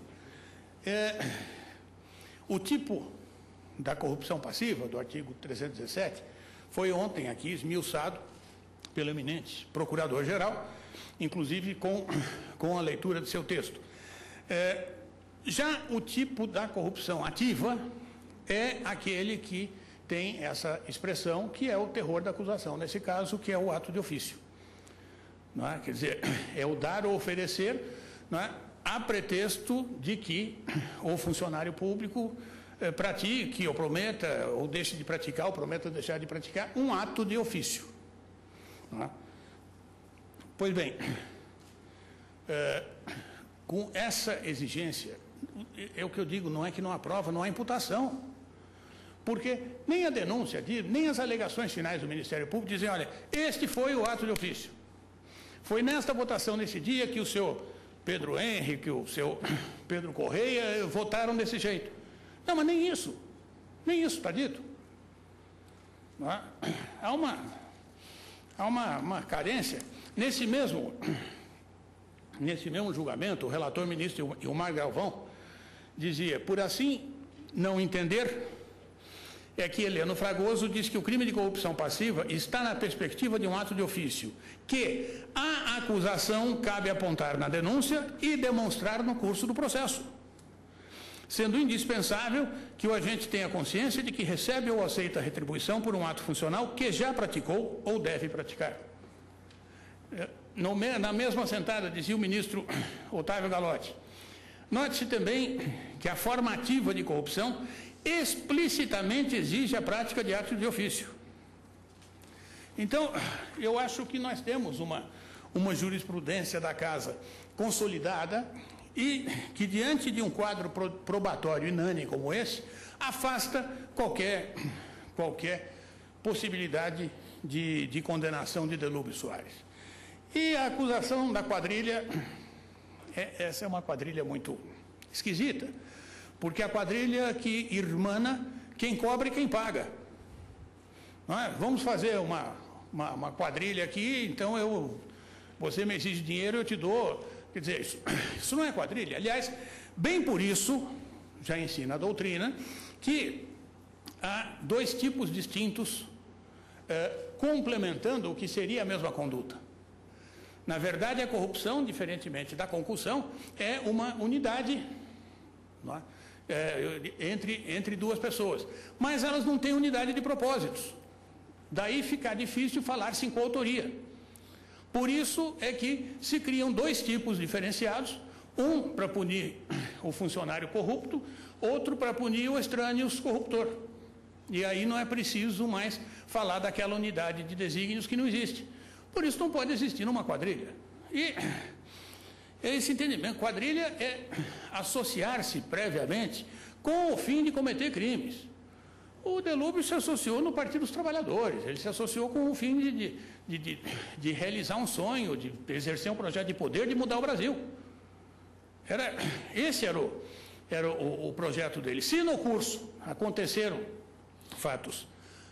O tipo da corrupção passiva, do artigo 317, foi ontem aqui esmiuçado pelo eminente procurador-geral, inclusive com a leitura de seu texto. Já o tipo da corrupção ativa é aquele que tem essa expressão, que é o terror da acusação, nesse caso, que é o ato de ofício. Não é? Quer dizer, é o dar ou oferecer, não é? A pretexto de que o funcionário público pratique ou prometa, ou deixe de praticar, ou prometa deixar de praticar, um ato de ofício. Não é? Pois bem, com essa exigência, é o que eu digo, não é que não há prova, não há imputação. Porque nem a denúncia, nem as alegações finais do Ministério Público dizem, olha, este foi o ato de ofício. Foi nesta votação, nesse dia, que o senhor Pedro Henrique, o seu Pedro Correia votaram desse jeito. Não, mas nem isso está dito. Não é? Há uma carência. Nesse mesmo julgamento, o relator ministro Ilmar Galvão dizia, por assim não entender, é que Heleno Fragoso diz que o crime de corrupção passiva está na perspectiva de um ato de ofício, que a acusação cabe apontar na denúncia e demonstrar no curso do processo, sendo indispensável que o agente tenha consciência de que recebe ou aceita retribuição por um ato funcional que já praticou ou deve praticar. Na mesma sentada, dizia o ministro Otávio Galotti, note-se também que a forma ativa de corrupção explicitamente exige a prática de atos de ofício. Então, eu acho que nós temos uma jurisprudência da Casa consolidada e que, diante de um quadro probatório inânime como esse, afasta qualquer possibilidade de condenação de Delúbio Soares. E a acusação da quadrilha, essa é uma quadrilha muito esquisita, porque a quadrilha que irmana quem cobra e quem paga. Não é? Vamos fazer uma quadrilha aqui, então você me exige dinheiro, eu te dou. Quer dizer, isso não é quadrilha. Aliás, bem por isso, já ensina a doutrina, que há dois tipos distintos complementando o que seria a mesma conduta. Na verdade, a corrupção, diferentemente da concussão, é uma unidade, não é? Entre duas pessoas, mas elas não têm unidade de propósitos, daí fica difícil falar-se em coautoria. Por isso é que se criam dois tipos diferenciados, um para punir o funcionário corrupto, outro para punir o estranho corruptor, e aí não é preciso mais falar daquela unidade de desígnios que não existe. Por isso não pode existir uma quadrilha. E esse entendimento, quadrilha é associar-se previamente com o fim de cometer crimes. O Delúbio se associou no Partido dos Trabalhadores, ele se associou com o fim de realizar um sonho, de exercer um projeto de poder, de mudar o Brasil. Esse era o projeto dele. Se no curso aconteceram fatos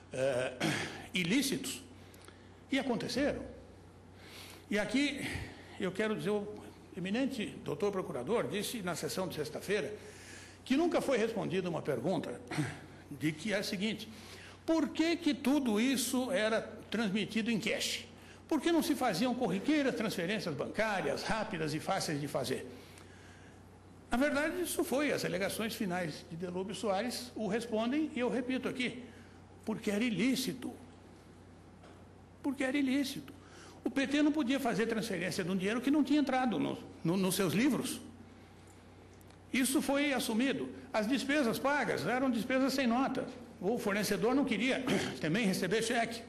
ilícitos, e aconteceram, e aqui eu quero dizer, o eminente doutor procurador disse na sessão de sexta-feira que nunca foi respondida uma pergunta de que é a seguinte: por que tudo isso era transmitido em cash? Por que não se faziam corriqueiras transferências bancárias rápidas e fáceis de fazer? Na verdade, isso foi, as alegações finais de Delúbio Soares o respondem, e eu repito aqui, porque era ilícito. Porque era ilícito. O PT não podia fazer transferência de um dinheiro que não tinha entrado nos seus livros. Isso foi assumido. As despesas pagas eram despesas sem nota. O fornecedor não queria também receber cheque.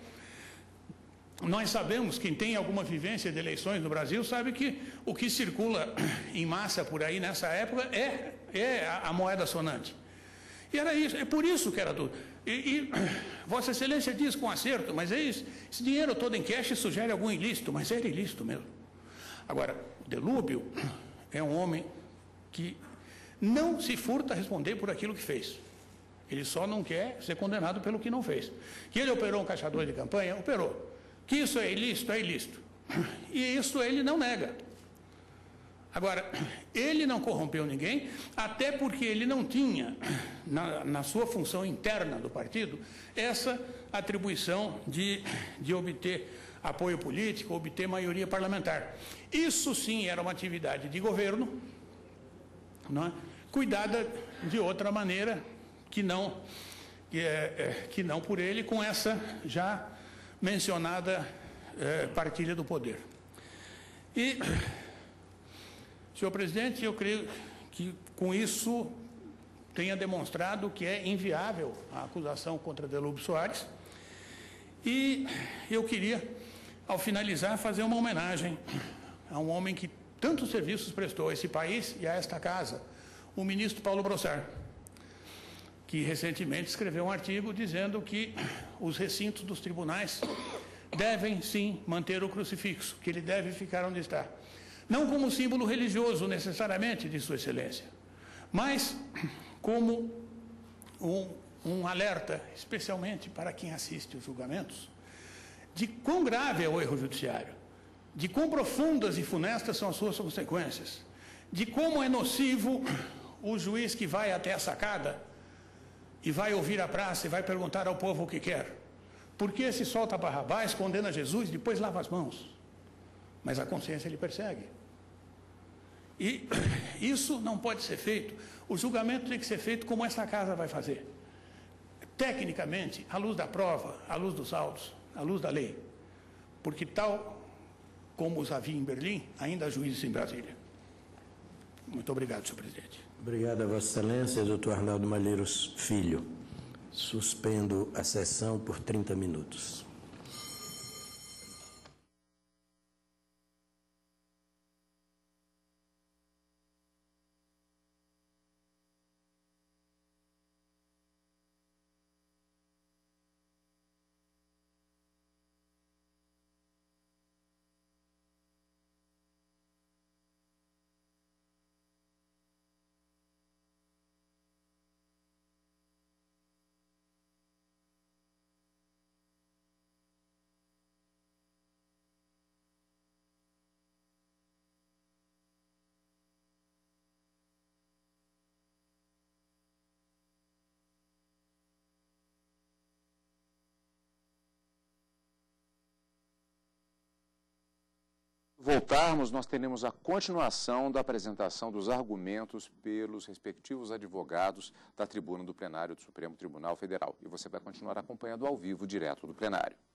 Nós sabemos, quem tem alguma vivência de eleições no Brasil, sabe que o que circula em massa por aí nessa época é a moeda sonante. E era isso, é por isso que era tudo. E Vossa Excelência diz com acerto, mas é isso, esse dinheiro todo em cash sugere algum ilícito, mas era ilícito mesmo. Agora, o Delúbio é um homem que não se furta a responder por aquilo que fez. Ele só não quer ser condenado pelo que não fez. Que ele operou um caixador de campanha, operou. Que isso é ilícito, é ilícito. E isso ele não nega. Agora, ele não corrompeu ninguém, até porque ele não tinha, na sua função interna do partido, essa atribuição de obter apoio político, obter maioria parlamentar. Isso sim era uma atividade de governo, não é? Cuidada de outra maneira que não por ele, com essa já mencionada partilha do poder. E, senhor presidente, eu creio que com isso tenha demonstrado que é inviável a acusação contra Delúbio Soares. E eu queria, ao finalizar, fazer uma homenagem a um homem que tantos serviços prestou a esse país e a esta casa, o ministro Paulo Brossard, que recentemente escreveu um artigo dizendo que os recintos dos tribunais devem, sim, manter o crucifixo, que ele deve ficar onde está. Não como símbolo religioso, necessariamente, de Sua Excelência, mas como um alerta, especialmente para quem assiste os julgamentos, de quão grave é o erro judiciário, de quão profundas e funestas são as suas consequências, de como é nocivo o juiz que vai até a sacada e vai ouvir a praça e vai perguntar ao povo o que quer. Por que se solta Barrabás, condena Jesus, depois lava as mãos? Mas a consciência lhe persegue. E isso não pode ser feito. O julgamento tem que ser feito como essa casa vai fazer. Tecnicamente, à luz da prova, à luz dos autos, à luz da lei. Porque tal como os havia em Berlim, ainda há juízes em Brasília. Muito obrigado, senhor presidente. Obrigado a Vossa Excelência, doutor Arnaldo Malheiros Filho. Suspendo a sessão por 30 minutos. Voltarmos, nós teremos a continuação da apresentação dos argumentos pelos respectivos advogados da tribuna do plenário do Supremo Tribunal Federal. E você vai continuar acompanhando ao vivo, direto do plenário.